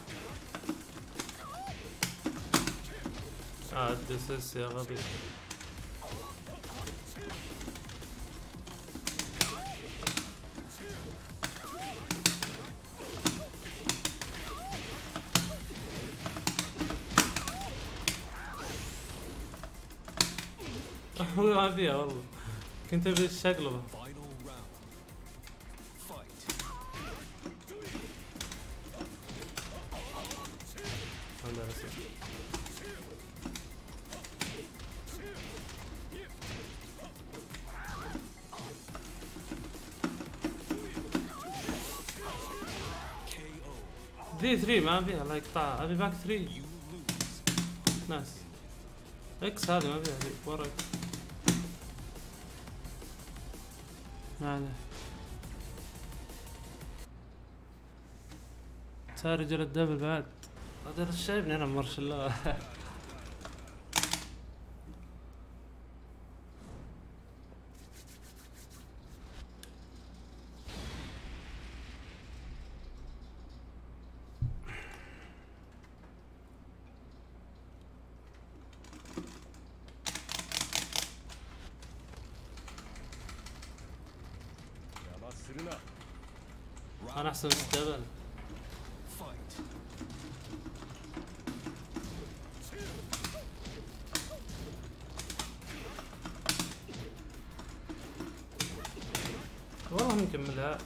آه الدسس يا غبي. ما فيها والله. كنت ابي الشقلبة. Final round. Fight. هذا رسم. K O. ذي ثري ما فيها الله يقطعها. ابي باك ثري. You lose. ناس. اكس هذه ما فيها ذي ورا إكس. ما عليه. صار رجل الدبل بعد. هذا شايفني انا مارشال الله. Suiting up. انا احسن مستقبل. Fight. والله نكملها.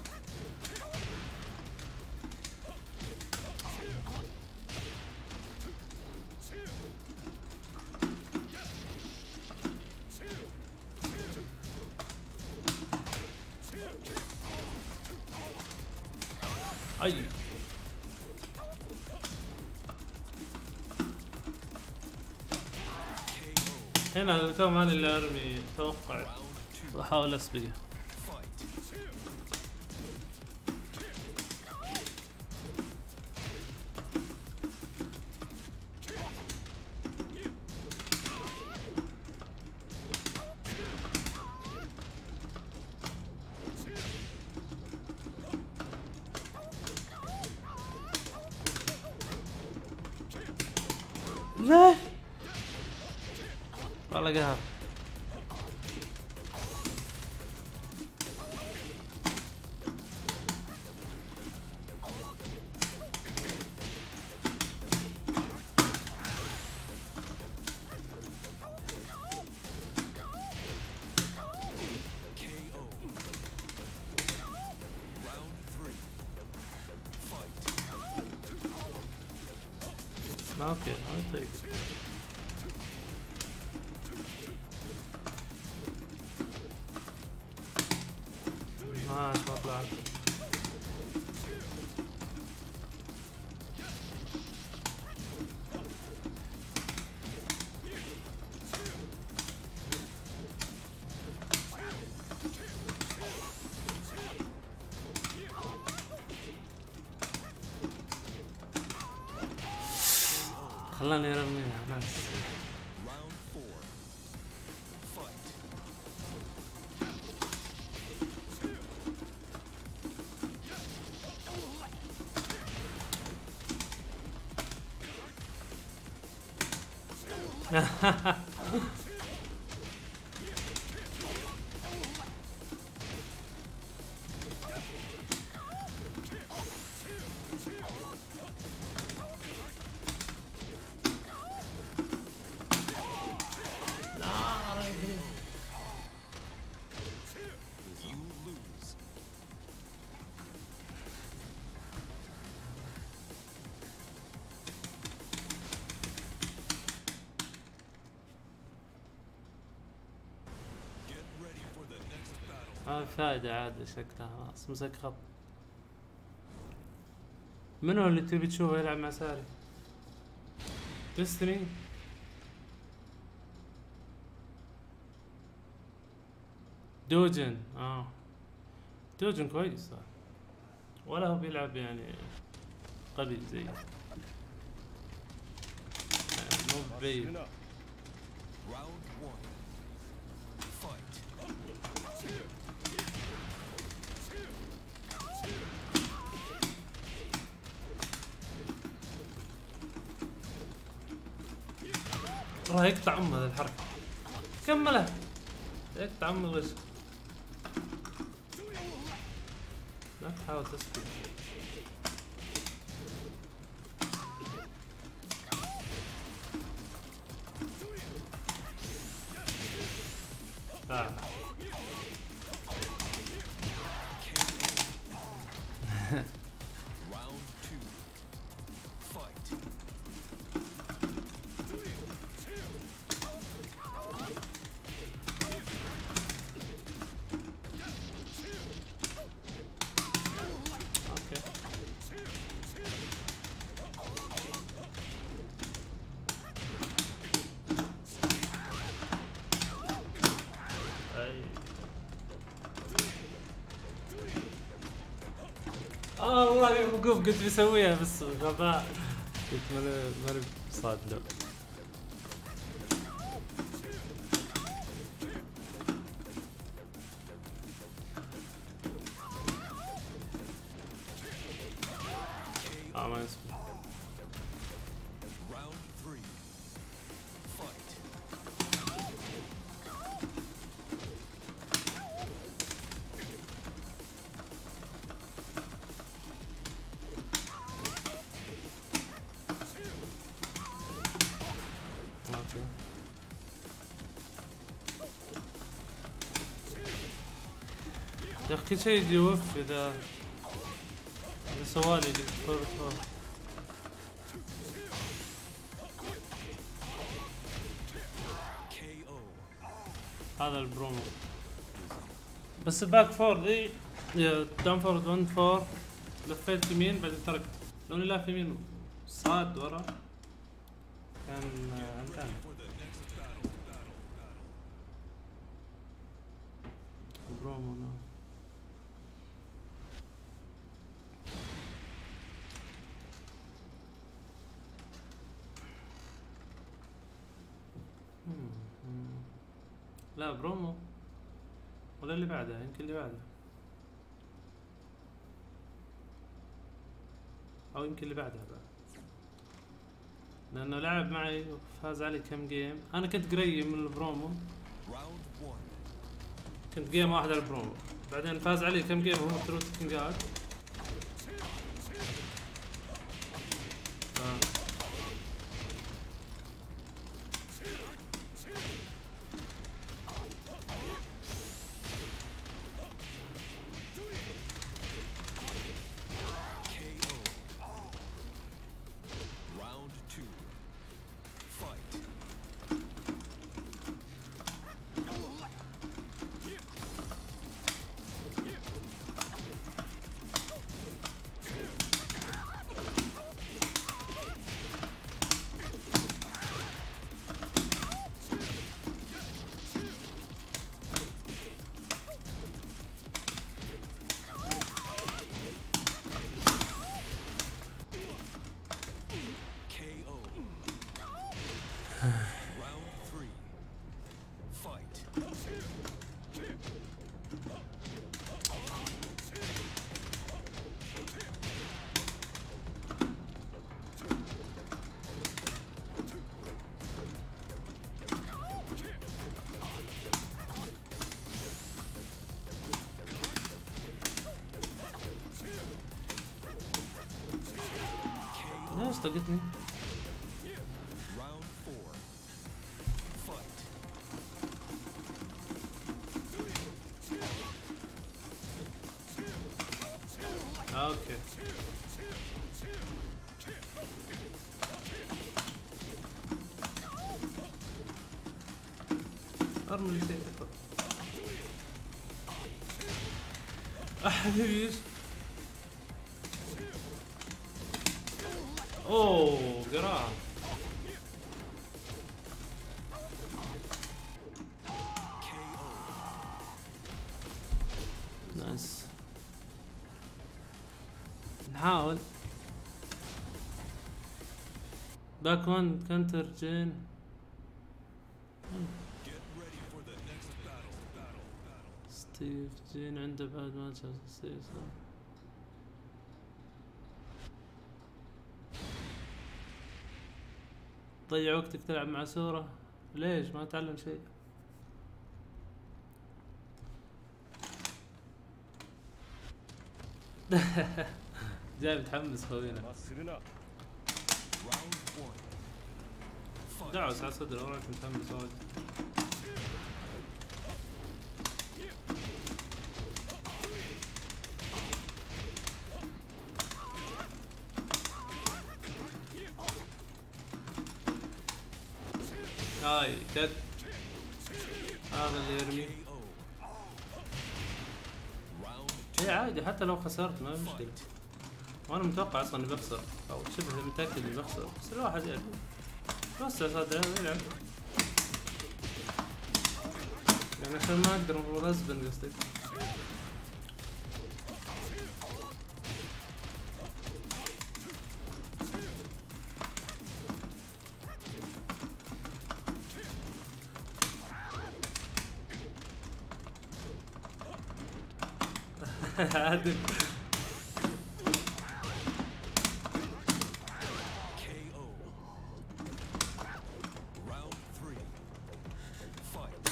اي هنا الكوم انا اللي ارمي توقع واحاول اسبقه. لا والله قهر. اوكي هاي طيب. ما ما طلعت. خلاني ارميها ناس. ما فايدة عاد شكلها خلاص مسك خط. منو اللي تبي تشوفه يلعب مع ساري؟ ديستني دوجن. اه دوجن كويس صح. ولا هو بيلعب يعني قوي زي يعني مو بعيد. راح يقطع ام هذه الحركة. كملها يقطع ام الغش. لا تحاول تسكت. آه. اه والله وقوف قلت بسويها بس غباء. قلت ماني ماني صاد له. اه ما يسمع. يا اخي كل شيء يجي يوف اذا اذا سوالي يجي فور فور. K O. هذا البرومو بس الباك فور ذي داون فورد واحد فور لفيت يمين بعدين تركت لوني لاف يمين صاد ورا كان عمتان. For the next battle, battle, battle. البرومو نعم. لا برومو ولا اللي بعده يمكن اللي بعده او يمكن اللي بعدها بقى لانه لعب معي وفاز علي كم جيم. انا كنت قريب من البرومو Round one. كنت جيم واحد على البرومو بعدين فاز علي كم جيم وهو تروت كينجات. آه. K O. Round two. Fight. K O. Round three. Fight. ليش طقتني؟ Round four. Fight. آه، اوكي ارمي اللي شيء حبيبي. اوه قراءة K O. نايس. نحاول باك وان كانتر جين. Get ready for the next battle, battle, battle. ستيف جين عنده بعد ما شاف ستيف صح. تضيع وقتك تلعب مع سورة ليش ما تعلم شيء؟ جاي متحمس خوينا. Round one. Fight. دعوس على صدره وراك متحمس وايد. هاي دد هذا اللي يرمي. K O. Round اي عادي حتى لو خسرت ما في مشكلة. وانا متوقع اصلا اني بخسر او شبه متأكد اني بخسر بس الواحد يلعب بس صدره يلعب يعني عشان ما اقدر ارزبن قصدي. عادل K O. Round three. Fight.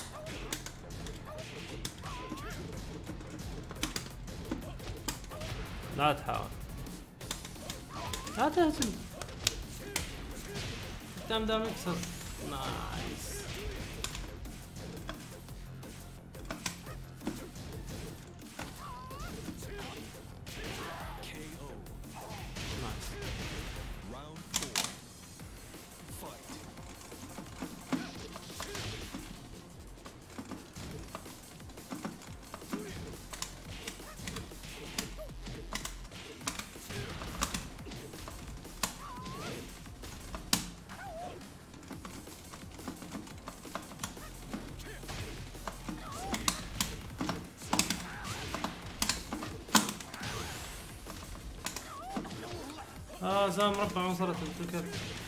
لا تحاول لا تهجم قدام دام يكسر. نايس. اه زي مربع عنصرة الكل.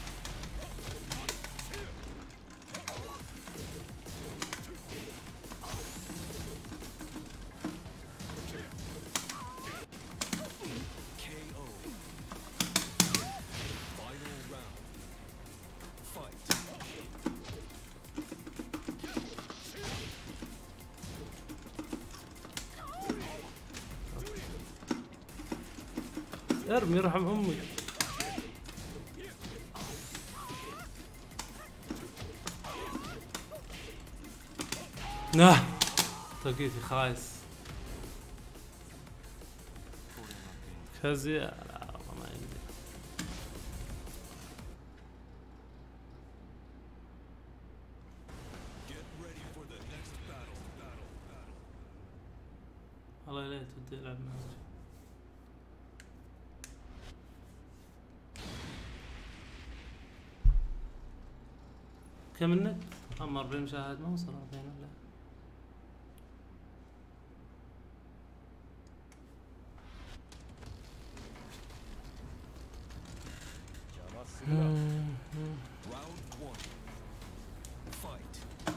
K O. Final round. Fight. ارمي يرحم امي. نه طقيتي خايس كازي. لا والله ما عندي. Get ready for the next battle. Battle. Battle. والله ليت ودي العب معك. كم النت؟ هم أربعين مشاهد ما وصل أربعين ولا؟ Round one. Fight.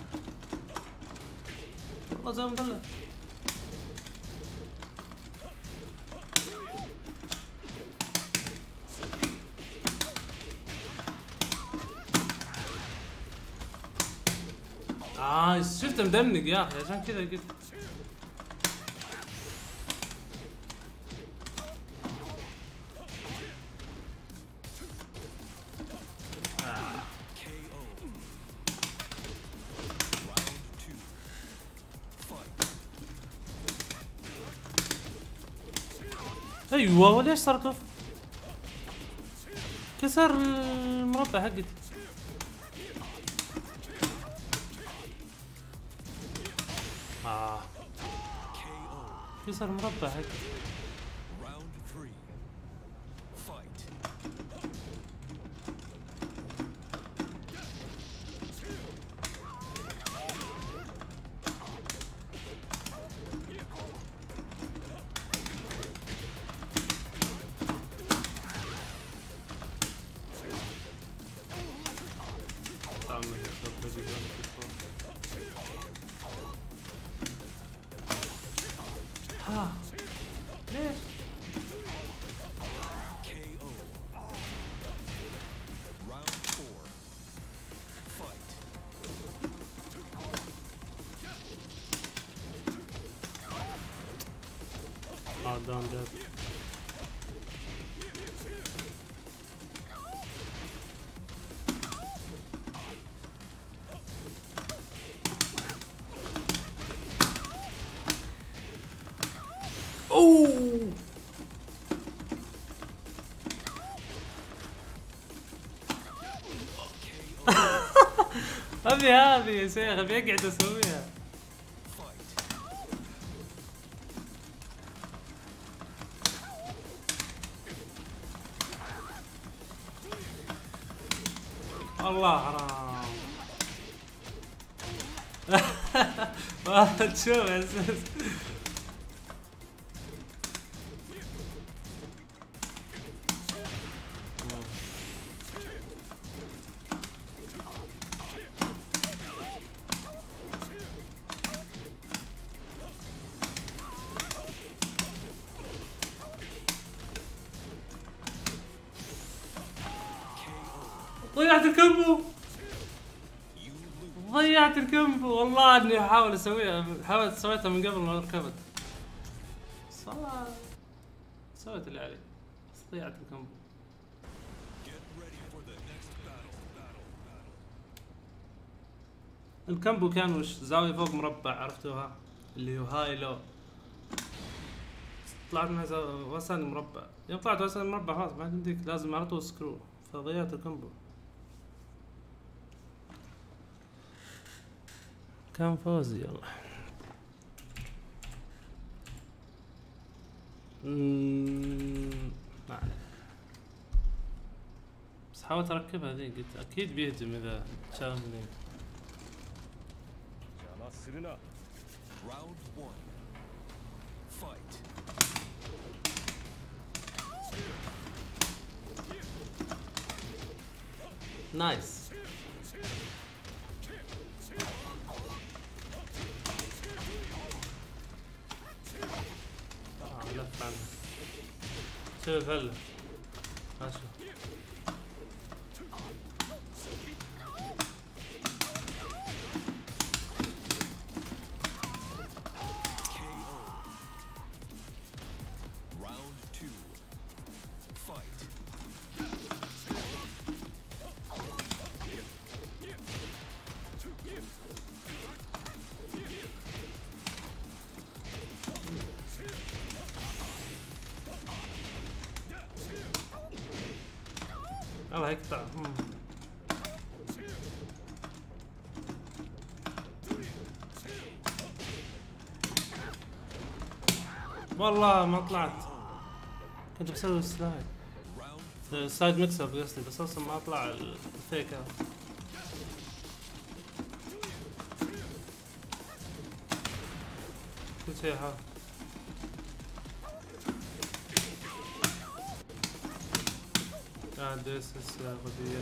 والله زي مدلع. آه شفته مدمج يا أخي عشان كذا قلت. K O. Round two. Fight. أيوة وليش صار كف؟ كسر المربع حقتي. آه K O. كسر المربع حقتي. Round three. Fight. ها ليش؟ K O. Round four. Fight. اه داون جاب. اوه هذه هذه يا شيخ ابي اقعد اسويها. Fight. الله حرام. ما تشوف اساس. ضيعت الكمبو. ضيعت الكمبو والله اني احاول اسويها. حاولت سويتها من قبل ما ركبت. صار سويت اللي علي بس ضيعت الكمبو. Get ready for the next battle. Battle. Battle. الكمبو كان وش زاوية فوق مربع عرفتوها اللي هو هاي لو. طلعت من وسط مربع. يوم طلعت وسط المربع خلاص ما عندك لازم على طول سكرو فضيعت الكمبو. كان فوزي يلا. اممم ما عليه. بس حاولت اركبها ذي قلت اكيد بيهجم اذا شافني. Round one. Fight. نايس. آه لف عنه. شوف هلا اشوف. Round two. Fight. الله يقطع. مم. والله ما طلعت، كنت بسوي سلايد سايد ميكسر قصدي، بس اصلا ما طلع الفيك هذا. كل شيء هذا اه ديسس غبية.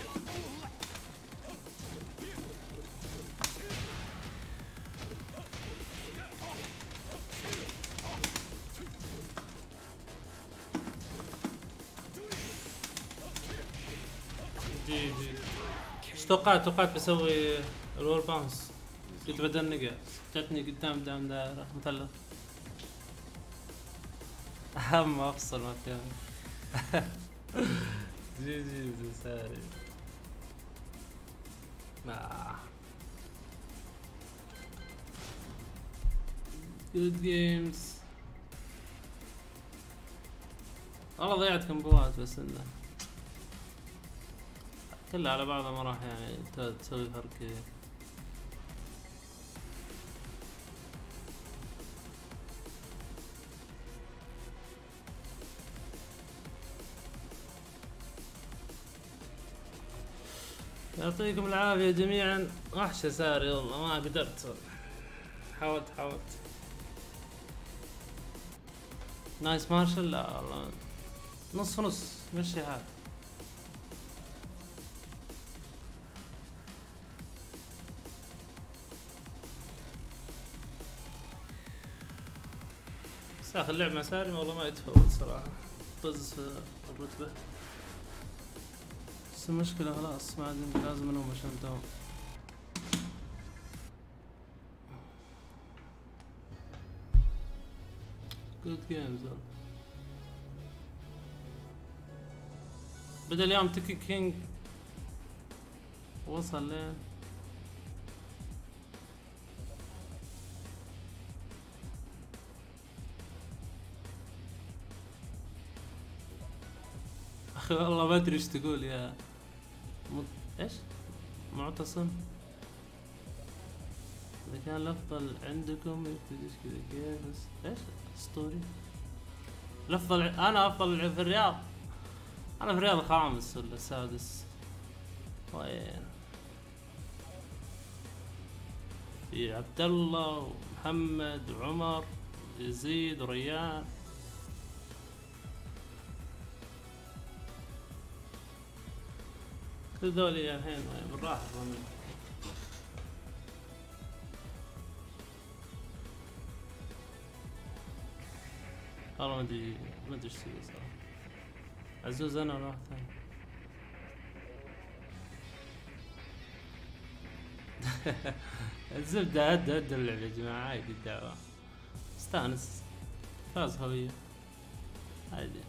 جي جي ايش توقعت؟ توقعت بسوي الور باونس، كنت بدنقه جتني قدام دام دائرة مثلث. اهم افصل ما فيها. جي جي ساري. آه. جود جيمز. والله ضيعت كمبوات بس انه كلها على بعضها ما راح يعني تسوي فرق كبير. يعطيكم العافية جميعا. وحشة ساري والله ما قدرت، حاولت حاولت. نايس مارشل. لا والله نص نص مشي حال. بس اخر اللعب مع ساري والله ما يتفوت صراحة، طز في الرتبة. بس المشكلة خلاص ما عاد لازم انهم عشان دوم. جود جيمز. بدأ اليوم تيكي كينج وصل لين اخي والله ما ادري ايش تقول يا مت... ايش معتصم. اذا كان الافضل عندكم يبتديش كذا كيف بس ايش اسطوري. الافضل انا افضل في الرياض، انا في الرياض الخامس ولا السادس. وين في عبد الله ومحمد وعمر يزيد وريان. كل ذولي الحين بالراحة ظني. والله ما ادري ما ادري ايش تسوي صراحة. عزوز انا ولا واحد ثاني. الزبدة هد هد اللعبة يا جماعة عادي الدعوة. استانس فاز هوية عادي.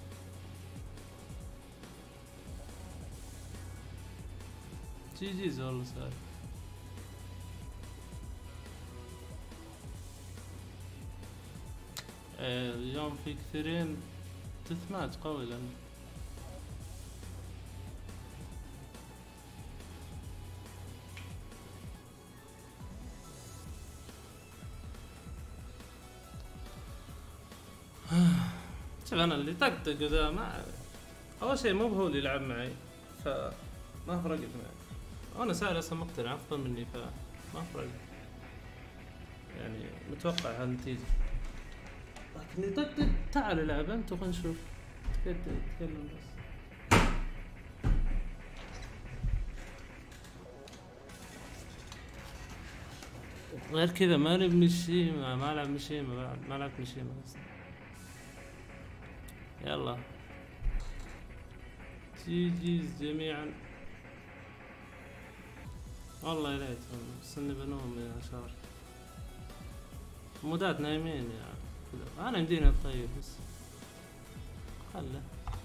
جي جيز والله سهل. آه اليوم في كثيرين تثمات قوي لأن شوف انا اللي طقطق ذا ما اول شيء مو هو اللي يلعب معي فما فرقت معي. وانا سائل اصلا مقتنع افضل مني فما فرق يعني متوقع هالنتيجة. لكن يطقطق تعال العب انت وخلنا نشوف تتكلم بس. غير كذا ماني بمشيمة، ما العب مشيمة بعد، ما لعبت مشيمة بس. يلا جي جيز جميعا. والله يا ليت بس اني بنوم يا شهر. مودات نايمين يعني كذا. انا يمديني الطيب بس خله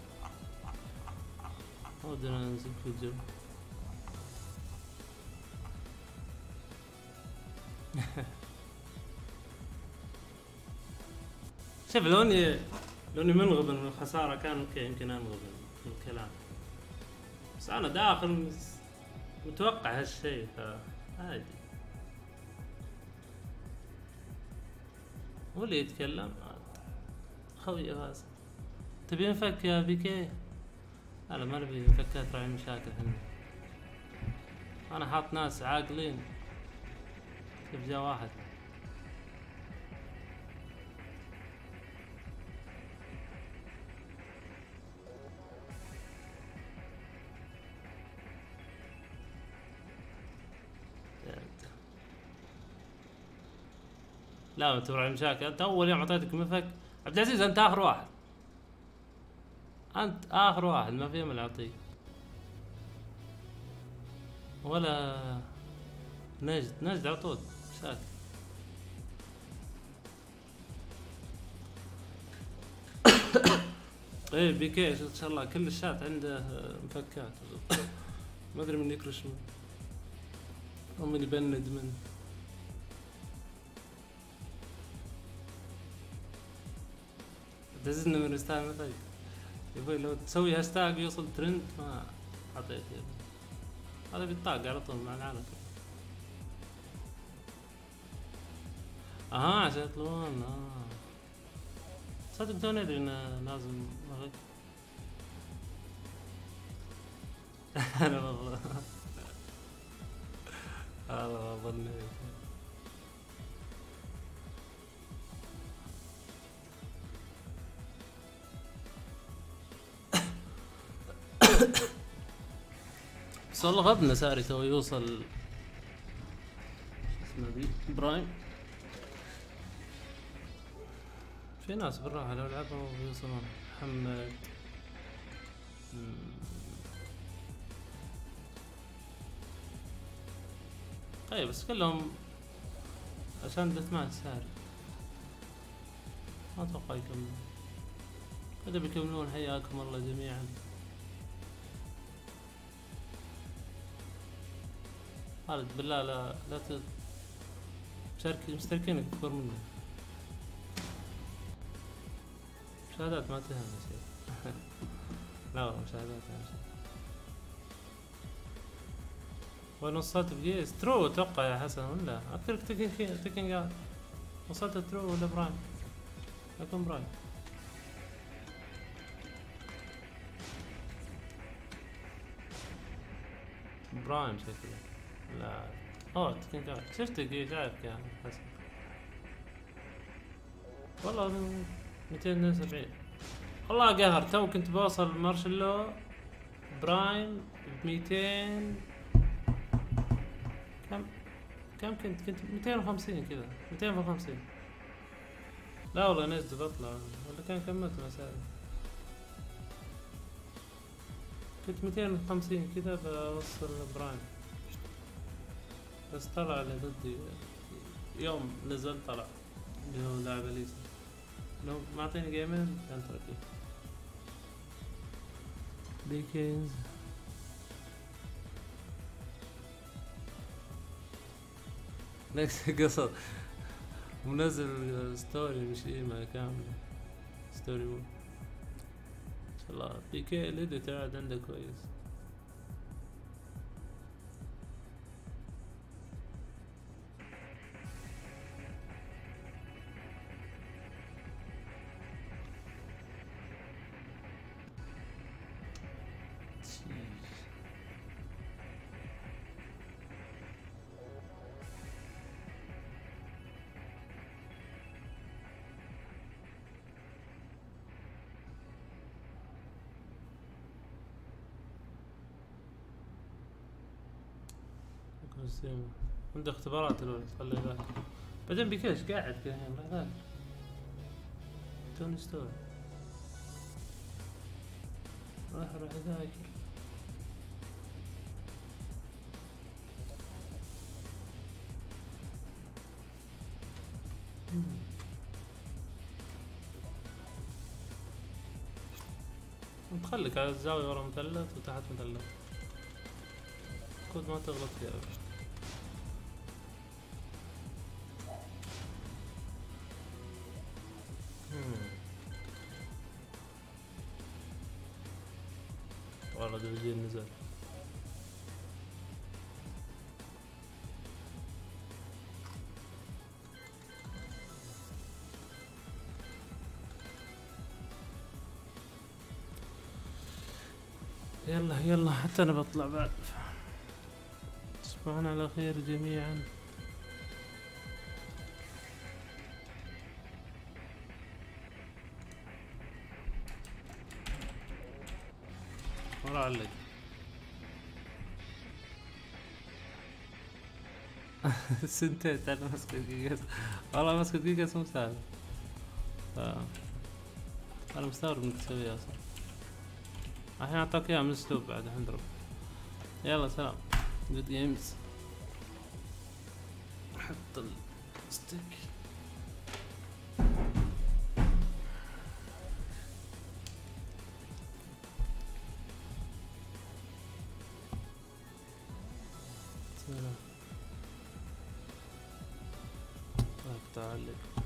ودنا ننزل في الجو. شوف لو اني لو اني منغبن من الخسارة كان اوكي، يمكن انغبن من الكلام، بس انا داخل متوقع هالشي فعادي. هو اللي يتكلم خوي فاز. تبي نفك يا بيكي؟ انا ما نبي مفكات راعي مشاكل هنا. انا حاط ناس عاقلين. كيف جاء واحد لا انت راعي مشاكل. انت اول يوم اعطيتك مفك عبد العزيز، انت اخر واحد، انت اخر واحد ما في من اعطيك ولا نجد. نجد على طول مشاكل. ايه بيكي ان شاء الله كل الشات عنده مفكات. ما ادري من يكرش من او من يبند من. دزنا من يستاهل مفك. يبغى لو تسوي هاشتاج يوصل ترند ما حطيت. هذا بيطاق على طول مع العالم. اها عشان يطلعون. اه صدق توني ادري انه لازم مفك. انا والله هذا ظنيت. بس والله غبنا ساري تو يوصل اسمه ذي برايم. في ناس بالراحة لو لعبوا بيوصلون. محمد طيب بس كلهم عشان دث ماتش ساري ما اتوقع يكملون. اذا بيكملون حياكم الله جميعا. خالد بالله لا لا تشارك مشتركين اكبر منه. مشاهدات ما تهم شيء. لا والله مشاهدات اهم شيء. وين وصلت بجيس؟ ترو اتوقع يا حسن ولا اكثر تكن تكن قاعد. وصلت ترو ولا برايم؟ اكون برايم. برايم شكله. لا اوه تكن قاعد. شفتك شايفك يا حسن والله. مئتين وسبعين والله قهر. تو كنت بوصل مارشلو برايم بميتين. كم كم كنت كنت مئتين وخمسين كذا. مئتين وخمسين. لا والله نزل بطلع ولا كان كملت مسائل. كنت مئتين وخمسين كذا بوصل برايم بس طلع اللي ضدي يوم نزل طلع اللي هو لاعب اليسا. لو ما اعطيني جيمين كان تركي ديكنز. نفس قصر منزل ستوري مش ايمة كاملة ستوري مو. ان شاء الله بيكي الاديت قاعد عنده كويس. كوستيوم عنده اختبارات الولد خلي بالك. بعدين بكيش قاعد كذا ما ذاك توني ستور راح راح ذاك. تخليك على الزاوية ورا مثلث وتحت مثلث كود ما تغلط فيها. والله دبجين نزل. يلا يلا حتى انا بطلع بعد. تصبحون على خير جميعا. ورا علق. سنتين على مسكة جيجاس. والله مسكة جيجاس مو سهل. انا مستغرب انك تسويها اصلا. الحين اعطاك اياها من اسلوب بعد الحين ضرب. يلا سلام جود جيمز. حط الستيك. سلام. تعال